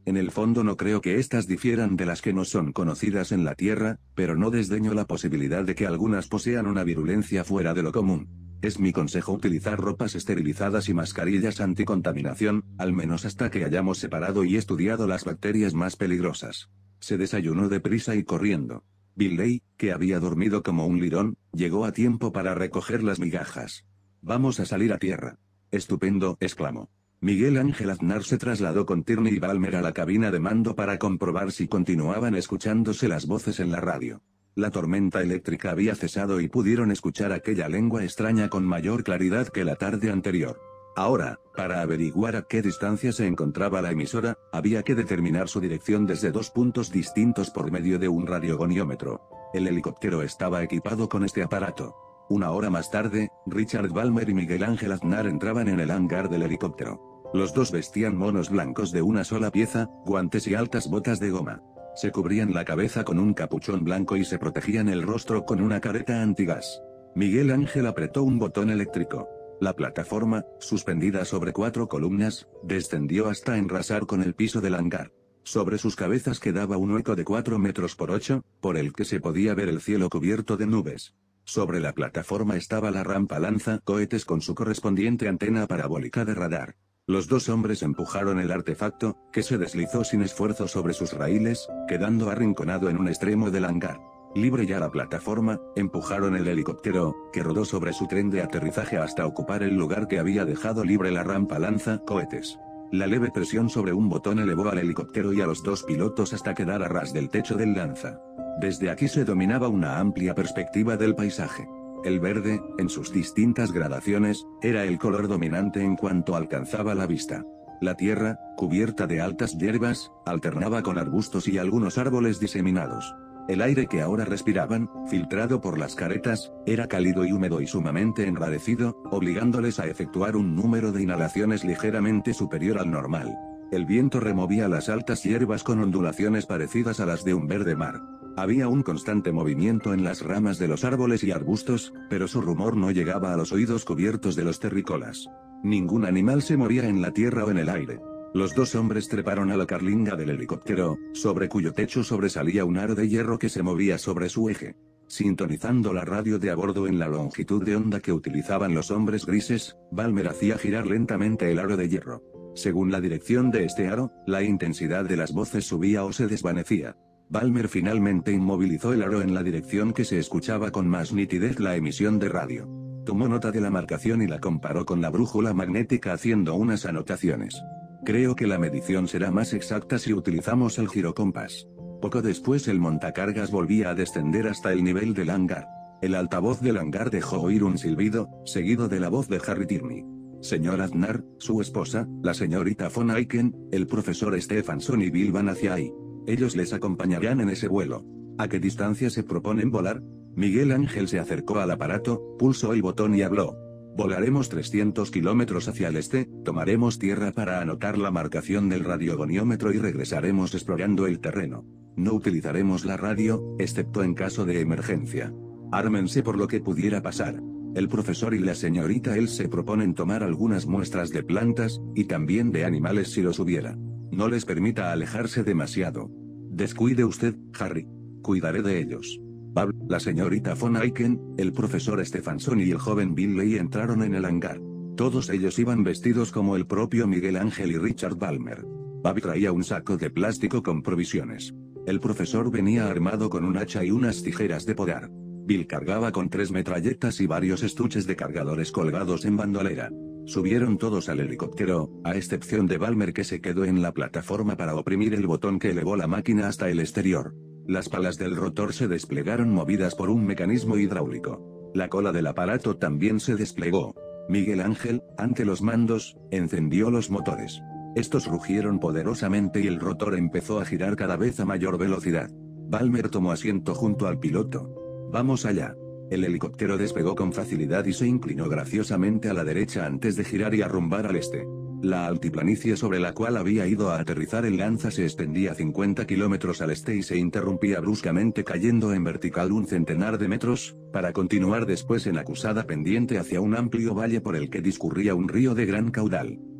A: En el fondo no creo que estas difieran de las que nos son conocidas en la Tierra, pero no desdeño la posibilidad de que algunas posean una virulencia fuera de lo común. Es mi consejo utilizar ropas esterilizadas y mascarillas anticontaminación, al menos hasta que hayamos separado y estudiado las bacterias más peligrosas. Se desayunó deprisa y corriendo. Billy, que había dormido como un lirón, llegó a tiempo para recoger las migajas. Vamos a salir a tierra. Estupendo, exclamó. Miguel Ángel Aznar se trasladó con Tierney y Balmer a la cabina de mando para comprobar si continuaban escuchándose las voces en la radio. La tormenta eléctrica había cesado y pudieron escuchar aquella lengua extraña con mayor claridad que la tarde anterior. Ahora, para averiguar a qué distancia se encontraba la emisora, había que determinar su dirección desde 2 puntos distintos por medio de un radiogoniómetro. El helicóptero estaba equipado con este aparato. Una hora más tarde, Richard Balmer y Miguel Ángel Aznar entraban en el hangar del helicóptero. Los dos vestían monos blancos de una sola pieza, guantes y altas botas de goma. Se cubrían la cabeza con un capuchón blanco y se protegían el rostro con una careta antigas. Miguel Ángel apretó un botón eléctrico. La plataforma, suspendida sobre 4 columnas, descendió hasta enrasar con el piso del hangar. Sobre sus cabezas quedaba un hueco de 4 metros por 8, por el que se podía ver el cielo cubierto de nubes. Sobre la plataforma estaba la rampa lanza-cohetes con su correspondiente antena parabólica de radar. Los dos hombres empujaron el artefacto, que se deslizó sin esfuerzo sobre sus raíles, quedando arrinconado en un extremo del hangar. Libre ya la plataforma, empujaron el helicóptero, que rodó sobre su tren de aterrizaje hasta ocupar el lugar que había dejado libre la rampa lanza-cohetes. La leve presión sobre un botón elevó al helicóptero y a los dos pilotos hasta quedar a ras del techo del lanza. Desde aquí se dominaba una amplia perspectiva del paisaje. El verde, en sus distintas gradaciones, era el color dominante en cuanto alcanzaba la vista. La tierra, cubierta de altas hierbas, alternaba con arbustos y algunos árboles diseminados. El aire que ahora respiraban, filtrado por las caretas, era cálido y húmedo y sumamente enrarecido, obligándoles a efectuar un número de inhalaciones ligeramente superior al normal. El viento removía las altas hierbas con ondulaciones parecidas a las de un verde mar. Había un constante movimiento en las ramas de los árboles y arbustos, pero su rumor no llegaba a los oídos cubiertos de los terrícolas. Ningún animal se movía en la tierra o en el aire. Los dos hombres treparon a la carlinga del helicóptero, sobre cuyo techo sobresalía un aro de hierro que se movía sobre su eje. Sintonizando la radio de a bordo en la longitud de onda que utilizaban los hombres grises, Balmer hacía girar lentamente el aro de hierro. Según la dirección de este aro, la intensidad de las voces subía o se desvanecía. Balmer finalmente inmovilizó el aro en la dirección que se escuchaba con más nitidez la emisión de radio. Tomó nota de la marcación y la comparó con la brújula magnética haciendo unas anotaciones. Creo que la medición será más exacta si utilizamos el girocompás. Poco después el montacargas volvía a descender hasta el nivel del hangar. El altavoz del hangar dejó oír un silbido, seguido de la voz de Harry Tierney. Señor Aznar, su esposa, la señorita von Aiken, el profesor Stephenson y Bill van hacia ahí. Ellos les acompañarán en ese vuelo. ¿A qué distancia se proponen volar? Miguel Ángel se acercó al aparato, pulsó el botón y habló. Volaremos 300 kilómetros hacia el este, tomaremos tierra para anotar la marcación del radiogoniómetro y regresaremos explorando el terreno. No utilizaremos la radio, excepto en caso de emergencia. Ármense por lo que pudiera pasar. El profesor y la señorita él se proponen tomar algunas muestras de plantas, y también de animales si los hubiera. No les permita alejarse demasiado. Descuide usted, Harry. Cuidaré de ellos. La señorita von Aiken, el profesor Stephenson y el joven Billy entraron en el hangar. Todos ellos iban vestidos como el propio Miguel Ángel y Richard Balmer. Bobby traía un saco de plástico con provisiones. El profesor venía armado con un hacha y unas tijeras de podar. Bill cargaba con 3 metralletas y varios estuches de cargadores colgados en bandolera. Subieron todos al helicóptero, a excepción de Balmer que se quedó en la plataforma para oprimir el botón que elevó la máquina hasta el exterior. Las palas del rotor se desplegaron movidas por un mecanismo hidráulico. La cola del aparato también se desplegó. Miguel Ángel, ante los mandos, encendió los motores. Estos rugieron poderosamente y el rotor empezó a girar cada vez a mayor velocidad. Balmer tomó asiento junto al piloto. Vamos allá. El helicóptero despegó con facilidad y se inclinó graciosamente a la derecha antes de girar y arrumbar al este. La altiplanicie sobre la cual había ido a aterrizar el lanza se extendía 50 kilómetros al este y se interrumpía bruscamente cayendo en vertical un centenar de metros, para continuar después en acusada pendiente hacia un amplio valle por el que discurría un río de gran caudal.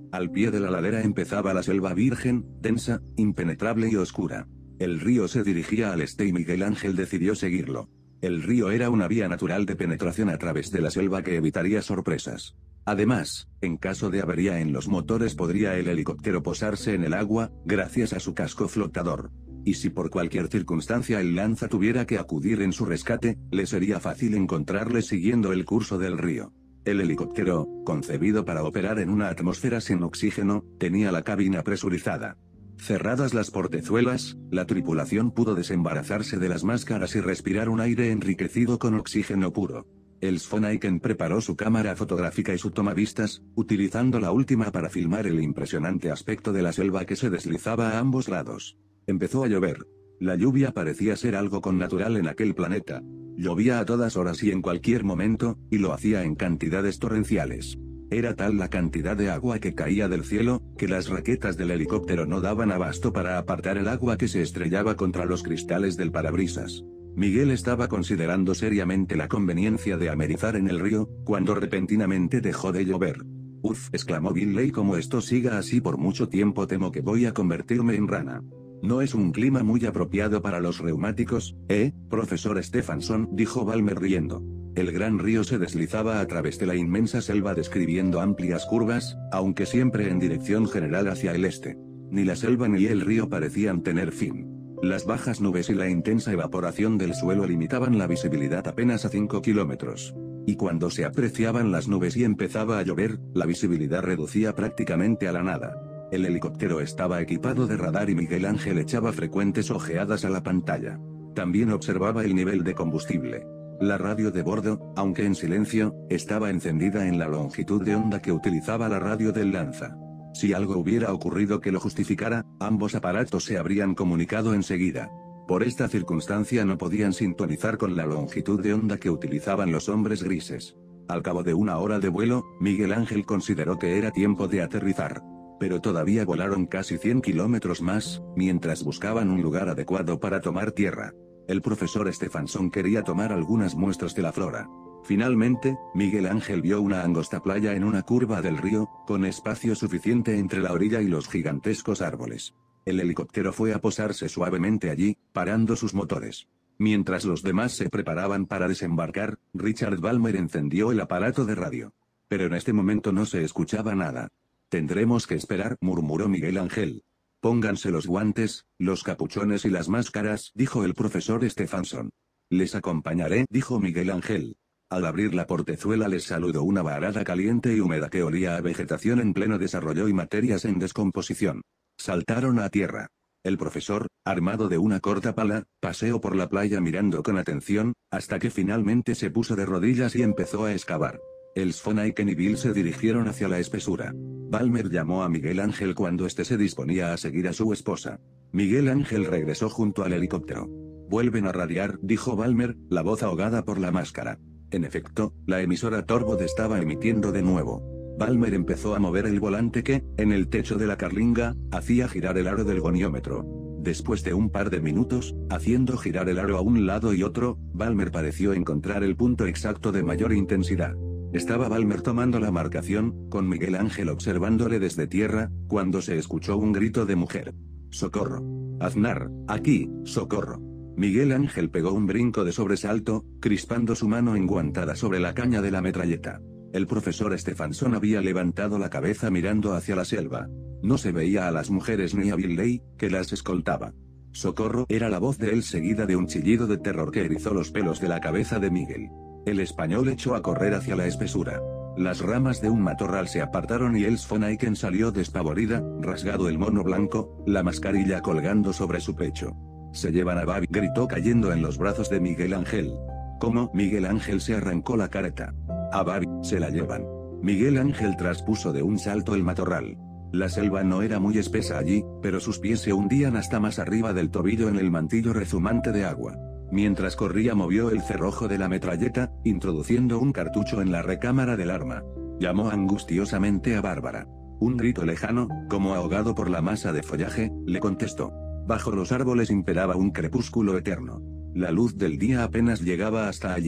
A: Al pie de la ladera empezaba la selva virgen, densa, impenetrable y oscura. El río se dirigía al este y Miguel Ángel decidió seguirlo. El río era una vía natural de penetración a través de la selva que evitaría sorpresas. Además, en caso de avería en los motores podría el helicóptero posarse en el agua, gracias a su casco flotador. Y si por cualquier circunstancia el lanza tuviera que acudir en su rescate, le sería fácil encontrarle siguiendo el curso del río. El helicóptero, concebido para operar en una atmósfera sin oxígeno, tenía la cabina presurizada. Cerradas las portezuelas, la tripulación pudo desembarazarse de las máscaras y respirar un aire enriquecido con oxígeno puro. El Sfonaiken preparó su cámara fotográfica y su tomavistas, utilizando la última para filmar el impresionante aspecto de la selva que se deslizaba a ambos lados. Empezó a llover. La lluvia parecía ser algo connatural en aquel planeta. Llovía a todas horas y en cualquier momento, y lo hacía en cantidades torrenciales. Era tal la cantidad de agua que caía del cielo, que las raquetas del helicóptero no daban abasto para apartar el agua que se estrellaba contra los cristales del parabrisas. Miguel estaba considerando seriamente la conveniencia de amerizar en el río, cuando repentinamente dejó de llover. «Uf», exclamó Billy, «como esto siga así por mucho tiempo temo que voy a convertirme en rana». «No es un clima muy apropiado para los reumáticos, profesor Stephenson», dijo Balmer riendo. El gran río se deslizaba a través de la inmensa selva describiendo amplias curvas, aunque siempre en dirección general hacia el este. Ni la selva ni el río parecían tener fin. Las bajas nubes y la intensa evaporación del suelo limitaban la visibilidad apenas a 5 kilómetros. Y cuando se apreciaban las nubes y empezaba a llover, la visibilidad reducía prácticamente a la nada. El helicóptero estaba equipado de radar y Miguel Ángel echaba frecuentes ojeadas a la pantalla. También observaba el nivel de combustible. La radio de bordo, aunque en silencio, estaba encendida en la longitud de onda que utilizaba la radio del lanza. Si algo hubiera ocurrido que lo justificara, ambos aparatos se habrían comunicado enseguida. Por esta circunstancia no podían sintonizar con la longitud de onda que utilizaban los hombres grises. Al cabo de una hora de vuelo, Miguel Ángel consideró que era tiempo de aterrizar. Pero todavía volaron casi 100 kilómetros más, mientras buscaban un lugar adecuado para tomar tierra. El profesor Stephenson quería tomar algunas muestras de la flora. Finalmente, Miguel Ángel vio una angosta playa en una curva del río, con espacio suficiente entre la orilla y los gigantescos árboles. El helicóptero fue a posarse suavemente allí, parando sus motores. Mientras los demás se preparaban para desembarcar, Richard Balmer encendió el aparato de radio. Pero en este momento no se escuchaba nada. «Tendremos que esperar», murmuró Miguel Ángel. «Pónganse los guantes, los capuchones y las máscaras», dijo el profesor Stephenson. «Les acompañaré», dijo Miguel Ángel. Al abrir la portezuela les saludó una varada caliente y húmeda que olía a vegetación en pleno desarrollo y materias en descomposición. Saltaron a tierra. El profesor, armado de una corta pala, paseó por la playa mirando con atención, hasta que finalmente se puso de rodillas y empezó a excavar. El Sfonaiken y Bill se dirigieron hacia la espesura. Balmer llamó a Miguel Ángel cuando éste se disponía a seguir a su esposa. Miguel Ángel regresó junto al helicóptero. «Vuelven a radiar», dijo Balmer, la voz ahogada por la máscara. En efecto, la emisora Torvod estaba emitiendo de nuevo. Balmer empezó a mover el volante que, en el techo de la carlinga, hacía girar el aro del goniómetro. Después de un par de minutos, haciendo girar el aro a un lado y otro, Balmer pareció encontrar el punto exacto de mayor intensidad. Estaba Balmer tomando la marcación, con Miguel Ángel observándole desde tierra, cuando se escuchó un grito de mujer. «¡Socorro! Aznar, aquí, socorro!». Miguel Ángel pegó un brinco de sobresalto, crispando su mano enguantada sobre la caña de la metralleta. El profesor Stephenson había levantado la cabeza mirando hacia la selva. No se veía a las mujeres ni a Billy, que las escoltaba. «¡Socorro!» era la voz de él seguida de un chillido de terror que erizó los pelos de la cabeza de Miguel. El español echó a correr hacia la espesura. Las ramas de un matorral se apartaron y el Sfonaiken salió despavorida, rasgado el mono blanco, la mascarilla colgando sobre su pecho. «¡Se llevan a Babi!», gritó cayendo en los brazos de Miguel Ángel. «¿Cómo?». Miguel Ángel se arrancó la careta. «A Babi, se la llevan». Miguel Ángel traspuso de un salto el matorral. La selva no era muy espesa allí, pero sus pies se hundían hasta más arriba del tobillo en el mantillo rezumante de agua. Mientras corría movió el cerrojo de la metralleta, introduciendo un cartucho en la recámara del arma. Llamó angustiosamente a Bárbara. Un grito lejano, como ahogado por la masa de follaje, le contestó. Bajo los árboles imperaba un crepúsculo eterno. La luz del día apenas llegaba hasta allí.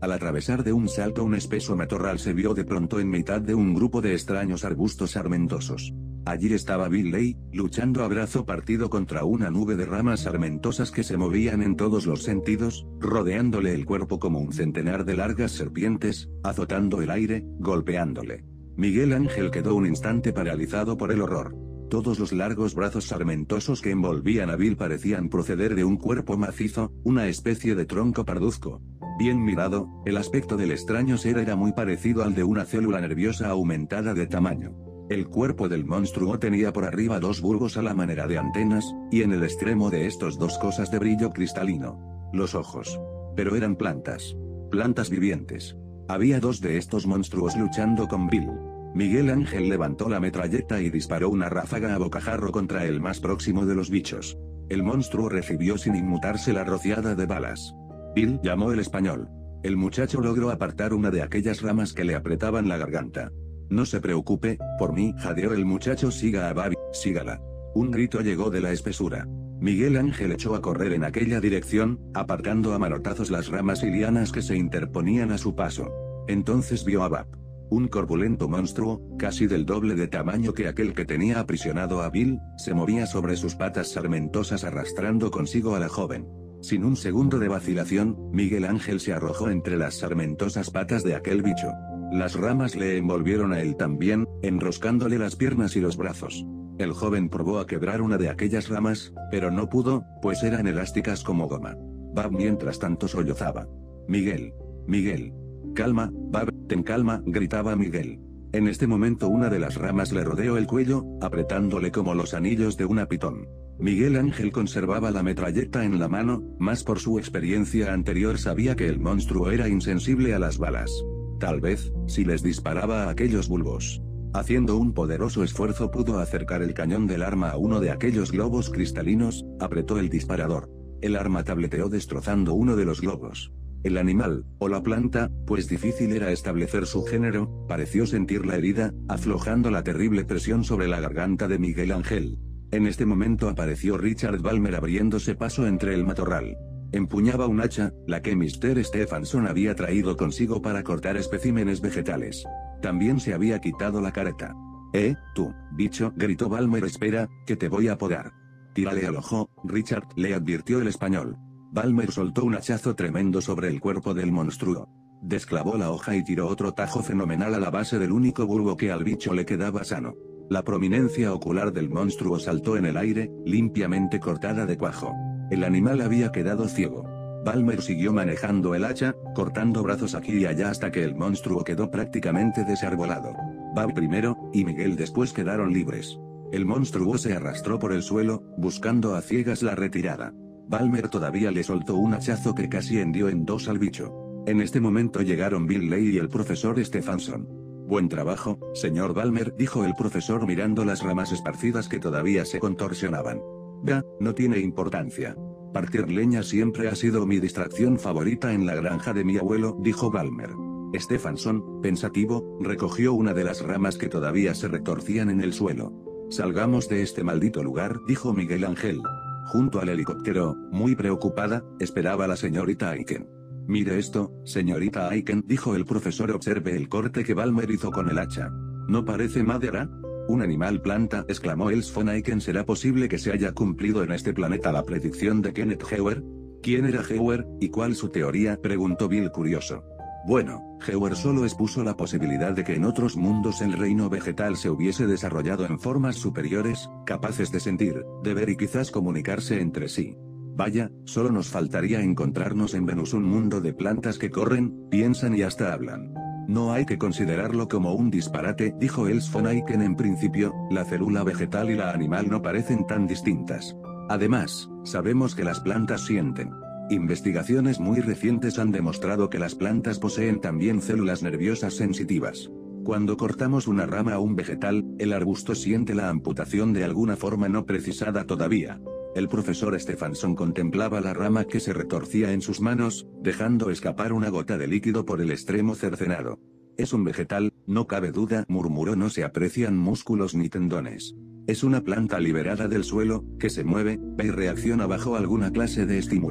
A: Al atravesar de un salto un espeso matorral se vio de pronto en mitad de un grupo de extraños arbustos sarmentosos. Allí estaba Bill Ley, luchando a brazo partido contra una nube de ramas sarmentosas que se movían en todos los sentidos, rodeándole el cuerpo como un centenar de largas serpientes, azotando el aire, golpeándole. Miguel Ángel quedó un instante paralizado por el horror. Todos los largos brazos sarmentosos que envolvían a Bill parecían proceder de un cuerpo macizo, una especie de tronco parduzco. Bien mirado, el aspecto del extraño ser era muy parecido al de una célula nerviosa aumentada de tamaño. El cuerpo del monstruo tenía por arriba dos bulbos a la manera de antenas, y en el extremo de estos dos cosas de brillo cristalino. Los ojos. Pero eran plantas. Plantas vivientes. Había dos de estos monstruos luchando con Bill. Miguel Ángel levantó la metralleta y disparó una ráfaga a bocajarro contra el más próximo de los bichos. El monstruo recibió sin inmutarse la rociada de balas. Bill llamó el español. El muchacho logró apartar una de aquellas ramas que le apretaban la garganta. No se preocupe, por mí, jadeó el muchacho, siga a Babi, sígala. Un grito llegó de la espesura. Miguel Ángel echó a correr en aquella dirección, apartando a manotazos las ramas y lianas que se interponían a su paso. Entonces vio a Bab. Un corpulento monstruo, casi del doble de tamaño que aquel que tenía aprisionado a Bill, se movía sobre sus patas sarmentosas arrastrando consigo a la joven. Sin un segundo de vacilación, Miguel Ángel se arrojó entre las sarmentosas patas de aquel bicho. Las ramas le envolvieron a él también, enroscándole las piernas y los brazos. El joven probó a quebrar una de aquellas ramas, pero no pudo, pues eran elásticas como goma. Bab mientras tanto sollozaba. Miguel. Miguel. Calma, Bab, ten calma, gritaba Miguel. En este momento una de las ramas le rodeó el cuello, apretándole como los anillos de una pitón. Miguel Ángel conservaba la metralleta en la mano, mas por su experiencia anterior sabía que el monstruo era insensible a las balas. Tal vez, si les disparaba a aquellos bulbos. Haciendo un poderoso esfuerzo pudo acercar el cañón del arma a uno de aquellos globos cristalinos, apretó el disparador. El arma tableteó destrozando uno de los globos. El animal, o la planta, pues difícil era establecer su género, pareció sentir la herida, aflojando la terrible presión sobre la garganta de Miguel Ángel. En este momento apareció Richard Balmer abriéndose paso entre el matorral. Empuñaba un hacha, la que Mr. Stephenson había traído consigo para cortar especímenes vegetales. También se había quitado la careta. Tú, bicho, gritó Balmer, espera, que te voy a podar. Tírale al ojo, Richard, le advirtió el español. Balmer soltó un hachazo tremendo sobre el cuerpo del monstruo. Desclavó la hoja y tiró otro tajo fenomenal a la base del único bulbo que al bicho le quedaba sano. La prominencia ocular del monstruo saltó en el aire, limpiamente cortada de cuajo. El animal había quedado ciego. Balmer siguió manejando el hacha, cortando brazos aquí y allá hasta que el monstruo quedó prácticamente desarbolado. Bab primero, y Miguel después quedaron libres. El monstruo se arrastró por el suelo, buscando a ciegas la retirada. Balmer todavía le soltó un hachazo que casi hendió en dos al bicho. En este momento llegaron Bill Ley y el profesor Stephenson. Buen trabajo, señor Balmer, dijo el profesor mirando las ramas esparcidas que todavía se contorsionaban. No tiene importancia. Partir leña siempre ha sido mi distracción favorita en la granja de mi abuelo, dijo Balmer. Stephenson, pensativo, recogió una de las ramas que todavía se retorcían en el suelo. Salgamos de este maldito lugar, dijo Miguel Ángel. Junto al helicóptero, muy preocupada, esperaba la señorita Aiken. Mire esto, señorita Aiken, dijo el profesor, observe el corte que Balmer hizo con el hacha. ¿No parece madera? Un animal planta, exclamó Els von Aiken. ¿Será posible que se haya cumplido en este planeta la predicción de Kenneth Heuer? ¿Quién era Heuer, y cuál su teoría?, preguntó Bill curioso. Bueno, Heuer solo expuso la posibilidad de que en otros mundos el reino vegetal se hubiese desarrollado en formas superiores, capaces de sentir, de ver y quizás comunicarse entre sí. Vaya, solo nos faltaría encontrarnos en Venus un mundo de plantas que corren, piensan y hasta hablan. No hay que considerarlo como un disparate, dijo Els von Aiken. En principio, la célula vegetal y la animal no parecen tan distintas. Además, sabemos que las plantas sienten. Investigaciones muy recientes han demostrado que las plantas poseen también células nerviosas sensitivas. Cuando cortamos una rama a un vegetal, el arbusto siente la amputación de alguna forma no precisada todavía. El profesor Stephenson contemplaba la rama que se retorcía en sus manos, dejando escapar una gota de líquido por el extremo cercenado. Es un vegetal, no cabe duda, murmuró. No se aprecian músculos ni tendones. Es una planta liberada del suelo, que se mueve, ve y reacciona bajo alguna clase de estímulo.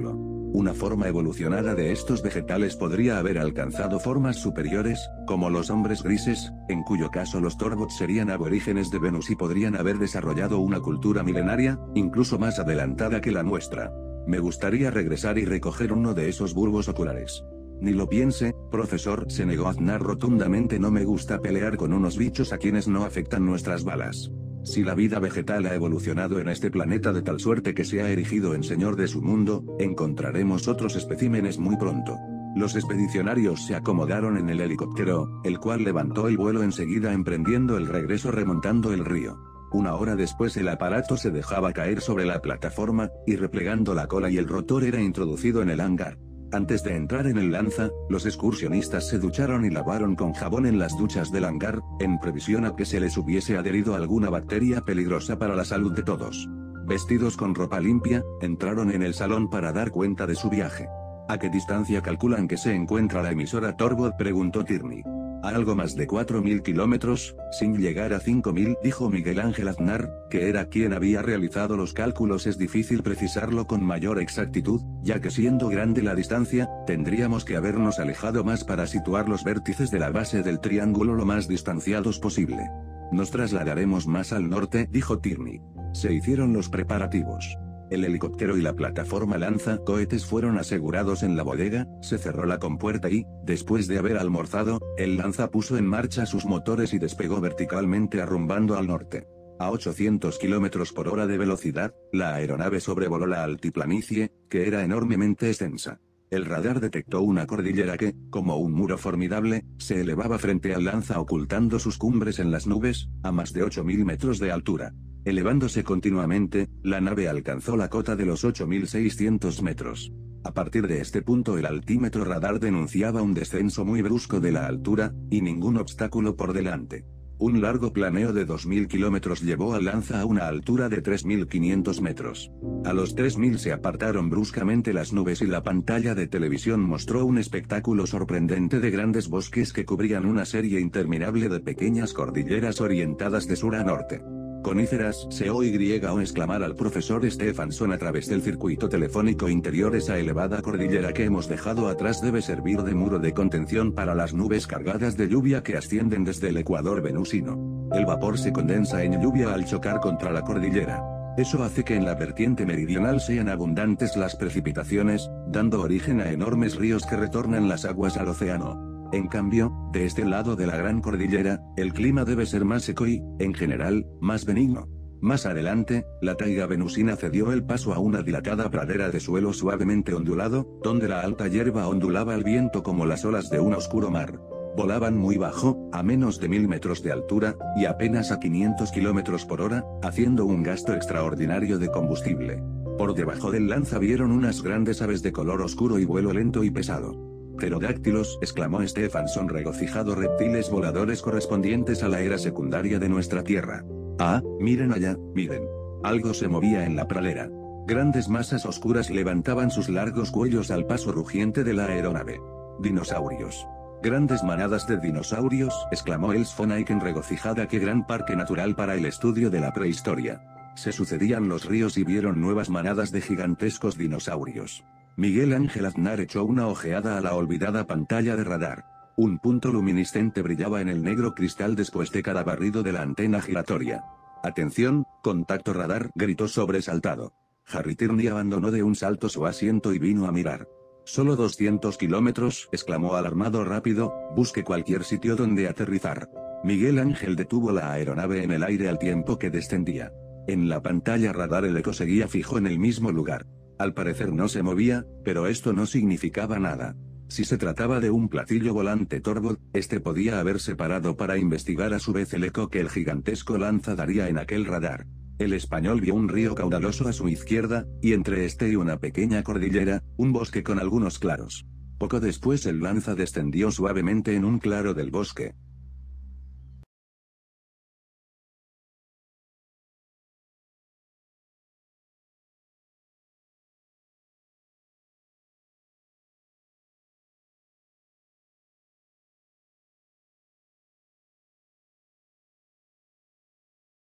A: Una forma evolucionada de estos vegetales podría haber alcanzado formas superiores, como los hombres grises, en cuyo caso los Torbots serían aborígenes de Venus y podrían haber desarrollado una cultura milenaria, incluso más adelantada que la nuestra. Me gustaría regresar y recoger uno de esos bulbos oculares. Ni lo piense, profesor, se negó Aznar rotundamente. No me gusta pelear con unos bichos a quienes no afectan nuestras balas. Si la vida vegetal ha evolucionado en este planeta de tal suerte que se ha erigido en señor de su mundo, encontraremos otros especímenes muy pronto. Los expedicionarios se acomodaron en el helicóptero, el cual levantó el vuelo enseguida emprendiendo el regreso remontando el río. Una hora después el aparato se dejaba caer sobre la plataforma, y replegando la cola y el rotor era introducido en el hangar. Antes de entrar en el Lanza, los excursionistas se ducharon y lavaron con jabón en las duchas del hangar, en previsión a que se les hubiese adherido alguna bacteria peligrosa para la salud de todos. Vestidos con ropa limpia, entraron en el salón para dar cuenta de su viaje. ¿A qué distancia calculan que se encuentra la emisora Torbot?, preguntó Tierney. A algo más de 4.000 kilómetros, sin llegar a 5.000, dijo Miguel Ángel Aznar, que era quien había realizado los cálculos. Es difícil precisarlo con mayor exactitud, ya que siendo grande la distancia, tendríamos que habernos alejado más para situar los vértices de la base del triángulo lo más distanciados posible. Nos trasladaremos más al norte, dijo Tierney. Se hicieron los preparativos. El helicóptero y la plataforma lanza-cohetes fueron asegurados en la bodega, se cerró la compuerta y, después de haber almorzado, el lanza puso en marcha sus motores y despegó verticalmente arrumbando al norte. A 800 km por hora de velocidad, la aeronave sobrevoló la altiplanicie, que era enormemente extensa. El radar detectó una cordillera que, como un muro formidable, se elevaba frente al lanza ocultando sus cumbres en las nubes, a más de 8.000 metros de altura. Elevándose continuamente, la nave alcanzó la cota de los 8.600 metros. A partir de este punto el altímetro radar denunciaba un descenso muy brusco de la altura, y ningún obstáculo por delante. Un largo planeo de 2.000 kilómetros llevó al lanza a una altura de 3.500 metros. A los 3.000 se apartaron bruscamente las nubes y la pantalla de televisión mostró un espectáculo sorprendente de grandes bosques que cubrían una serie interminable de pequeñas cordilleras orientadas de sur a norte. Coníferas, se oyó exclamar al profesor Stephenson a través del circuito telefónico interior. Esa elevada cordillera que hemos dejado atrás debe servir de muro de contención para las nubes cargadas de lluvia que ascienden desde el ecuador venusino. El vapor se condensa en lluvia al chocar contra la cordillera. Eso hace que en la vertiente meridional sean abundantes las precipitaciones, dando origen a enormes ríos que retornan las aguas al océano. En cambio, de este lado de la gran cordillera, el clima debe ser más seco y, en general, más benigno. Más adelante, la taiga venusina cedió el paso a una dilatada pradera de suelo suavemente ondulado, donde la alta hierba ondulaba al viento como las olas de un oscuro mar. Volaban muy bajo, a menos de 1.000 metros de altura, y apenas a 500 kilómetros por hora, haciendo un gasto extraordinario de combustible. Por debajo del lanza vieron unas grandes aves de color oscuro y vuelo lento y pesado. Pterodáctilos, exclamó Stephenson regocijado, reptiles voladores correspondientes a la era secundaria de nuestra Tierra. Ah, miren allá, miren. Algo se movía en la pradera. Grandes masas oscuras levantaban sus largos cuellos al paso rugiente de la aeronave. Dinosaurios. Grandes manadas de dinosaurios, exclamó Els von Eycken regocijada. Qué gran parque natural para el estudio de la prehistoria. Se sucedían los ríos y vieron nuevas manadas de gigantescos dinosaurios. Miguel Ángel Aznar echó una ojeada a la olvidada pantalla de radar. Un punto luminiscente brillaba en el negro cristal después de cada barrido de la antena giratoria. «Atención, contacto radar», gritó sobresaltado. Harry Tierney abandonó de un salto su asiento y vino a mirar. «Solo 200 kilómetros», exclamó alarmado. «Rápido, busque cualquier sitio donde aterrizar». Miguel Ángel detuvo la aeronave en el aire al tiempo que descendía. En la pantalla radar el eco seguía fijo en el mismo lugar. Al parecer no se movía, pero esto no significaba nada. Si se trataba de un platillo volante Torbot, este podía haberse parado para investigar a su vez el eco que el gigantesco lanza daría en aquel radar. El español vio un río caudaloso a su izquierda, y entre este y una pequeña cordillera, un bosque con algunos claros. Poco después el lanza descendió suavemente en un claro del bosque.